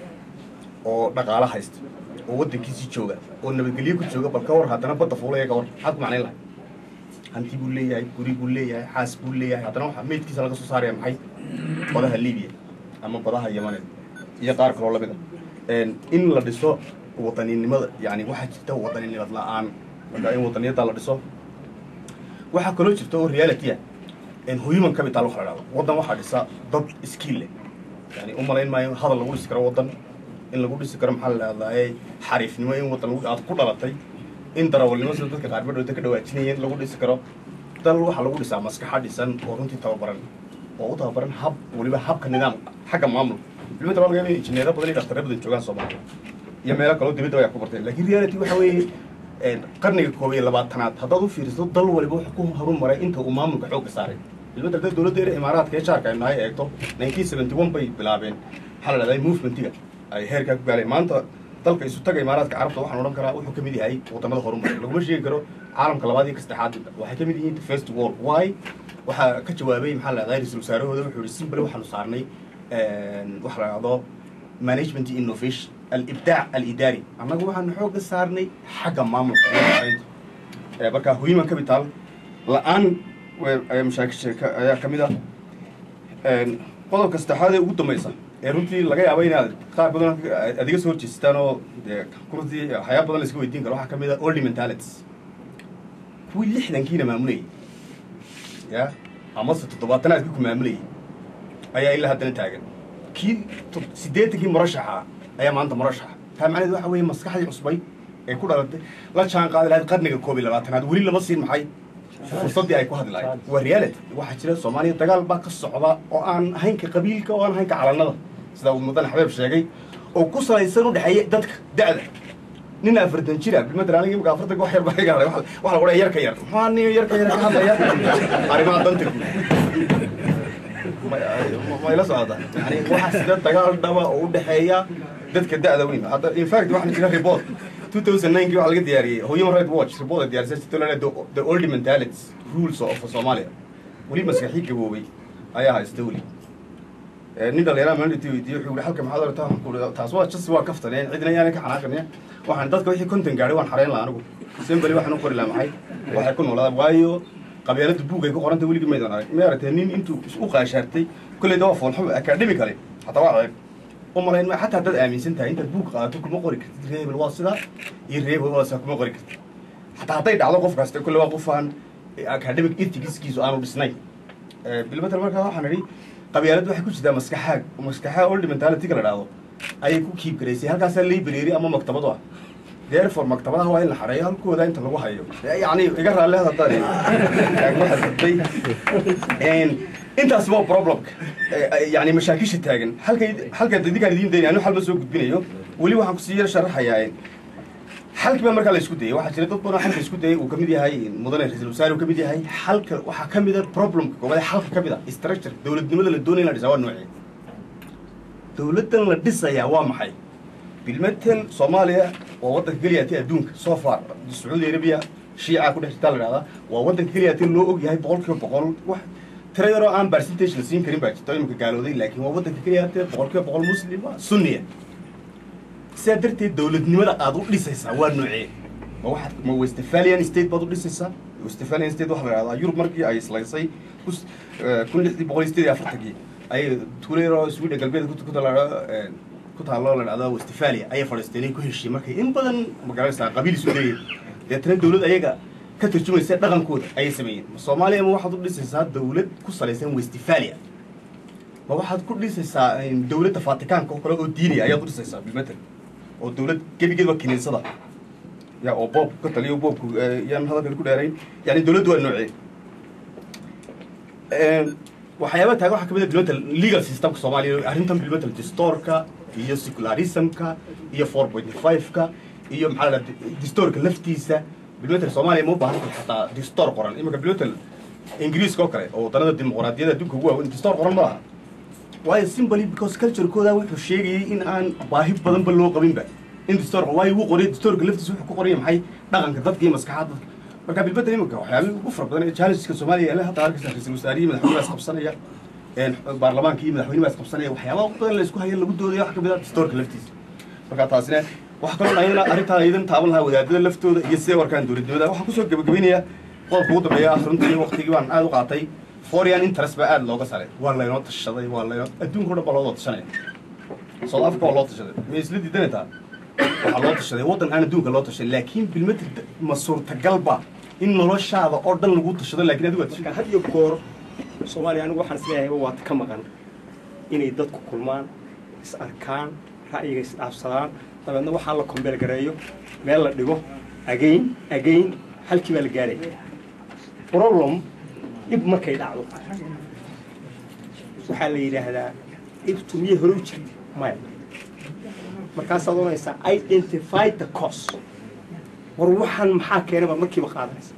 [SPEAKER 15] oo dhaqaale haysta oo waddankiisii jooga oo nabadgelyo ku jooga bal ka war haddana badda fuulaya ka war maxaad ku macnayn lahay hanti buu leeyahay guri buu leeyahay xaas buu leeyahay haddana waxa meydkiisa laga soo saaraya maxay badaha libiya ama badaha yamaneed iyo qaar kaloo lamid ah in la dhiso wadaninimada yani waxaa jirta wadaninimad la-aan marka in wadaniyadda la dhiso waxaa kaloo jirta oo reality ah human capital waxa la dhahdo waddan waxaa dhisa dad skill leh yani u malayn maayo hadal lagu dhisi karo waddan in lagu dhisi karo maxaa la dhahdaa xariifnimo in waddan aad ku dhalatay in darawalnimo sida dadka qaar badhowta ka dhawaajinayeen lagu dhisi karo dal waxaa lagu dhisaa maskaxa dhisan oo runtii tababaran oo u tababaran hab weliba habka nidaam xagga maamul bilmada waa laga yaabaa injineero badan iyo dhakhtarro badan joogaan Soomaaliya iyo meelo kaloo dibadda ay ku barteen laakiin reality waxa weeye qarniga koob iyo labaatanaad haddaad u fiiriso dal waliba wuxuu ku horumaray inta uu maamulka xoogga saaray bilmada dad dowladda imaaraadka ee jaarka ay nahay eegto nineteen seventy one bay bilaabeen maxaa la dhahdaa movementiga ay heerkaa ku gaaleen maanta dalka isu taga imaaraadka carabta waxaan odhan karaa wuxuu ka mid yahay wadamada horumaray laguma sheegi karo caalamka labaad iyo ka saddexaad waxay ka mid yihiin the first world why waxaa ka jawaabay maxaa la dhahdaa ra-iisul wasaarahooda wuxuu yihi simple waxaanu saarnay waxa la dhahdo management innovation alibdaac alidaari annagu waxaanu xoogga saarnay xagga maamulka marka human capital la-aan mashaakisha ayaa ka mid ah qodobka saddexaad ee ugu dambaysa ee runtii laga yaabo inaad qaar badan adiga soo horjeestaan oo dee runtii waxyaaba badan la iska weydiin karo waxaa ka mid ah old mentalities kuwii lixdankiina maamulayay ya amase toddobaatanaadkii ku maamulayay ayaa ilaa haddana taagan kii siddeetankii murashaxa ayaa maanta murashaxa taa macnaheed waxa weeye maskaxdii cusbay ee ku dhalatay la jaan qaadi lahayd qarniga koob iyo labaatanaad weli lama siin maxay fursaddii ay ku hadli lahayd waa reality waxaa jira soomaaliya dagaal baa ka socda oo aan ahaynka qabiilka oo aan ahaynka calannada sida uu mudan xabeeb sheegay oo ku salaysan u dhexeeya dadka da'da nin afartan jira bilmadal aniga imika afartanka wax yar baa iga hadhay waxa lagu dhahay yarka yar maxaa nin yarka yar ka hadlaya arrimaha danta guud ma ila socda yani waxaa sida dagaal dhaba oo u dhexeeya dadka da'da weyn hadda in fact waxaan jira report two thousand nine kii waxaa laga diyaariyey Human Rights Watch report ay diyaarisay tolana the old mentalities rules of Somalia weli maskaxi gaboobay ayaa haysta weli nin dhalinyarada maalintii weydiiyey wuxuu yidhi halka maxaad aragtaa waxaan ku yidhi taas waa just waa kaftaneen cidina ayaana ka xanaaqanaya waxaan dadka wixii konton gaadhay waan xarayn lahaa anigu sembali waxaan u qori lahaa maxay waxay ku noolaadaan waayo qabyaalada buug ay ku qoranta weligii maydan arag ma aragtay nin intuu u qaashaartay kolleyda waa foolxum academically xataa waa ceeb umalayn ma xataa dad aaminsan tahay intaad buug qaadato kuma qori kartid reebel waa sidaa iyo reebel waa sidaa kuma qori kartid xataa hadday dhacdo qof kasta kolle waa qofaan academic ethicskiisu aanu dhisnayn bilmatal markaa waxaan idhi qabyaaladu waxay ku jirtaa maskaxaag maskaxaag old mentalityga la dhahdo ayay ku kiib garaysay halkaasaa library ama maktabadu ah therefore maktabadaha waa in la xareeyo halkooda inta lagu hayo yacni iga raalli haddaad intaas waa problemka yani mashaakisha taagan halkay halkaad idinkaan idiin daynay anu xal ma soo gudbinayo weli waxaan kusii yar sharaxayaa xalkii baa markaa la isku dayay waxaa jira dad badan xalka isku dayay uu ka mid yahay mudane ra-iisul wasaare uu ka mid yahay xalka waxaa ka mid a problemka koobaad xalka ka mid a structure dowladnimada la doonaya in la dhisaa waa noocee dowladdan la dhisayaa waa maxay bilmatel soomaaliya waa waddanka keliyaatay adduunka so far sacuudi arabiya shiica ku dhex jirtaa la dhahdaa waa waddanka keliyaatay loo og yahay boqolkiiba boqol wax tira yaroo aan percentage la siin karin baa jirta imika gaalooday laakiin waa waddanka keliyaatay boqolkiiba boqol muslim sunniya sidaa darteed dowladnimada aad u dhisaysaa waa noocee ma waxaad ma westphalian state baad u dhisaysaa westphalian state waxaa la dhahdaa yurub markii ay islaysay kun lixdii boqol iyo sideed iyo afartankii ay tuulayaroo sweden galbeed ku ku taalo la dhahdaa westphalia ayay fadhiisteen ay ku heshiiyey markay in badan magaranaysaa qabiil isu leeyahay deetana dowlad ayaga ka tarjumaysa dhaqankooda ayay sameeyeen soomaaliya ma waxaad u dhisaysaa dowlad ku salaysan westphalia ma waxaad ku dhisaysaa dowladda Faatikaanka oo kale oo diini ayaad u dhisaysaa bilmatal oo dowlad gebigeedba kiniisada ya oo boob ka taliyo boobku yaan hadalka ku dheerayn yani dowladdu waa noocee waxyaaba taagan waxaa ka mid ah bilmatal legal systemka Soomaaliya arrintan bilmatal distorka iyo secularismka iyo four point five ka iyo maxaa la distorka laftiisa bilmatal Soomaaliya ma u baahan xataa distor qoran imika bilmatal ingiriiska oo kale oo wadannada dimuqraadiyadda adduunka ugu waaweyn distor qoran ma aha waayo simply because culture-kooda wuxuu sheegayay in aan baahi badanba loo qabinba in distorka waayo uu qoray distorka laftiisa wuxuu ku qoraya maxay dhaqanka dadka iyo maskaxda dadka marka bilmatal imika waxyaabihii ugu fara badan ee challengeska Soomaaliya ee hadda arkaysa ra-iisul wasaarihi madaxweynaha is qabsanaya baarlamaanka iyo madaxweynaha is qabsanaya waxyaabaha ugu badan la isku hayo lagu doodayo wax ka mid ah distorka laftiisa marka taasina waxa kaloo ayadana arrintaa aydan taaban lahaa wadaadada laftooda iyo sidee warkaan dowladnimada waxaan kusoo gabagabeynayaa qodobka ugu dambeeya runtii waqtigii baan aad u qaatay foreign interest baa aad looga saray waa laynoo tashaday waa laynoo adduunka o dhan baa loo tashanaya South Africa waa loo tashaday ma isla diidanaytaa waxaa loo tashaday waddan aan adduunka loo tashay laakiin bilmada ma suurtagalba in noloshaada oo dhan lagu tashado laakiin adigu tashay
[SPEAKER 14] had iyo goor Soomaaliya anigu waxaan isleeyahay waa ka maqan inay dadku kulmaan is arkaan ra'yiga is dhaafsadaan dabeedna waxaa la kombeel gareeyo meel la dhigo again again halkii baa la gaaray problem dhib markay dhacdo waxaa la yidhaahdaa dhibtu miyay hore u jirta maya markaasaad oonaysaa identify the cause war waxaan maxaa keenay baad markiiba qaadanaysa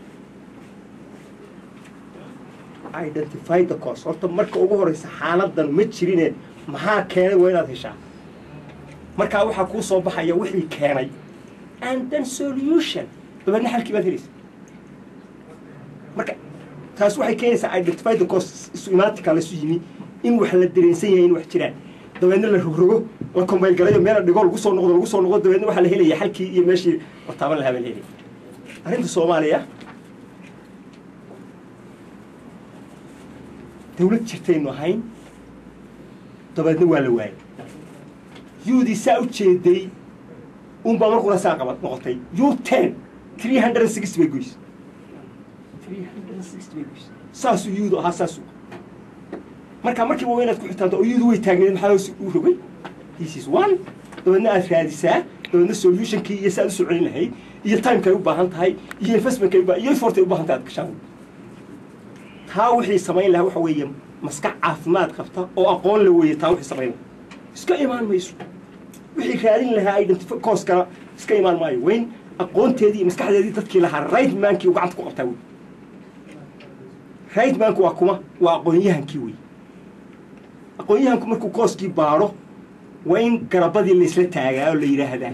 [SPEAKER 14] identify the cause horta marka ugu horeysa xaaladan ma jirine maxaa keenay waa inaad heshaa markaa waxaa kuu soo baxaya wixii keenay and then solution dabeedna xalkii baad helaysa marka taas waxay keenaysaa identify the cause isu imaatika la isu yimi in wax la dareensan yahay in wax jiraan dabeedna la rogrogo la kombeyl galayo meel la dhigo lagu soo noqdo lagu soo noqdo dabeedna waxaa la helaya xalkii iyo meeshii la taaban lahaa baa la helaya arrinta Soomaaliya dawlad jirtaynu ahayn dabeedna waa la waayay yuudii saa u jeeday unbaa markuna saa qabad noqotay u ten three hundred sixty bay goys three hundred sixty bay goys saasuu yuudu ahaa saasuu marka markii waa inaad ku xitaanto oo yuudu way taagneed maxaa u rogay this is one dabeedna aad raadisaa dabeedna solutionkii iyo saad u soo celin lahayd iyo timekay u baahan tahay iyo investmentkay u baahan iyo effortay u baahan tahay aad gashaan taa wixii samayn lahaa waxa weeye maskax caafimaad qabta oo aqoon la weeye taa wixii samayn iska imaan mayso wixii raadin lahaa identify cause-kana iska imaan maayo weyn aqoonteedii iyo maskaxdeedii dadkii lahaa right mankii uu gacanta ku qabtaa wey right manku waa kuma waa aqoonyahankii wey aqoonyahanku markuu kooskii baadho waa in garabadii laysla taagaa oo la yidhaahdaa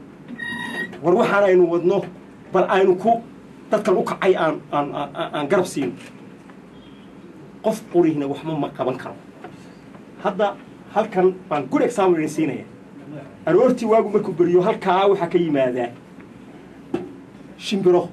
[SPEAKER 14] war waxaan aynu wadno bal aynu ku dadkan u kacay aan aan aan garab siino qof qurihina waxma ma qaban karo hadda halkan baan good example idin siinaya aroortii waagu markuu beriyo halkaa waxaa ka yimaadaa shimbiro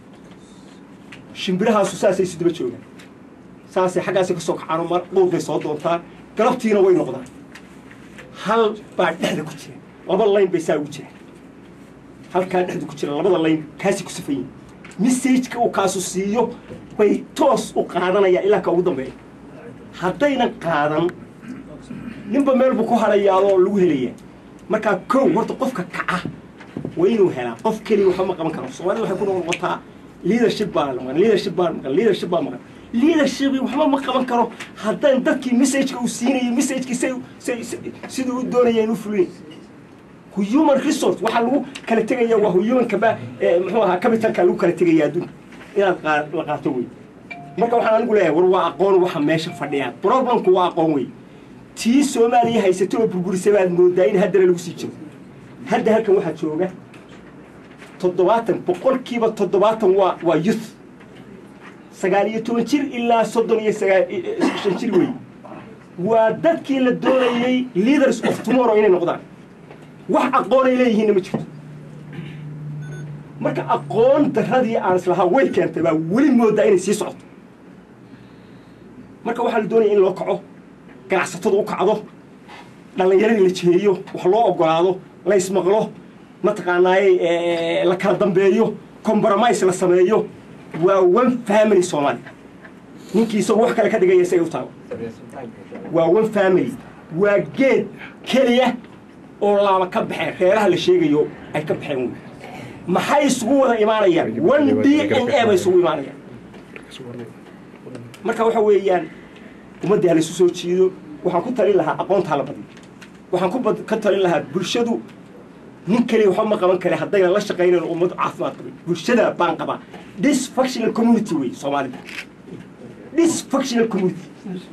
[SPEAKER 14] shimbirahaasu saasay isu daba joogaan saasay xaggaasay ka soo kacaan mar dhowr bay soo doontaan galabtiina way noqdaan hal baa dhexda ku jira laba layn bay saa ugu jiraan halkaa dhexda ku jira labada layn kaasay ku safayin messageka uu kaasu siiyo bay toos u qaadanayaan ilaa ka ugu dambeeya haddaynan qaadan ninba meel buu ku harayaadoo lagu helayaa markaa kow horta qofka kaca waa inuu helaa qof keliya waxba ma qaban karo soomaalida waxay ku noqotaa leadership baa maqan leadership baa maqan leadership baa maqan leadership waxba ma qaban karo haddaan dadkii messageka uu siinayay messagekii say siduu u doonaya inuu fulin human resource waxaa lagu kala tegaya waa human kaba muxuu ahaa capitalka lagu kala tegaya adduunka inaad la qaato wey marka waxaan anigu leeyahay war waa aqoon waxa meesha fadhiya problemku waa aqoon wey tii Soomaaliya haysato oo burburisay baad moodaa in haddana lagu sii jiro hadda halkan waxaa jooga toddobaatan boqolkiiba toddobaatan waa waa youth sagaal iyo toban jir ilaa soddon iyo shan jir wey waa dadkii la doonayay leaders of tomorrow inay noqdaan wax aqoon ay leeyihiinna ma jirto marka aqoon darradii aan islahaa way keentay baa weli moodaa inay sii socoto marka waxaa la doonaya in loo kaco ganacsatadu u kacdo dhallinyaradii la jiheeyo wax loo ogolaado la ismaqlo mataqaanaaye la kala dambeeyo compromise la sameeyo waa one family Soomaaliya ninkii isagoo wax kale ka dhigaya say u tago waa one family waa geed keliya oo laaba ka baxeen reeraha la sheegayo ay ka baxeen wey maxay isugu wada imaanayaan one D N A bay isugu imaanayaan marka waxa weeyaan ummadda la isu soo jiido waxaan ku talin lahaa aqoonta la badiyo waxaan ku ka talin lahaa bulshadu nin kale waxa ma qaban kale haddayna la shaqeynayno ummad caafimaad qabin bulshada baan qabaa dysfunctional community way Soomaalida dysfunctional community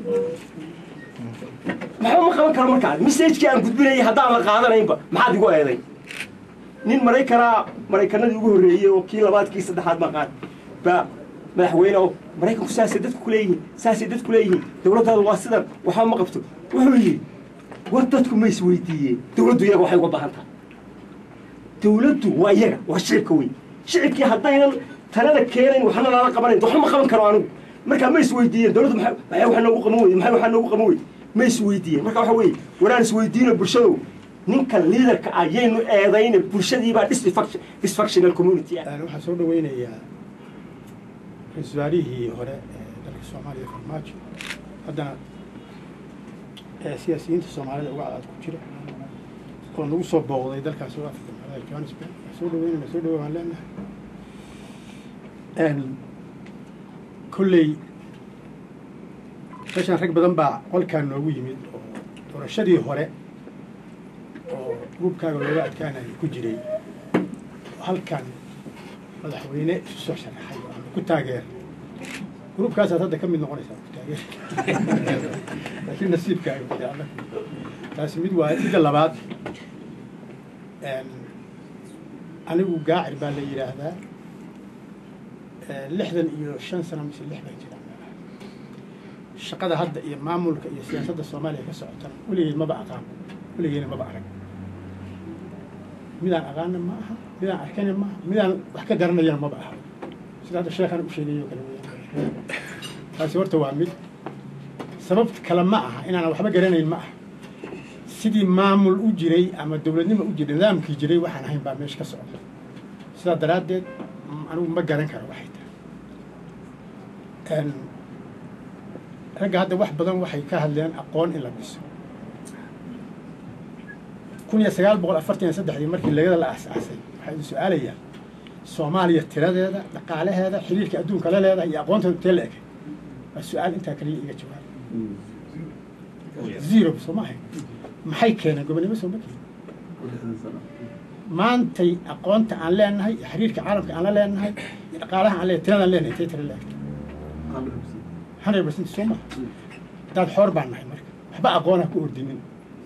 [SPEAKER 14] maxaa ma qaban karo markaa message-kii aan gudbinayay haddaan la qaadanaynba maxaad igu eeday nin maraykana maraykanadii ugu horreeyey oo kii labaad kii saddexaad ma qaad ba madaxweyne oo maraykanku saasay dadku ku leeyihiin saasay dadku leeyihiin dowladdaadu waa sidan waxba ma qabto wuxuu yidhi war dadku ma isweydiiyeen dowladdu iyaga waxay uga baahan tahay dowladdu waa iyaga waa shicibka wey shicibkii haddaynan talada keenayn waxna lala qabanayn waxba ma qaban karo anigu markaa ma isweydiiyeen dowladdu maxay waxa noogu qaban weyde maxay waxa noogu qaban weyde ma isweydiiyeen marka waxa weeye waraan isweydiino bulshadu ninka leaderka ah yaynu eedayna bulshadii baa dysfunctional community
[SPEAKER 16] waxaan soo dhaweynayaa ra-iisul wasaarihii hore ee dalka Soomaaliya Farmaajo haddana siyaasiyiinta Soomaalida uga cadaad ku jira oo nagu soo booqday dalkaas South Africa magaalada Johannesburg soo dhaweynayna soo dhawaan leenahay kulley meeshaan rag badan baa qolkaan noogu yimid oo doorashadii hore oo gruubkaaga looga adkaanaya ku jiray halkan madaxweyne isu soo sharaxay oo ku taageer gruubkaasaad hadda ka mid noqonaysaa ku taageer laakiin nasiibkaaga fiicna taasi mid waa midda labaad anigu gaacir baa la yidhaahdaa lixdan iyo shan sano mise lix baa jira shaqada hadda iyo maamulka iyo siyaasadda Soomaaliya ka socotana weligeed maba aqaan weligeedna maba arag midaan aqaana ma aha midaan arkana ma aha midaan wax ka garanayana maba aha sida hadda sheekhan u sheegayo kale weeyaan taasi horta waa mid sababta kale ma aha inaan waxba garanayn ma aha sidii maamul u jiray ama dowladnimo u jiray nidaamkii jiray waxaan ahayn baa meesha ka socda sidaa daraaddeed anigu ma garan karo waxay tahay ragga hadda wax badan waxay ka hadleen aqoon in la dhiso kun iyo sagaal boqol afartan iyo saddexdii markii legada la aasaasay waxaa idin su-aalayaa soomaaliya tiradeeda dhaqaalaheeda xiriirka adduunka la leedahay iyo aqoonteeda intee la egay waa su-aal intaa kaliya iga jawaab zero soo ma ahayn maxay keeneen gobonimo soo ma keenin maantay aqoonta aan leenahay iyo xiriirka caalamka aan la leenahay iyo dhaqaalaha aan leenahay tiradaan leenahay intee tira la egtay hundred percent soo maha dad xoor baan nahay marka waxba aqoonah ku ordinin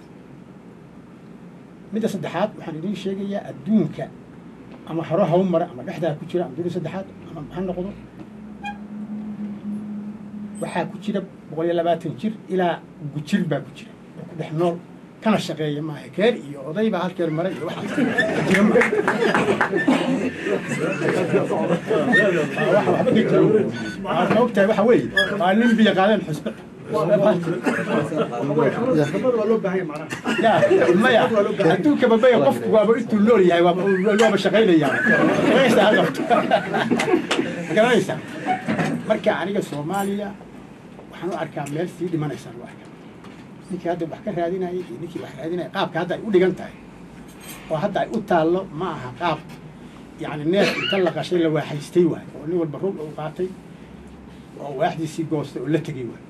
[SPEAKER 16] midda saddexaad waxaan idiin sheegayaa adduunka ama haro haw mara ama dhexdaa ku jira ama duni saddexaad ama ha noqdo waxaa ku jira boqol iyo labaatan jir ilaa gujir baa ku jira oo ku dhex nool kana shaqeeya maaha keer iyo oday baa halkeen maray iyo waxaas jira ma waxba ka jiro waxaad ma ogtahay waxa weeye waa nin biyo qaadeen xusbe maya adduunka babaya qofku waaba intuu nool yahay waaba shaqaynayaa garanaysaa marka aniga soomaaliya waxaan u arkaa meel sii dhimanaysaan u arkaa ninkii hadda wax ka raadinayay iyo ninkii wax raadinaya qaabka hadda ay u dhigan tahay oo hadda ay u taallo ma aha qaab yani neef inta la qashay la waaxaystay waay oo nin walba rug u qaatay oo waaxdiisii goostay oo la tegay waay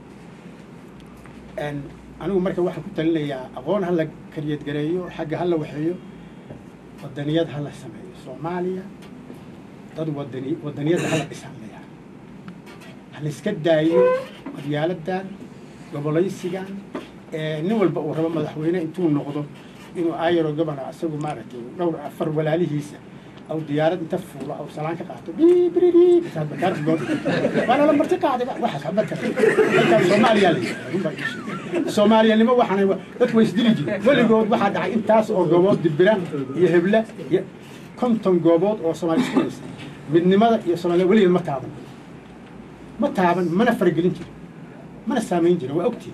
[SPEAKER 16] anigu marka waxaan ku talinayaa aqoon ha la kariyadgareeyo xagga ha la waxeeyo wadaniyad ha la sameeyo soomaaliya dad wadani wadaniyadda ha la dhisanlaya ha la iska daayo madyaaladan gobolaysigan nin walba uu rabo madaxweyne intuu noqdo inuu ayaro gobana isagu maaragtay dhowr afar walaalihiisa أو ديارة أنت فولا أو سلام كقاطع بي بري بي بس هذا بكار جود وأنا لما ارتقى واحد حبتها سوماليا لي سوماليا اللي ما واحد تكويس ديجي ولا جود واحد عين تاس أو جواد دبرة يهبله كنتم جواد أو سومالي سكولس من لماذا يا سومالي ولي ما تعبان ما تعبان ما نفرق لينجي ما نسامين جنا وأكتي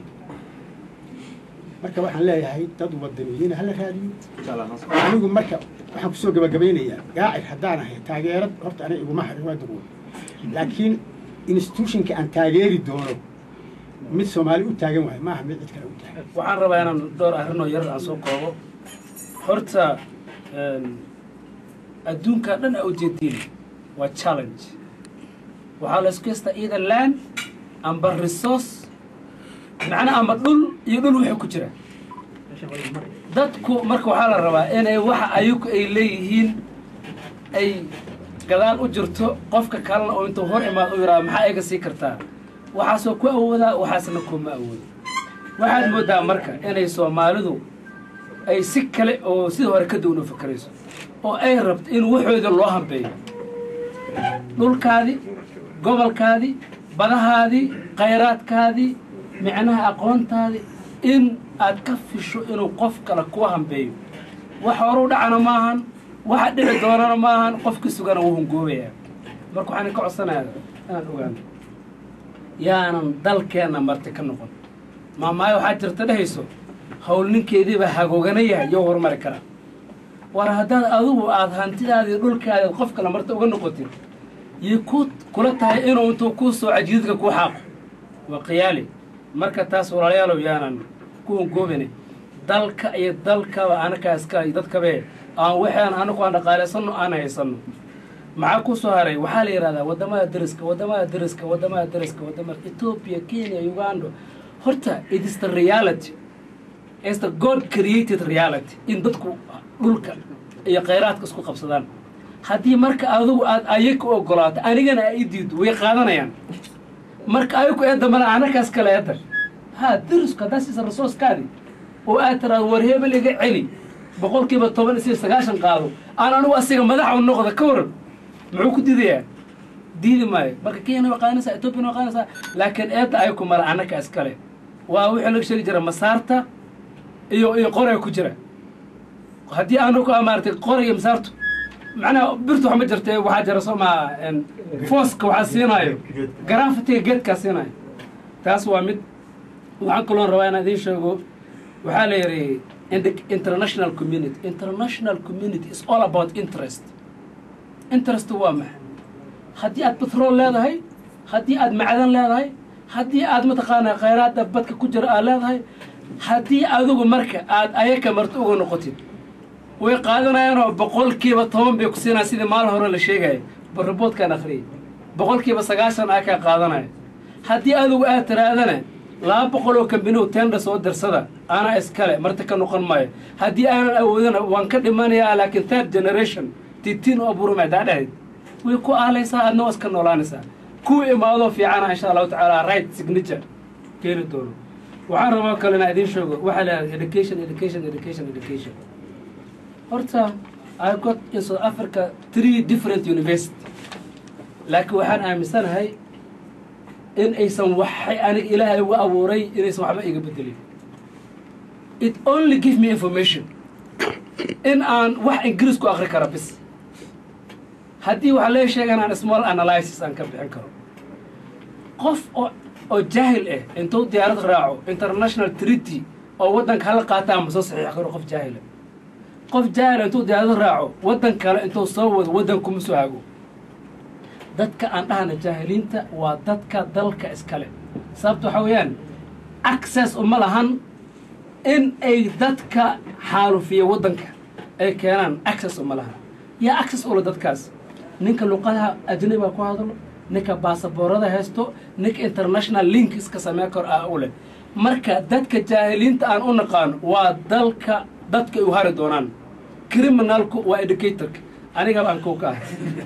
[SPEAKER 16] marka waxaan leeyahay dad wadaniyiin hal raadiyo anigu marka waxaan ku soo gabagabaynayaa gaacir haddaan ahay taageerad horta aniga iguma harin waa duruub laakiin institutionka aan taageeri doono mid Soomaali u taagan waay maaha mid cid kale u taagan
[SPEAKER 22] waxaan rabaa inaan door arrin oo yar aan soo koobo horta adduunka dhan ay u jeedin waa challenge waxaa la isku haystaa either land amba resource macna ama dhul iyo dhul wixii ku jira dadku marka waxaa la rabaa inay waxa ayagu ay leeyihiin ay gadaal u jirto qofka kalena oo intuu hor imaad u yiraahdo maxaa iga sii kartaa waxaasoo ku awoodaa waxaasna kuma awoodo waxaad moodaa marka inay Soomaalidu ay si kale oo sidii hore ka duwan u fakarayso oo ay rabto in waxooda loo hambeeyo dhulkaadi gobolkaadi badahaadi khayraadkaadi معناها أقوانت هذه إن أتكفش إنه قف كلا كوهم بيو وحورود عنا ماهن واحد دورنا ماهن قف كسوجنا وهم جوية مركو حنا كعصنا هذا أنا أقول يا أنا ضل كأنا مرتك النقط ما ما يحتاج ترتدهيسو هولن كذي بحاجوجنيه يوهر مركنا ورا هذا أذو أذهنتي هذه يقول كذا قف كلا مرتك النقطين يكوت كلتها إنه أنتو كوسو عجيزك كوحاق وقيالي marka taas walaalayaal yaanan ku goobane dalka iyo dalka ana ka iska dadka be aan waxaan anagu aan dhaqaaleysano aan haysano maxaa ku soo haray waxa la yiraahdaa wadamada dariska wadamada dariska wadamada dariska wadamada Ethiopia Kenya Uganda horta it is the reality it's the God created reality in dadku dhulka iyo khayraadka isku qabsadaan hadii marka adigu aad ayaga ogolaato anigana ay diido way qaadanayaan marka ayku eedda mana anakaas kale eedda ha diriska dasis resource kaadi oo aad tara warheebel iga celi boqolkiiba toban iyo sagaashan qaado aan anigu asiga madax u noqdo ka waran muxuu ku diidayaa diidi maayo marka Kenya waa qaanaysa Ethiopia waa qaanaysa laakiin eedda ayku mara anakaas kale waa wixii laga sheegi jiray masaarta iyo iyo qoray ku jira hadii aanu ku amaartay qoray masaartu macna birtu waxa ma jirtay waxa jira Soomaa in fooska waxa siinayo garaafti geedka siinayo taas waa mid waxaan kaloo rabaa inaan idin sheego waxa la yiri in the international community international community is all about interest interest waa ma hadii aad petrol leedahay hadii aad macdan leedahay hadii aad mataqaana khayraadda badka ku jira aad leedahay haddii adigu marka aad ayaka marti uga noqotid way qaadanayaanoo boqolkiiba toban bay ku siinayaan sidii maal hore la sheegaya barraboodkaan akhriyay boqolkiiba sagaashan aa kaa qaadanaya haddii adigu aad tiraadana laba boqol oo kambinow tenda soo dirsada anaa iskale marti ka noqon maayo haddii aanan awoodana waan ka dhimanayaa laakiin third generation titiin oo abuurumay daadhahayd way ku aalaysaa aadna waa iska noolaanaysaa kuwa imaadoo fiicana insha allahu tacaala right signature keeni doono waxaan rabaa kale inaan idiin sheego waxaa leedahay education education education education horta I got in South Africa three different universities laakiin waxaan aaminsanahay in aysan waxay aniga ilaahay ugu abuuray inaysan waxba iga bedelin it only give me information in aan wax ingiriis ku akhri kara bis haddii waxaa lee sheega inaan small analysis aan ka bixin karo qof oo oo jaahil ah intuu diyaarad raaco international treaty oo waddanka hala qaataa ma soo saxiix karo qof jaahil ah qof jaahil intuu diyaarad raaco waddan kale intuu soo wado waddan kuma soo hago dadka aan dhahana jaahiliinta waa dadka dalka iskale sababta waxaa weeyaan access uma lahan in ay dadka xaalufiya waddanka ay keenaan access uma lahan yaa access ula dadkaas ninka luqadaha ajnabiga ku hadlo ninka baasaboorada haysto ninka international link iska samee kor ah u leh marka dadka jaahiliinta aan u naqaan waa dalka dadka ay u hari doonaan criminalku waa educatorka aniga baan kow ka ah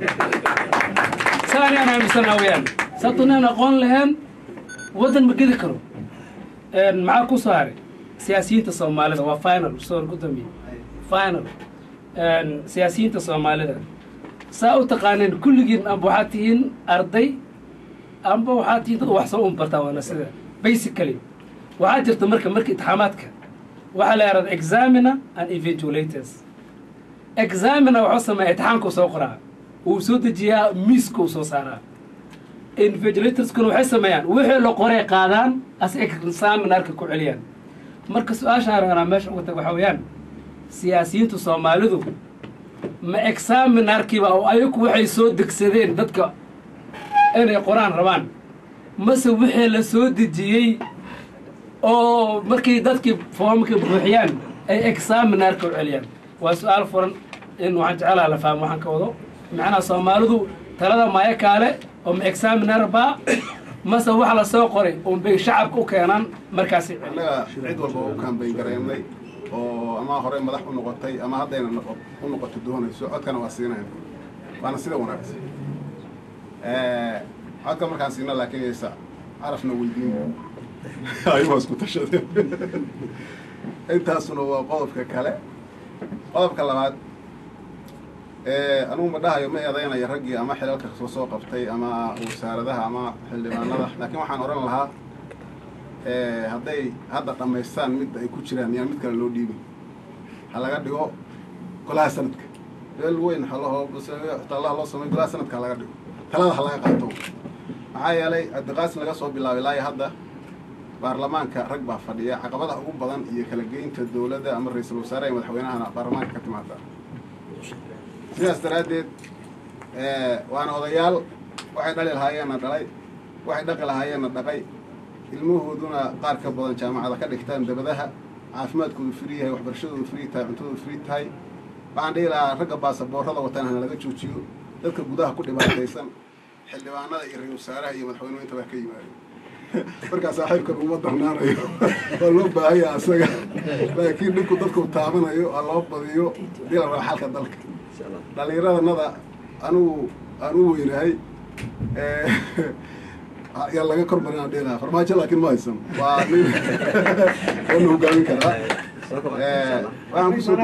[SPEAKER 22] ثاني أنا مثلا ويان سأتوني أنا قون لهم ودن مجد كرو معاكو صار سياسيين تصومالة ده وفاينل صور قدامي فاينل سياسيين تصومالة ده سأو تقانين كل جين أبوحاتين أرضي أبوحاتين وحصون برتوانا سده basically وعاجر تمرك مرك اتحاماتك وعلى يرد examiner and evaluators examiner وحصل ما اتحامكو سوقرا وسود جيا ميسكو سوسارا invigilators كانوا حسميان وحي لو قري قادان اس examiner كو عليان marka su'aasha ana meesha ugu tago xawayaan siyaasiyiintu Soomaalidu ma examinerkiiba oo ayagu waxay soo degsadeen dadka inay qoraan rabaan mase wixii la soo dejiyay oo markii dadkii foomka buuxiyaan ay examinerka u celiyaan waa su'aal furan in waxaan jecelahay la fahmo waxaan ka wado macnaha Soomaalidu talada maaya kaale oo ma examiner ba mase wax la soo qoray oo bay shacabka u keenaan markaas
[SPEAKER 18] anaga cid walba oo campaign gareynay oo ama hore madax u noqotay ama haddayna u noqoto doonayso codkana waa siinayna waana sida wanaagsan ee codka markaan siina laakiin aysa arafna weydiin ayuu isku tashadeen intaasuna waa qodobka kale qodobka labaad ee anugu ma dhahayo ma eedaynaya raggii ama xilalka soo soo qabtay ama wasaaradaha ama xildhibaanada laakiin waxaan oran lahaa ee hadday hadda dhamaystaan mid ay ku jiraan yaan mid kale loo dhiibin ha laga dhigo golaha sanadka meel weyn halaho tallah loo sameeyo golaha sanadka laga dhigo talada ha laga qaato maxaa yeelay adqaas laga soo bilaabay ilaa hadda baarlamaanka rag baa fadhiya caqabadaha ugu badan iyo kala geynta dawladda ama ra'iisul wasaaraha iyo madaxweynaha baarlamaanka ka timaada sidaas daraaddeed waana odayaal waxay dhali lahaayeenna dhalay waxay dhaqi lahaayeenna dhaqay ilmahooduna qaar ka badan jaamacada ka dhigtaan dabadaha caafimaadkoodu free yahay waxbarashadoodu free tahay cuntadoodu free tahay waxaan dhihi lahaa ragga baasaboorrada wataan hana laga joojiyo dadka gudaha ku dhibaataysan xildhibaanada iyo ra-iisul wasaaraha iyo madaxweynuhu baa ka yimaado markaa saaxiibkan uma darnaanayo waa loo baahanya asaga laakiin dhinku dadku taabanayo ha loo badiyo dii la raba xalka dalka dhallinyaradannada anugu aan u weynahay yaa laga kor marinaan dhihi lahaa farmaajo laakiin ma haysan waa nin waana hogaamin karaa waxaan kusoo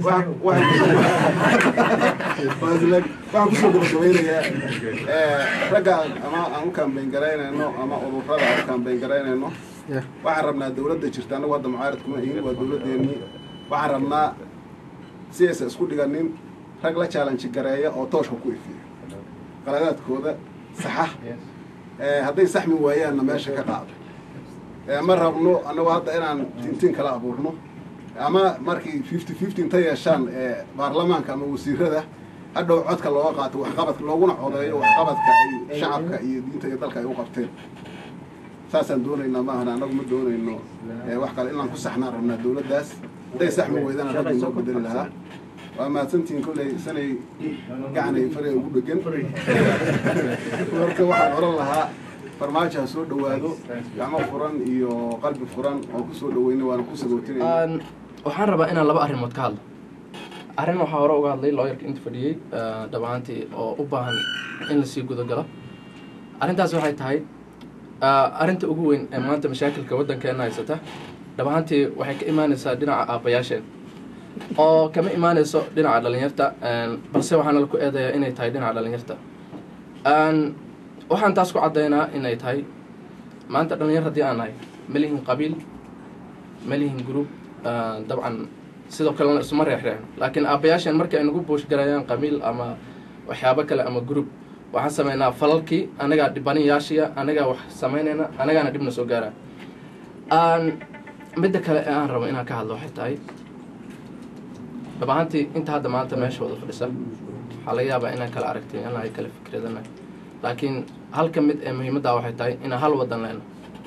[SPEAKER 18] waxaan kusoo gabagabaynayaa ragga ama aan u kaambeyn garaynayno ama ururada aan u kaambeyn garaynayno waxaan rabnaa dawladda jirta annagu hadda mucaarid kuma ihin waa dawladdeennii waxaan rabnaa si aysan isku dhiganin rag la challenge gareeya oo tooshka ku ifiya qaladaadkooda saxa hadday saxmi waayaanna meesha ka qaado ma rabno annagu hadda inaan tintiin kala abuurno ama markii fifty fifty inta yeeshaan baarlamaanka ama wasiirada hadhow codka looga qaato waxqabadka looguna codeeyo waxqabadka ay shacabka iyo diinta iyo dalka ay u qabteen saasaan doonaynaa maahan annagu ma doonayno wax kale inaan ku saxnaan rabnaa dowladdaas hadday saxmi weydana raggi noo bedeli lahaa waa mahadsantihiin kolley sanay gacanay faray ugu dhegan marka waxaan oran lahaa farmaajo ha soo dhowaado gacmo furan iyo qalbi furan oo ku soo dhoweyna waana ku sagootinayna
[SPEAKER 19] waxaan rabaa inaan laba arrimood ka hadlo arrin waxaa hore uga hadlay looyarka inta fadhiyey dhabaantii oo u baahan in lasii gudagalo arrintaas waxay tahay arrinta ugu weyn ee maanta mashaakilka waddankeena haysata dhabaantii waxay ka imaanaysaa dhinaca aabbayaasheen oo kama imaanayso dhinaca dhalinyarta balse waxaana laku eedayaa inay tahay dhinaca dhalinyarta waxaan taas ku caddaynaa inay tahay maanta dhalinyar haddii aan nahay ma lihin qabiil ma lihin group dabcan sidoo kalena isuma reexreexno laakiin aabbayaasheen markii ay nagu buushgarayaan qabiil ama waxyaabo kale ama group waxaan samaynaa falalkii anagaa dhibanayaashiya anagaa wax samaynayna anagaana dhibna soo gaaraa midda kale ee aan rabo inaan ka hadlo waxay tahay dhab ahaantii inta hadda maanta meesha wada fadhisa waxaa laga yaabaa inaan kala aragtay inaan kala fikradana laakiin halka mid ee muhiimaddaa waxay tahay inaan hal waddan lehno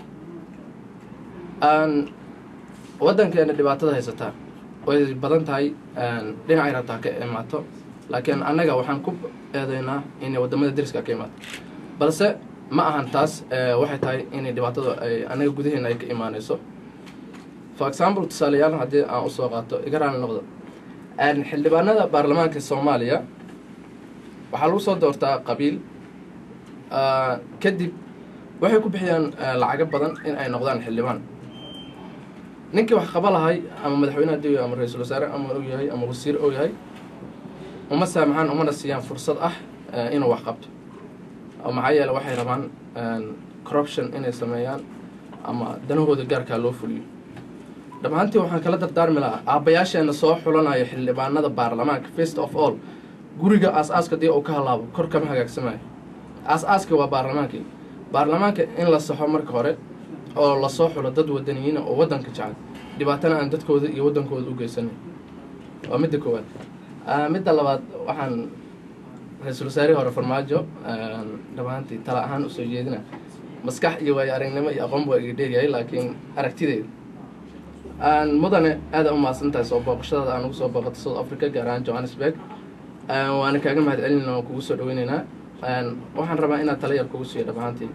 [SPEAKER 19] waddankeena dhibaatada haysataa way badan tahay dhinacay rabtaa ka imaato laakiin annaga waxaan ku eedaynaa inay waddamada deriska ka imaato balse ma ahan taas waxay tahay inay dhibaatadu ay annaga gudaheena ay ka imaanayso for example tusaalayaal haddii aan usoo qaato iga raali noqdo xildhibaanada baarlamaanka soomaaliya waxaa lagu soo doortaa qabiil kadib waxay ku bixiyaan lacago badan in ay noqdaan xildhibaan ninkii wax qaba lahay ama madaxweynaha dowya ama ra-iisul wasaare ama og yahay ama wasiir og yahay uma saamaxaan umana siiyaan fursad ah inuu wax qabto maxaa yeele waxay rabaan corruption inay sameeyaan ama danahooda gaarkaa loo fuliyo dhab ahaantii waxaan kala dardaarmi lahaa aabbayaasheena soo xulanaya xildhibaanada baarlamaanka first of all guriga aas-aaska dii uu ka halaabo kor kama hagaagsamayo aas-aaska waa baarlamaankii baarlamaanka in la saxo marka hore oo lasoo xulo dad wadaniyiina oo waddanka jecel dhibaatana aan dadkooda iyo waddankooda u geysanay waa midda koowaad midda labaad waxaan ra-iisul wasaarihii hore farmaajo dhab ahaantii tala ahaan usoo jeedina maskax iyo waayo aragnimo iyo aqoon baa iga dheeryahay laakiin aragtideyda mudane aada u mahadsantahay soo booqashadada aan ugu soo booqato south africa gaar ahaan johannesburg waana kaaga mahad celinayna waan kugu soo dhaweynaynaa waxaan rabaa inaad tala yar kugu siiyo dhab ahaantii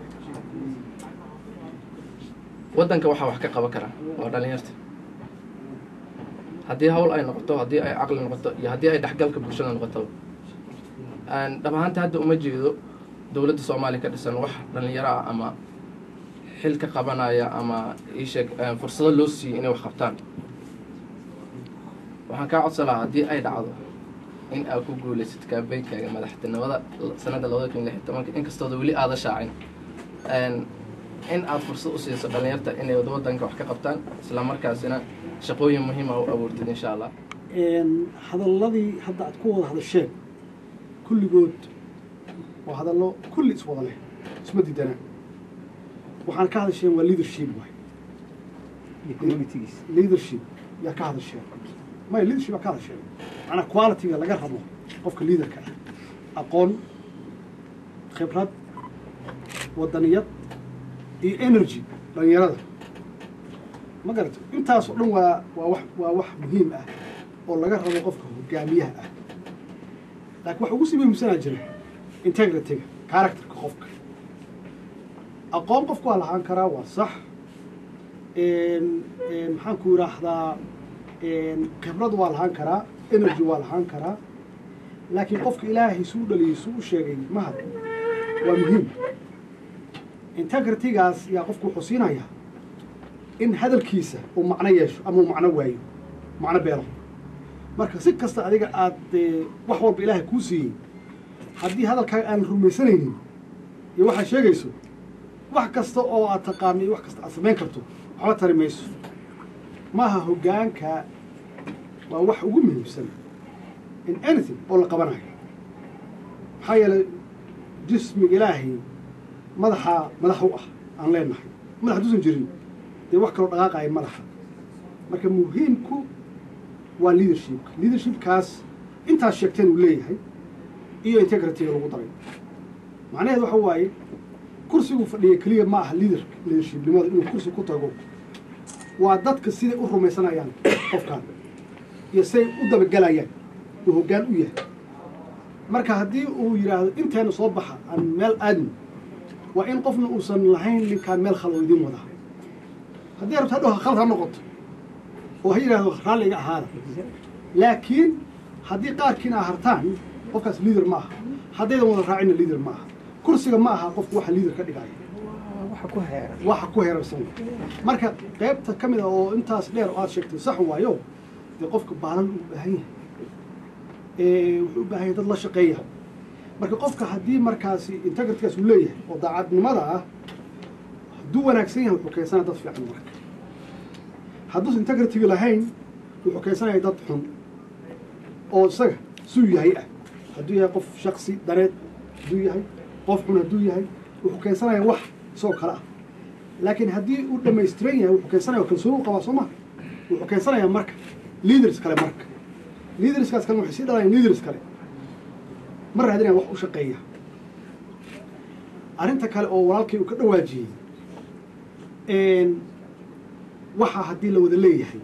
[SPEAKER 19] waddanka waxaa wax ka qaban karaa waa dhalinyarta haddii hawl ay noqoto haddii ay caqli noqoto iyo haddii ay dhexgalka bulshada noqoto dhab ahaanta hadda uma jeedo dowladda soomaaliya ka dhisan wax dhalinyaro ah ama xil ka qabanaya ama iisheeg fursado loo siiyey inay wax qabtaan waxaan kaa codsan lahaa haddii ay dhacdo in aad ku guulaysid kaambeynkaaga madaxtinimada sanadda labada kun lix iyo tobanka inkastooda weli aada shaacin in aad fursad u siiso dhalinyarta inay waddanka wax ka qabtaan isla markaasina shaqooyin muhiima u abuurtid insha allah
[SPEAKER 5] hadalladii hadda aad ku wada hadasheen kulligood waa hadallo kulli iswada leh isma diidanaa waxaan ka hadasheen waa leadership waay leadership yaa ka hadasheen maya leadership yaa ka hadasheen macnaa qualityga laga rabo qofka leaderka ah aqoon khibrad waddaniyad iyo energy dhalinyarada ma garato intaas oo dhan waa waa wax waa wax muhiim ah oo laga rabo qofka hogaamiyaha ah laakiin wax ugu sii muhiimsanaa jira integrityga characterka qofka aqoon qofku waa lahaan karaa waa sax maxaan ku yidhaahdaa khibrad waa lahaan karaa energy waa lahaan karaa laakiin qofka ilaahay suu dhaliyey suu u sheegay mahad waa muhiim integritygaas yaa qofku wuxuu siinayaa in hadalkiisa uu macno yeesho ama uu macno waayo macno beelo marka si kasta adiga aad wax walba ilaahay kuu siiyey haddii hadalkaaga aan rumaysanaynin iyo waxaad sheegayso wax kasta oo aad taqaano iyo wax kasta aad samayn karto waxba tari mayso maaha hoggaanka waa wax ugu muhiimsan in anything oo la qabanayo maxaa yeelay jismiga ilaahay madaxa madax u ah aan leenahay madax duusan jirin dee wax kaloo dhaqaaqaya madaxa marka muhiimku waa leadershipka leadershipkaas intaas sheegteen uu leeyahay iyo integrityga lagu daray macnaheedu waxa waaye kursigu fadhiya keliya ma aha leader leadershipnimada inuu kursi ku tago waa dadka siday u rumaysanayaan qofkan iyo say u dabagelayaan uu hoggaan u yahay marka haddii uu yidhaahdo inteena soo baxa aan meel aadno waa in qofna uusan lahayn ninkaan meel khaloo idin wadaa haddii rabto hadhow khalad ha noqoto oo ha yidhaahdo raalliga ahaada laakiin haddii qaarkiina a hartaan qofkaas leader ma aha haddaydan wada raacina leader ma aha kursiga ma aha qofku waxa leader ka dhigaya waxa ku heerarsan marka qaybta ka mid ah oo intaas dheer oo aad sheegtay sax waayo dee qofka baalan u baahan yahay ee wuxuu u baahan yahay dad la shaqeeya marka qofka haddii markaasi integritygaas uu leeyahay oo daacadnimada ah hadduu wanaagsan yahay wuxuu keensanaya dad fiican marka hadduusan integrityga lahayn wuxuu keensanaya dad xun oo isaga suu yahay ah hadduu yahay qof shaksi dareed hadduu yahay qof xun hadduu yahay wuxuu keensanaya wax isagoo kale ah laakiin haddii uu dhammaystiran yahay wuxuu keensanaya kalsooni u qabaa soo ma wuxuu keensanayaa marka leaders kale marka leaderskaas kale waxay sii dhalayaan leaders kale ma raadinayaan wax u shaqeeya arrinta kale oo walaalkay uu ka dhawaajiyey waxa haddii la wada leeyahay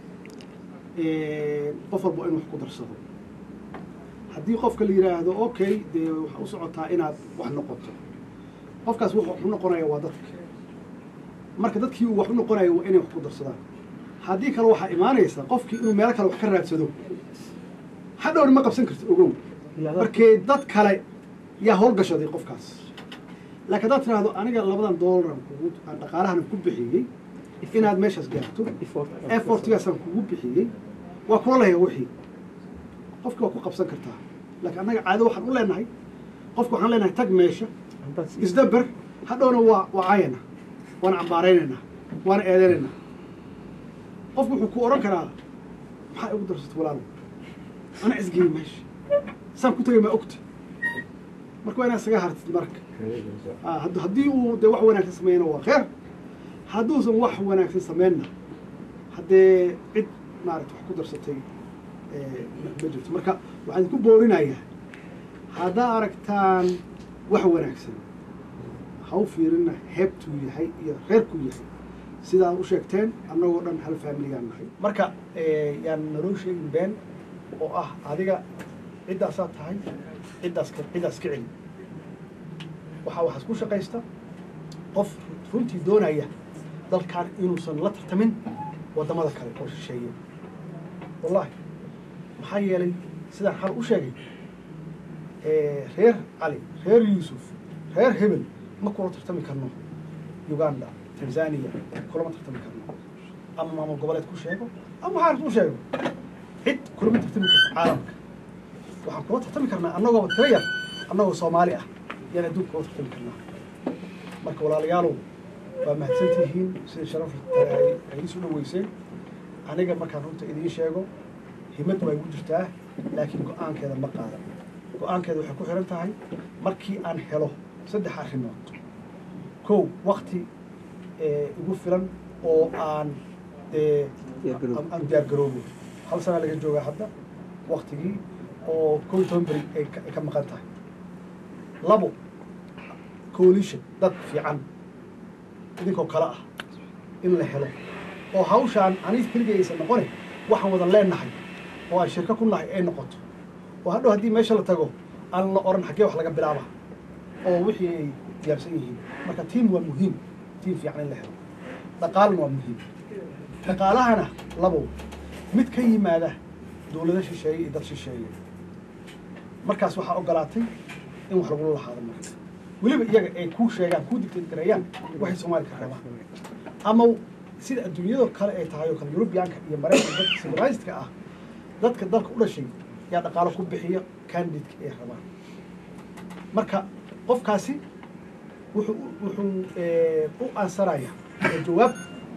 [SPEAKER 5] qof walba in wax ku darsado haddii qofka la yidhaahdo okay dee waxaa u socotaa inaad wax noqoto qofkaas wuxuu wax u noqonaya waa dadka marka dadkii uu wax u noqonaya waa inay wax ku darsadaan haddii kale waxaa imaanaysa qofkii inuu meelo kale wax ka raadsado hadhowna ma qabsan karto ogow markee dad kale yaa howlgashaday qofkaas laakiin haddaad tiraahdo aniga labadan doolar kugu aan dhaqaalahan ku bixiyey inaad meeshaas gaarto effortigaasaan kugu bixiyey waa kula leeyahay wixii qofki waa ku qabsan kartaa laakiin annaga caado waxaan u leenahay qofka waxaan leenahay tag meesha isdaber hadhowna waa waa caayana waana cambaaraynaynaa waana eedeynaynaa qofku wuxuu ku odhan karaa maxaa igu darsatay walaalo ana isgeey meesha saan ku tagay maa ogta marka waa inaad isaga hartid marka haddii uu dee wax wanaagsan sameeyana waa kheer hadduusan wax wanaagsan sameynna haddee cid maarata wax ku darsatay ma jirto marka waxaan ku boorinayaa haddaa aragtaan wax wanaagsan ha u fiirina heebtuu yahay iyo reerkuu yahay sidaad u sheegteen annagoo dhan hal faamiligaan nahay marka yaan naloo sheegin been oo ah adiga ciddaasaad tahay ciddaas ciddaas ka celi waxaa waxaas ku shaqaysta qof runtii doonaya dalkan inuusan la tartamin waddamada kale oo shisheeye wallahi maxaa yeelay sidaan xal u sheegay reer cali reer yuusuf reer hebel ma kula tartami karno uganda tanzania kulama tartami karno ama maamul goboleed ku sheego ama waxaan ku sheego cid kulama tartami karto caalamka waxaan kula tartami karnaa annagoo tira yar annagoo soomaali ah yaan adduunka kula tartami karnaa marka walaalayaalow waa mahadsantihiin sida sharaf ay isu dhaweyseen aniga markaan runta idiin sheego himad waa igu jirtaa laakiin go-aankeeda ma qaadan go-aankeeda waxay ku xiran tahay markii aan helo saddex arrimood kow wakti igu filan oo aan dee aan diyaargaroobo hal sana laga joogaa hadda waktigii oo kow iyo toban beri ay ka maqan tahay labo coalition dad fiican idinkoo kale ah in la helo oo hawshaan aniga keligay aysan noqone waxaan wadan leenahay oo aan shirka ku nahay ay noqoto oo hadhow haddii meesha la tago aan la oran xaggee wax laga bilaaba oo wixii ay diyaarsan yihiin marka tiim waa muhiim tiim fiican in la helo dhaqaalna waa muhiim dhaqaalahana labow mid ka yimaada dowlado shisheeye iyo dad shisheeye markaas waxaa ogolaatay in wax lagula lahaado marka weliba iyaga ay kuu sheegaan kuu digteed gareeyaan waxay soomaali ka rabaan ama sida adduunyada kale ay tahay oo kale yurubiyaanka iyo maraykanka dadka civilizedka ah dadka dalka u dhashay yaa dhaqaalo ku bixiya candidate ay rabaan marka qofkaasi wuxuu wuxuu u ansaraya jawaab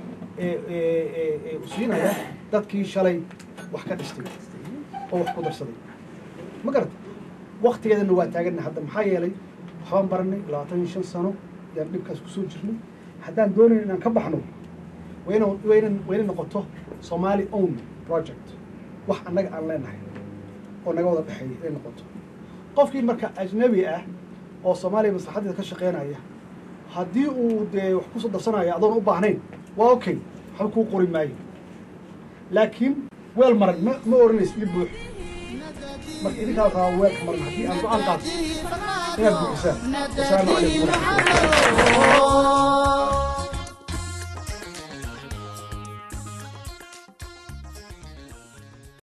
[SPEAKER 5] u siinaya dadkii shalay wax ka dhistay oo wax ku darsaday ma garata waktigeedana waa taaganna hadda maxaa yeelay waxbaan baranay labaatan iyo shan sano yaan dhibkaas kusoo jirnay haddaan doonayn inaan ka baxno wayna wayna wayna noqoto Somali own project wax annaga aan leenahay oo naga wada dhaxeeya inay noqoto qofkii marka ajnabi ah oo Soomaaliya maslaxadeeda ka shaqeynaya haddii uu dee wax kusoo darsanaya adoon u baahnayn waa okay waxba kuu qori maayo laakiin weel maran ma ma oranaysa ii buux marka idinkaa qaba weelka maran haddii aan go-aan qaato inaad buuxisaan wasalaamu calaykum waraxmatullahi